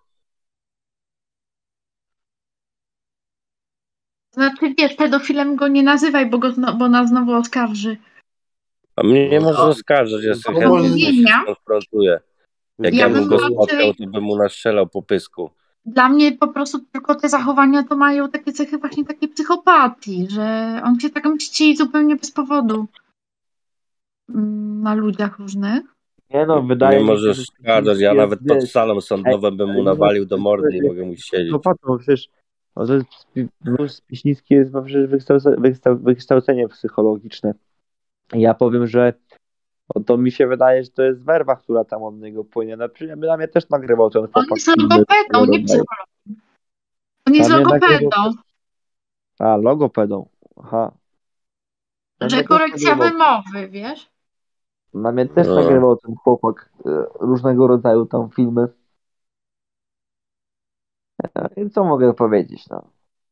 Znaczy wiesz, pedofilem go nie nazywaj, bo nas znowu oskarży. A mnie nie może oskarżać, ja sobie chętnie się skonfrontuję. Jak ja bym go spotkał, to bym mu nastrzelał po pysku. Dla mnie po prostu tylko te zachowania to mają takie cechy właśnie takiej psychopatii, że on się tak mści zupełnie bez powodu. na ludziach różnych. Nie no, Nie wydaje mi się, że możesz skazać, ja Spiesiński jest, nawet pod wiesz, salą sądową bym mu nie no, nawalił do mordy i jest mogę mu siedzieć. psychopatą, przecież Spiesiński jest ma przecież wykształcenie psychologiczne. Ja powiem, że to mi się wydaje, że to jest werwa, która tam od niego płynie. Dla mnie też nagrywał ten On chłopak jest filmy logopedą, różnego nie rodzaju. psychologiem. On jest Dla mnie nagrywał logopedą, logopedą. Aha. Dla że mnie też korekcja nagrywał, wymowy, wiesz? dla mnie też No. nagrywał ten chłopak różnego rodzaju tam filmy. I co mogę powiedzieć, no.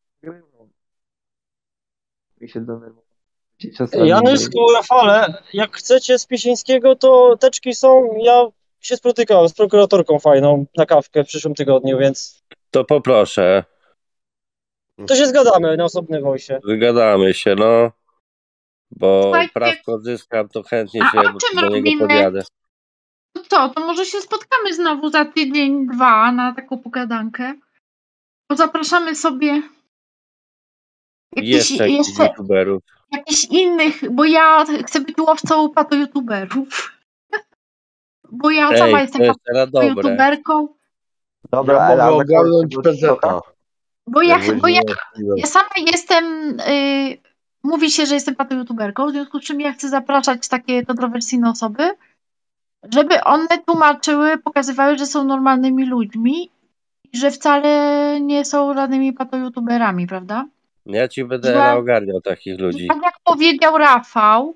Mi się denerwował czasami. Janysku, Rafale, jak chcecie z Piesińskiego, to teczki są. Ja się spotykałem z prokuratorką fajną na kawkę w przyszłym tygodniu, więc To poproszę, to się zgadamy na osobny wojsie. wygadamy się, no. Bo Słuchajcie, prawko odzyskam, to chętnie a się o czym do niego robimy? podjadę. To co, to może się spotkamy znowu za tydzień, 2 na taką pogadankę? Bo zapraszamy sobie Jeszcze jakichś jeszcze youtuberów. jakichś innych, bo ja chcę być łowcą pato-youtuberów. Bo ja sama Ej, jestem to jest teraz dobre. youtuberką. Dobra, Ja ale mogę a na koniec ogarnąć tego PZ. TikToka? Bo Jak ja, będzie ja sama jestem, mówi się, że jestem pato-youtuberką, w związku z czym ja chcę zapraszać takie kontrowersyjne osoby, żeby one tłumaczyły, pokazywały, że są normalnymi ludźmi i że wcale nie są żadnymi pato-youtuberami, prawda? Ja ci będę Że, ogarniał takich ludzi. tak jak powiedział Rafał,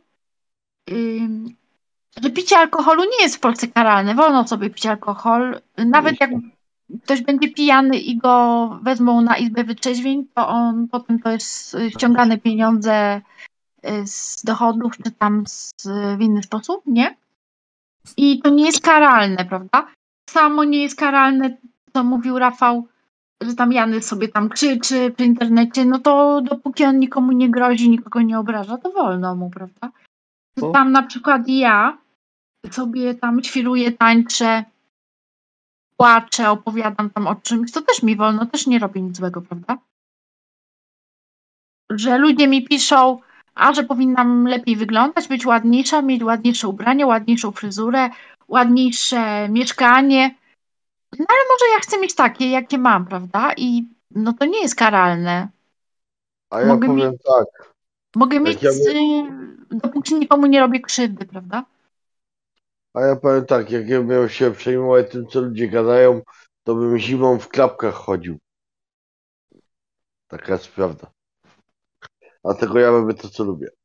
że picie alkoholu nie jest w Polsce karalne. Wolno sobie pić alkohol. Nawet jak ktoś będzie pijany i go wezmą na izbę wytrzeźwień, to on potem to jest ściągane pieniądze z dochodów, czy tam w inny sposób, nie? I to nie jest karalne, prawda? Samo nie jest karalne, co mówił Rafał, że tam Jany sobie tam krzyczy w internecie, no to dopóki on nikomu nie grozi, nikogo nie obraża, to wolno mu, prawda? Tam na przykład ja sobie tam świruję, tańczę, płaczę, opowiadam tam o czymś, to też mi wolno, też nie robię nic złego, prawda? Że ludzie mi piszą, że powinnam lepiej wyglądać, być ładniejsza, mieć ładniejsze ubranie, ładniejszą fryzurę, ładniejsze mieszkanie. No ale może ja chcę mieć takie, jakie mam, prawda? I no to nie jest karalne. A ja Mogę powiem mieć, tak. mogę Jak mieć, ja dopóki nikomu nie robię krzywdy, prawda? A ja powiem tak, jak ja miał się przejmować tym, co ludzie gadają, to bym zimą w klapkach chodził. Taka jest prawda. Dlatego ja robię to, co lubię.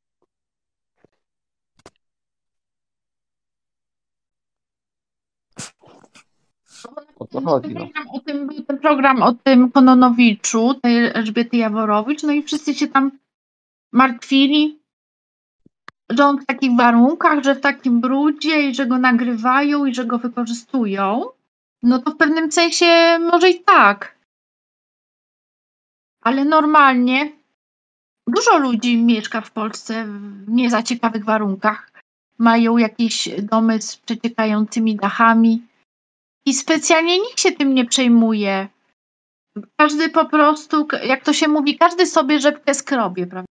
O co chodzi, no? Był ten program o tym Kononowiczu, tej Elżbiety Jaworowicz, no i wszyscy się tam martwili, że on w takich warunkach, że w takim brudzie i że go nagrywają i że go wykorzystują. No to w pewnym sensie może i tak. Ale normalnie dużo ludzi mieszka w Polsce w nie za ciekawych warunkach. Mają jakieś domy z przeciekającymi dachami i specjalnie nikt się tym nie przejmuje. Każdy po prostu, jak to się mówi, każdy sobie rzepkę skrobie, prawda?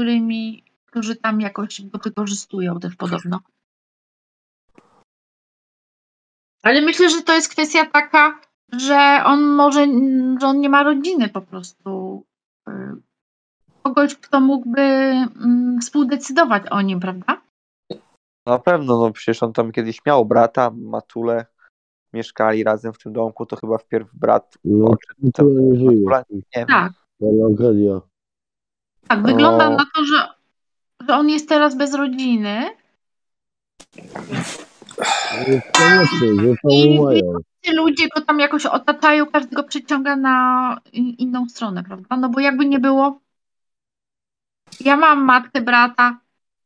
którzy tam jakoś go wykorzystują też podobno. Ale myślę, że to jest kwestia taka, że on nie ma rodziny po prostu. Kogoś, kto mógłby współdecydować o nim, prawda? Na pewno, no przecież on tam kiedyś miał brata, matulę, mieszkali razem w tym domku, to chyba wpierw brat No, odszedł, to nie żyje. matula, nie wiem. Tak. Tragedia. Tak, wygląda na to, że on jest teraz bez rodziny. I ludzie go tam jakoś otaczają, każdy go przyciąga na inną stronę, prawda? No bo jakby nie było, ja mam matkę, brata,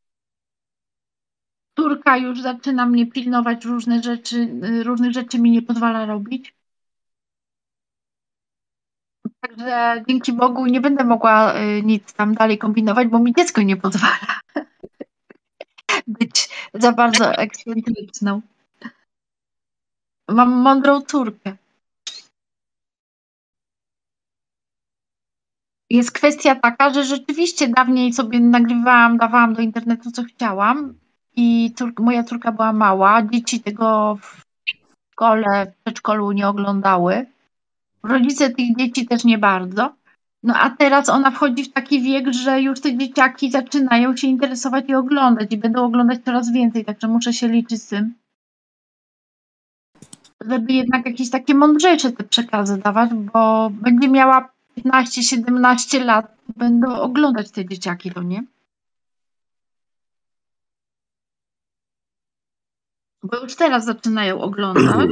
córka już zaczyna mnie pilnować różnych rzeczy mi nie pozwala robić. Także dzięki Bogu nie będę mogła nic tam dalej kombinować, bo mi dziecko nie pozwala być za bardzo ekscentryczną. Mam mądrą córkę. Jest kwestia taka, że rzeczywiście dawniej sobie nagrywałam, dawałam do internetu co chciałam i moja córka była mała, dzieci tego w szkole, w przedszkolu nie oglądały. Rodzice tych dzieci też nie bardzo. No a teraz ona wchodzi w taki wiek, że już te dzieciaki zaczynają się interesować i oglądać i będą oglądać coraz więcej, także muszę się liczyć z tym, żeby jednak jakieś takie mądrzejsze te przekazy dawać, bo będzie miała 15-17 lat, będą oglądać te dzieciaki, to nie? Bo już teraz zaczynają oglądać.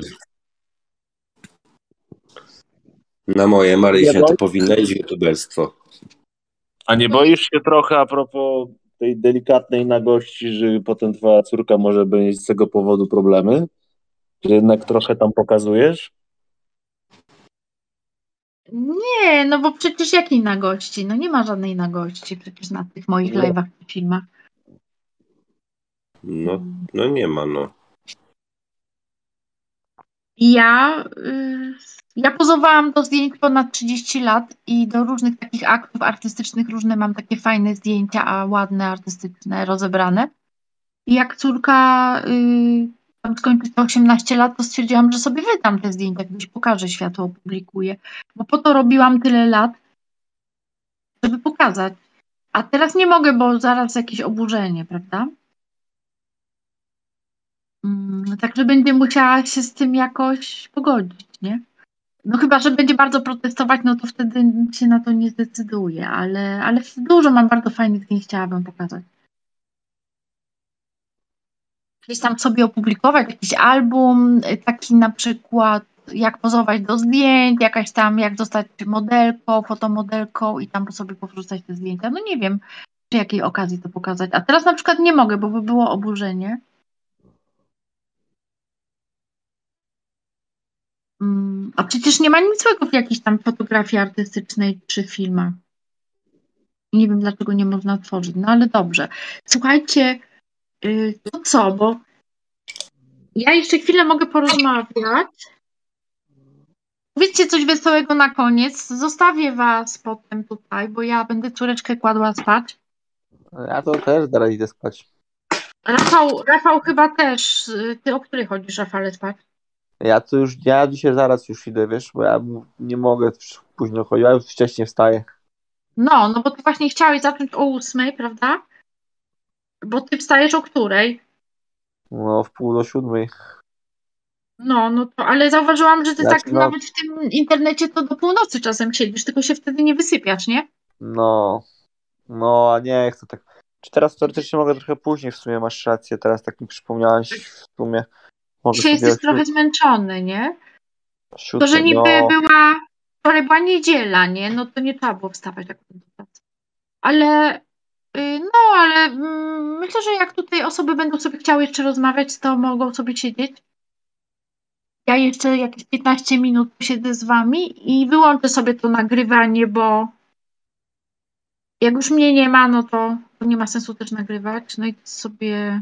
Na moje Marysia to powinna iść w youtuberstwo. A nie boisz się trochę a propos tej delikatnej nagości, że potem twoja córka może mieć z tego powodu problemy? Że jednak trochę tam pokazujesz? Nie, no bo przecież jakiej nagości? No nie ma żadnej nagości przecież na tych moich live'ach i filmach. No nie ma, no. I ja pozowałam do zdjęć ponad 30 lat i do różnych takich aktów artystycznych różne mam takie fajne zdjęcia, a ładne, artystyczne, rozebrane. I jak córka tam skończy te 18 lat, to stwierdziłam, że sobie wydam te zdjęcia, gdzieś pokażę światu, opublikuję. Bo po to robiłam tyle lat, żeby pokazać. A teraz nie mogę, bo zaraz jakieś oburzenie, prawda? Także będzie musiała się z tym jakoś pogodzić, nie? No chyba, że będzie bardzo protestować, no to wtedy się na to nie zdecyduje, ale dużo mam bardzo fajnych zdjęć, chciałabym pokazać. Gdzieś tam sobie opublikować jakiś album, taki na przykład jak pozować do zdjęć, jakaś tam jak zostać modelką, fotomodelką i tam sobie powrzucać te zdjęcia. No nie wiem, przy jakiej okazji to pokazać. A teraz na przykład nie mogę, bo by było oburzenie. A przecież nie ma nic złego w jakiejś tam fotografii artystycznej czy filmach. Nie wiem, dlaczego nie można tworzyć, no ale dobrze. Słuchajcie, to co, bo ja jeszcze chwilę mogę porozmawiać. Powiedzcie coś wesołego na koniec. Zostawię was potem tutaj, bo ja będę córeczkę kładła spać. Ja to też zaraz idę spać. Rafał chyba też. Ty o której chodzisz, Rafale, spać? Ja dzisiaj zaraz już idę, wiesz, bo ja nie mogę późno chodzić, ja już wcześniej wstaję. No bo ty właśnie chciałeś zacząć o 8, prawda? Bo ty wstajesz o której? No, w 6:30. No to, ale zauważyłam, że ty Znaczy, tak nawet w tym internecie to do północy czasem siedzisz, tylko się wtedy nie wysypiasz, nie? No, a nie chcę tak. Czy teraz teoretycznie mogę trochę później, w sumie masz rację, teraz tak mi przypomniałaś, w sumie mogę Dzisiaj sobie jesteś trochę zmęczony, nie? To, że 7:00, niby wczoraj była niedziela, nie? No to nie trzeba było wstawać tak do pracy. Ale myślę, że jak tutaj osoby będą sobie chciały jeszcze rozmawiać, to mogą sobie siedzieć. Ja jeszcze jakieś 15 minut siedzę z wami i wyłączę sobie to nagrywanie, bo jak już mnie nie ma, no to nie ma sensu też nagrywać. No i sobie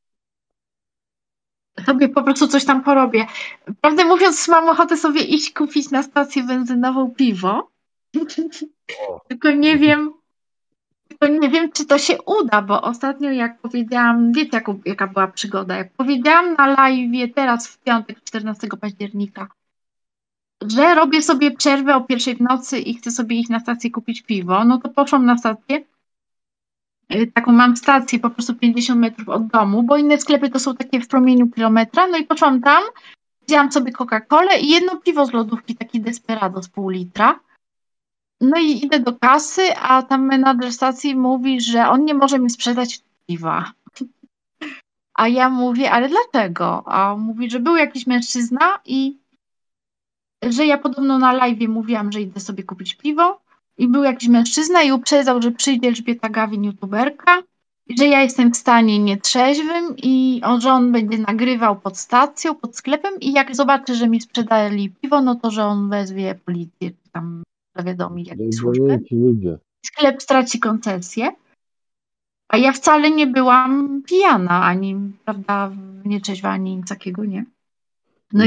po prostu coś tam porobię. Prawdę mówiąc, mam ochotę sobie iść kupić na stację benzynową piwo. Tylko nie wiem, Tylko nie wiem, czy to się uda, bo ostatnio jak powiedziałam, wiecie jaka była przygoda, jak powiedziałam na live'ie teraz w piątek 14 października, że robię sobie przerwę o 1 w nocy i chcę sobie iść na stację kupić piwo, no to poszłam na stację. Taką mam stację po prostu 50 metrów od domu, bo inne sklepy to są takie w promieniu kilometra, no i poszłam tam, wzięłam sobie Coca-Colę i jedno piwo z lodówki, taki Desperado z pół litra. No i idę do kasy, a tam menadżer stacji mówi, że on nie może mi sprzedać piwa. A ja mówię, ale dlaczego? A on mówi, że był jakiś mężczyzna i że ja podobno na live'ie mówiłam, że idę sobie kupić piwo i był jakiś mężczyzna i uprzedzał, że przyjdzie Elżbieta Gawin, youtuberka, i że ja jestem w stanie nietrzeźwym i że on będzie nagrywał pod stacją, pod sklepem i jak zobaczy, że mi sprzedali piwo, no to że on wezwie policję, czy tam zawiadomi jakieś służby. Sklep straci koncesję. A ja wcale nie byłam pijana, ani, prawda, nietrzeźwa, ani nic takiego, nie. No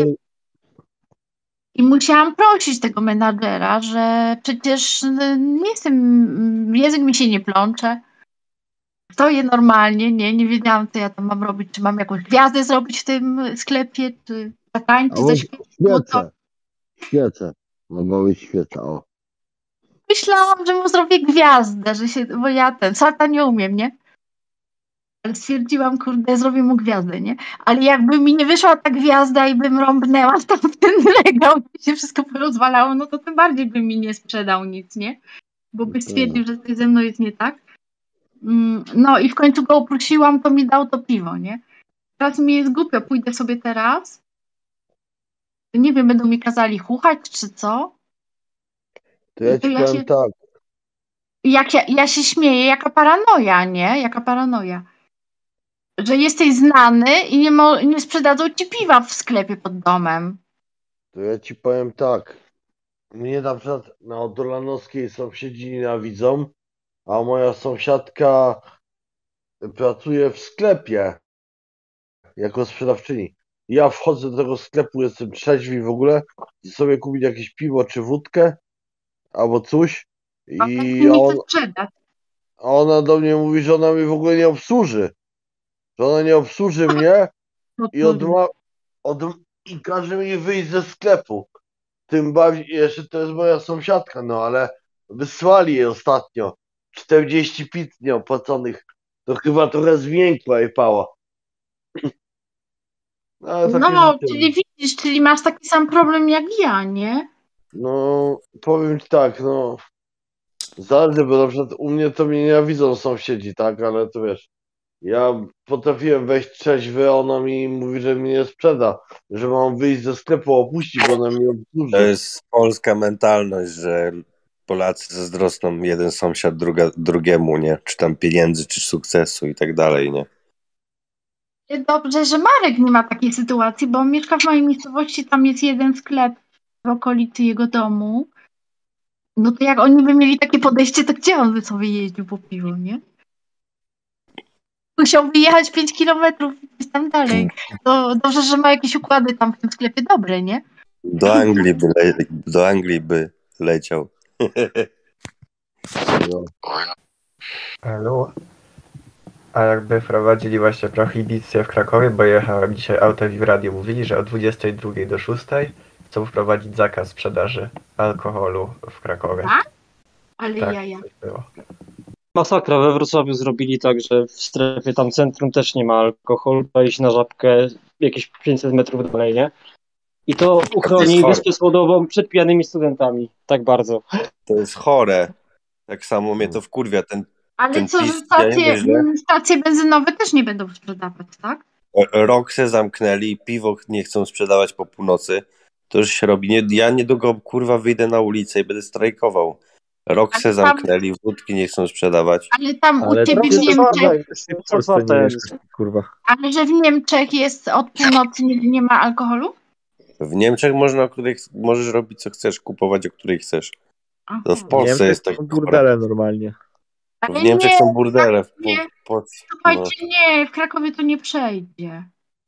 i musiałam prosić tego menadżera, że przecież nie jestem, język mi się nie plącze. Stoję normalnie, nie wiedziałam, co ja tam mam robić, czy mam jakąś gwiazdę zrobić w tym sklepie, czy zatańczyć ze świecą. Świecę. Mogą być świeca, o. Myślałam, że mu zrobię gwiazdę, bo ja salta nie umiem, nie? Ale stwierdziłam, kurde, zrobię mu gwiazdę, nie? Ale jakby mi nie wyszła ta gwiazda i bym rąbnęła w ten regał i się wszystko porozwalało, no to tym bardziej by mi nie sprzedał nic, nie? Bo by stwierdził, że coś ze mną jest nie tak. No i w końcu go uprosiłam, to mi dał to piwo, nie? Teraz mi jest głupio, pójdę sobie teraz. Nie wiem, będą mi kazali chuchać, czy co? To ja ci powiem tak. Ja się śmieję, jaka paranoja, nie? Jaka paranoja. Że jesteś znany i nie sprzedadzą ci piwa w sklepie pod domem. To ja ci powiem tak. Mnie na przykład na Dolanowskiej sąsiedzi nienawidzą, a moja sąsiadka pracuje w sklepie jako sprzedawczyni. Ja wchodzę do tego sklepu, jestem trzeźwy w ogóle, chcę sobie kupić jakieś piwo czy wódkę albo coś i ona do mnie mówi, że ona mnie w ogóle nie obsłuży. Że ona nie obsłuży mnie i każe mi wyjść ze sklepu. Tym bardziej, jeszcze to jest moja sąsiadka, no ale wysłali jej ostatnio 40 pit nieopłaconych. To chyba trochę zmiękła i pała. No, czyli widzisz, czyli masz taki sam problem jak ja, nie? No, powiem ci tak, no. Zależy, bo na przykład u mnie to mnie nienawidzą sąsiedzi, tak, ale to wiesz, ja potrafiłem wejść trzeźwy, ona mi mówi, że mnie nie sprzeda, że mam wyjść ze sklepu, opuścić, bo ona mnie obsłuży. To jest polska mentalność, że Polacy zazdrosną jeden sąsiad drugiemu, nie? Czy tam pieniędzy, czy sukcesu i tak dalej, nie? Dobrze, że Marek nie ma takiej sytuacji, bo on mieszka w mojej miejscowości, tam jest jeden sklep w okolicy jego domu. No to jak oni by mieli takie podejście, to gdzie on by sobie jeździł po piwo, nie? Musiałby jechać 5 kilometrów gdzieś tam dalej. To dobrze, że ma jakieś układy tam w tym sklepie dobre, nie? Do Anglii by leciał. Halo? A jakby wprowadzili właśnie prohibicję w Krakowie, bo jechałem dzisiaj autem i w radiu mówili, że od 22 do 6 chcą wprowadzić zakaz sprzedaży alkoholu w Krakowie. Tak? Ale Tak, jaja. coś było. Masakra, we Wrocławiu zrobili tak, że w strefie tam centrum też nie ma alkoholu, trzeba iść na Żabkę jakieś 500 metrów dalej, nie? I to uchroni Wyspę Słodową przed pijanymi studentami. Tak bardzo. To jest chore. Tak samo mnie to wkurwia. Ale co, że stacje benzynowe też nie będą sprzedawać, tak? Rok se zamknęli, piwo nie chcą sprzedawać po północy. To już się robi. Ja niedługo, kurwa, wyjdę na ulicę i będę strajkował. Rok se zamknęli, wódki nie chcą sprzedawać. Ale tam u ciebie w Niemczech... Kurwa. Ale że w Niemczech jest od północy nie ma alkoholu? W Niemczech możesz robić co chcesz, kupować o której chcesz. To w Polsce jest tak. Burdele normalnie. Ale w Niemczech są burdele. Słuchajcie, nie, w Krakowie to nie przejdzie.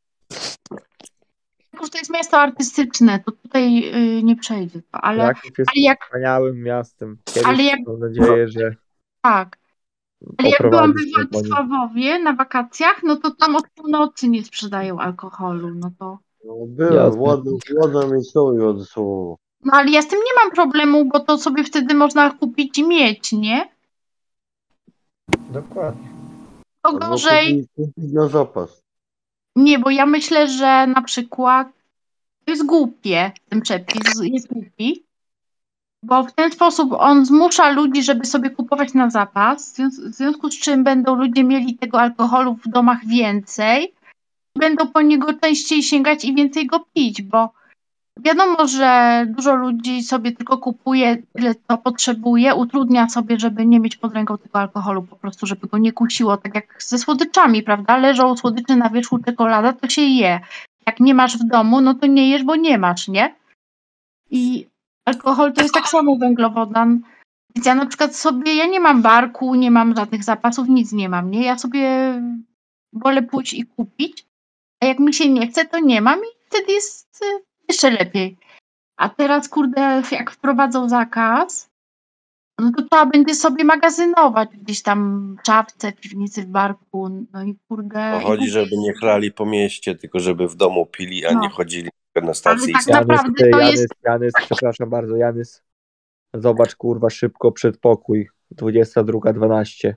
Kraków to jest miasto artystyczne, to tutaj nie przejdzie. Kraków jest wspaniałym miastem. Kiedyś mam nadzieję, że... Tak, Ale jak byłam we Poprowadzić mnie po nim. Władysławowie na wakacjach, no to tam od północy nie sprzedają alkoholu, no to... No, byłem, Jasne. ładna miejscowość Władysławowo. No ale ja z tym nie mam problemu, bo to sobie wtedy można kupić i mieć, nie? Dokładnie. To Albo gorzej... kupić na zapas. Nie, bo ja myślę, że na przykład to jest głupie, ten przepis jest głupi, bo w ten sposób on zmusza ludzi, żeby sobie kupować na zapas, w związku z czym będą ludzie mieli tego alkoholu w domach więcej, będą po niego częściej sięgać i więcej go pić, bo wiadomo, że dużo ludzi sobie tylko kupuje, ile to potrzebuje, utrudnia sobie, żeby nie mieć pod ręką tego alkoholu, po prostu, żeby go nie kusiło, tak jak ze słodyczami, prawda? Leżą słodycze na wierzchu, czekolada, to się je. Jak nie masz w domu, no to nie jesz, bo nie masz, nie? I alkohol to jest tak samo węglowodan. Więc ja na przykład sobie, ja nie mam barku, nie mam żadnych zapasów, nic nie mam, nie? Ja sobie wolę pójść i kupić, a jak mi się nie chce, to nie mam i wtedy jest jeszcze lepiej. A teraz, kurde, jak wprowadzą zakaz, no to trzeba będzie sobie magazynować gdzieś tam w szafce, w piwnicy, w barku, no i kurde... To chodzi, żeby nie chlali po mieście, tylko żeby w domu pili, a No. nie chodzili na stację. tak naprawdę to jest... Janys, przepraszam bardzo, Janys. Zobacz, kurwa, szybko przedpokój. 22:12.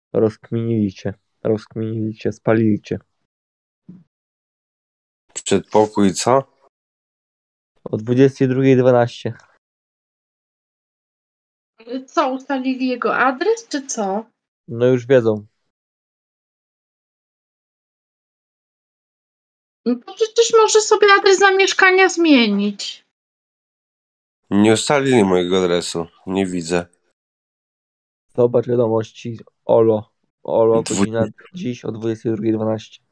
Rozkminili cię, spalili cię. Przedpokój co? O 22:12. Co, ustalili jego adres, czy co? No już wiedzą. No to przecież może sobie adres zamieszkania zmienić. Nie ustalili mojego adresu. Nie widzę. Zobacz wiadomości. Olo, godzina dziś o 22:12.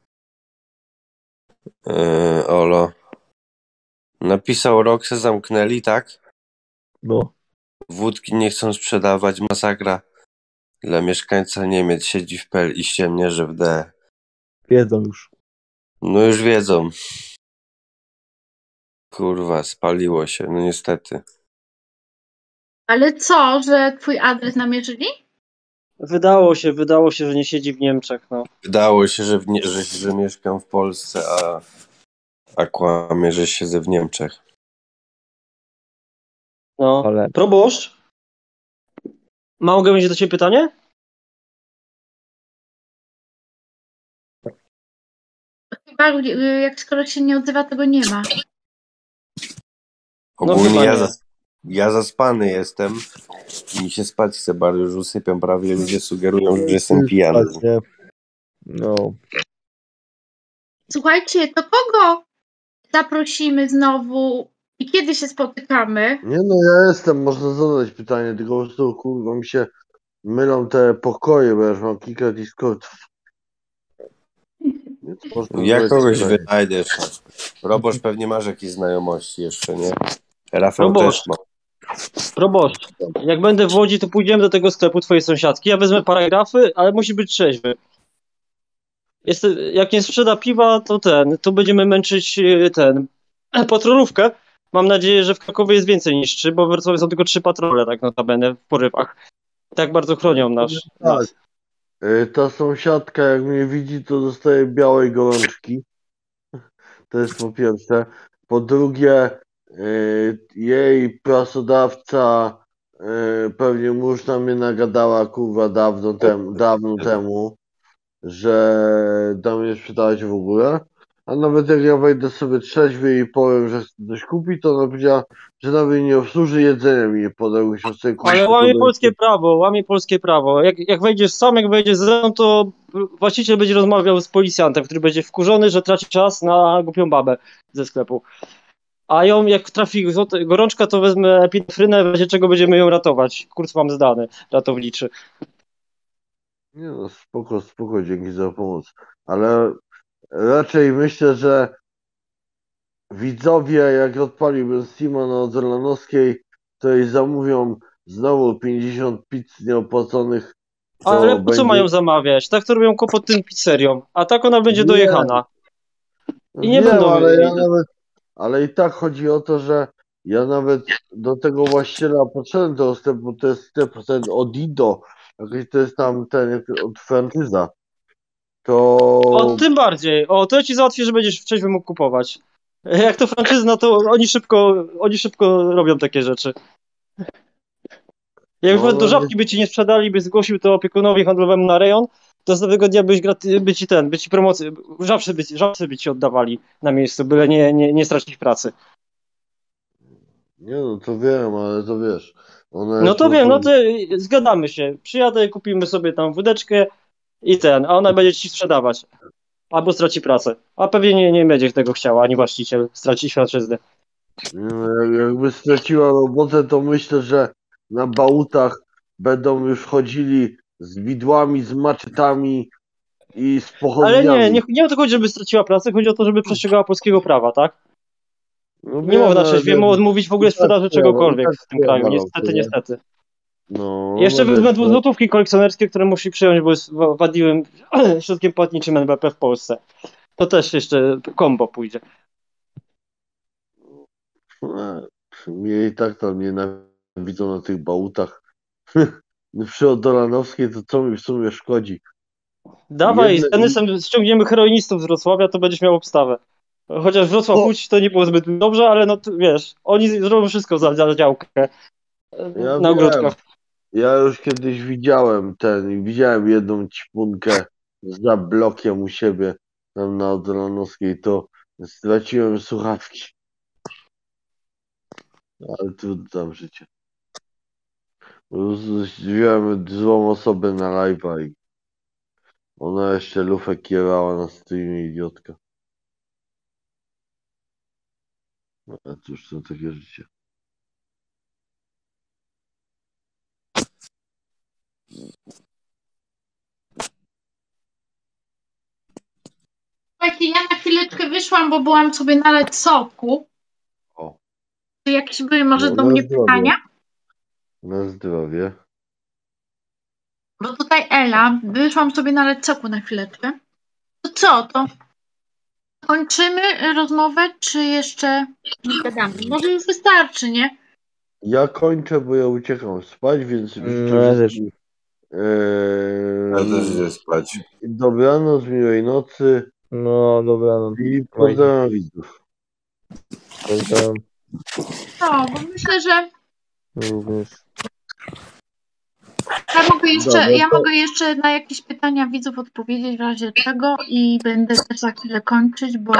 Olo. Napisał Roxę, zamknęli, tak? No. Wódki nie chcą sprzedawać, masakra. Dla mieszkańca Niemiec siedzi w PL i ściemnie, że w D. Wiedzą już. No już wiedzą. Kurwa, spaliło się, no niestety. Ale co, że twój adres namierzyli? Wydało się, że nie siedzi w Niemczech, no. Wydało się, że mieszkam w Polsce, a kłamie, że siedzę w Niemczech. No. Ale... Proboszcz? Mogę mieć do ciebie pytanie? Chyba jak skoro się nie odzywa, to go nie ma. Ogólnie chyba ja zaspany jestem i mi się spać chce bardzo, już usypiam prawie, ludzie sugerują, że jestem pijany. No. Słuchajcie, to kogo zaprosimy znowu i kiedy się spotykamy? Nie no, ja jestem, można zadać pytanie, tylko po prostu kurwa mi się mylą te pokoje, bo ja już mam kilka Discordów. Jak kogoś wynajdziesz? Robosz pewnie masz jakieś znajomości jeszcze, nie? Rafał też ma. Proboszcz, jak będę w Łodzi, to pójdziemy do tego sklepu twojej sąsiadki, ja wezmę paragrafy, ale musi być trzeźwy. Jak nie sprzeda piwa, to będziemy męczyć patrolówkę. Mam nadzieję, że w Krakowie jest więcej niż 3, bo w Wrocławiu są tylko 3 patrole, tak notabene, w porywach. Tak bardzo chronią nas. Ta sąsiadka, jak mnie widzi, to dostaje białej gorączki. To jest po pierwsze. Po drugie, jej pracodawca pewnie już na mnie nagadała, kurwa, dawno temu, że da mnie sprzedać w ogóle. A nawet jak ja wejdę sobie trzeźwy i powiem, że chcę coś kupić, to ona powiedziała, że nawet nie obsłuży jedzenia mi nie podał. Ale łamie polskie prawo. Jak wejdziesz sam, jak wejdziesz ze mną, to właściciel będzie rozmawiał z policjantem, który będzie wkurzony, że traci czas na głupią babę ze sklepu. A ją, jak trafi gorączka, to wezmę epinefrynę, w razie czego będziemy ją ratować. Kurs mam zdany, ratowniczy. Nie no, spoko, dzięki za pomoc. Ale raczej myślę, że widzowie, jak odpaliłbym Steama na Odzelanowskiej, to jej zamówią znowu 50 pizz nieopłaconych. Ale po co mają zamawiać? Tak to robią pod tym pizzerią. A tak ona będzie dojechana. I nie będą... Ale i tak chodzi o to, że ja nawet do tego właściciela potrzebny do sklepu, to jest sklep od Odido, Jakiś to jest tam ten od franczyza. To... O, tym bardziej. O, to ci załatwię, że będziesz wcześniej mógł kupować. Jak to franczyzna, to oni szybko robią takie rzeczy. Jak No, do żabki by ci nie sprzedali, by zgłosił to opiekunowi handlowemu na rejon, to z nowego dnia by ci promocję, żabce by ci oddawali na miejscu, byle nie stracić pracy. Nie no, to wiem, ale to wiesz. No to wiem, no to zgadamy się. Przyjadę, kupimy sobie tam wódeczkę a ona będzie ci sprzedawać. Albo straci pracę. A pewnie nie będzie tego chciała, ani właściciel straci franczyzny. Nie no, jakby straciła robotę, to myślę, że na bałutach będą już chodzili z widłami, z maczetami i z pochodniami. Ale nie o to chodzi, żeby straciła pracę, chodzi o to, żeby przestrzegała polskiego prawa, tak? No Nie można trzeźwiemu odmówić w ogóle sprzedaży czegokolwiek w tym kraju, niestety. No, Jeszcze no wezmę złotówki kolekcjonerskie, które musi przyjąć, bo jest wadliwym środkiem płatniczym NBP w Polsce. To też jeszcze kombo pójdzie. Mnie i tak tam nienawidzą na tych bałutach. Przy Odolanowskiej to co mi w sumie szkodzi? Dawaj, z tenisem ściągniemy heroinistów z Wrocławia, to będziesz miał obstawę. Chociaż Wrocław Łódź to nie było zbyt dobrze, ale no wiesz, oni zrobią wszystko za działkę na ogródkach. Ja już kiedyś widziałem jedną ćpunkę za blokiem u siebie tam na Odolanowskiej, to straciłem słuchawki. Ale trudno tam życie. Wziąłem złą osobę na live'a i ona jeszcze lufę kierała na streamie, idiotka. No, ale cóż, to takie życie. Słuchajcie, ja na chwileczkę wyszłam, bo byłam sobie nalać soku. O. Czy jakieś były może No, do na mnie zdrowie. pytania? Na zdrowie. Bo tutaj Ela, wyszłam sobie nalać soku na chwileczkę. To co, to kończymy rozmowę, czy jeszcze nie gadamy? Może już wystarczy, nie? Ja kończę, bo ja uciekam spać, więc Ja też. Ja też idę spać. Dobranoc, miłej nocy. No, dobranoc. I pozdrawiam widzów. Pozdrawiam. No, bo myślę, że Również. ja mogę jeszcze na jakieś pytania widzów odpowiedzieć w razie czego i będę też za chwilę kończyć, bo...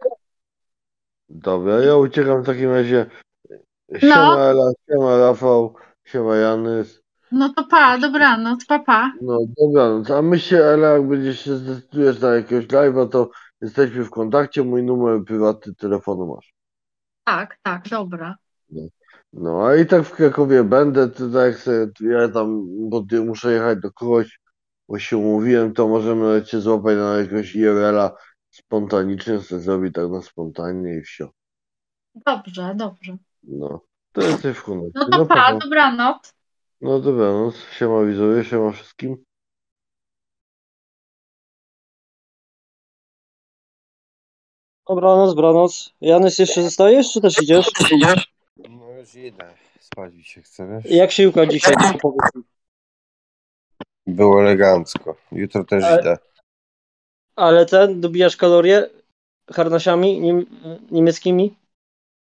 Dobra, ja uciekam w takim razie. Siema Ela, siema Rafał, siema Janys. No to pa, dobranoc, pa. No dobranoc, a my się Ela, jak będziesz się zdecydujesz na jakiegoś live'a, to jesteśmy w kontakcie, mój numer prywatny telefonu masz. Tak, dobra. No, a i tak w Krakowie będę, to tak jak sobie, ja tam, bo muszę jechać do kogoś, bo się umówiłem, to możemy cię złapać na jakiegoś IRL-a spontanicznie, sobie zrobić tak na spontanie i wsio. Dobrze. No, to jesteś w kontakcie. No to pa, dobranoc. No dobranoc, siema widzowie, siema wszystkim. Dobranoc. Janys, jeszcze zostajesz, czy też idziesz? No już idę. Spać mi się chce, wiesz? Jak siłka dzisiaj? Było elegancko. Jutro też idę. Ale dobijasz kalorie harnasiami niemieckimi?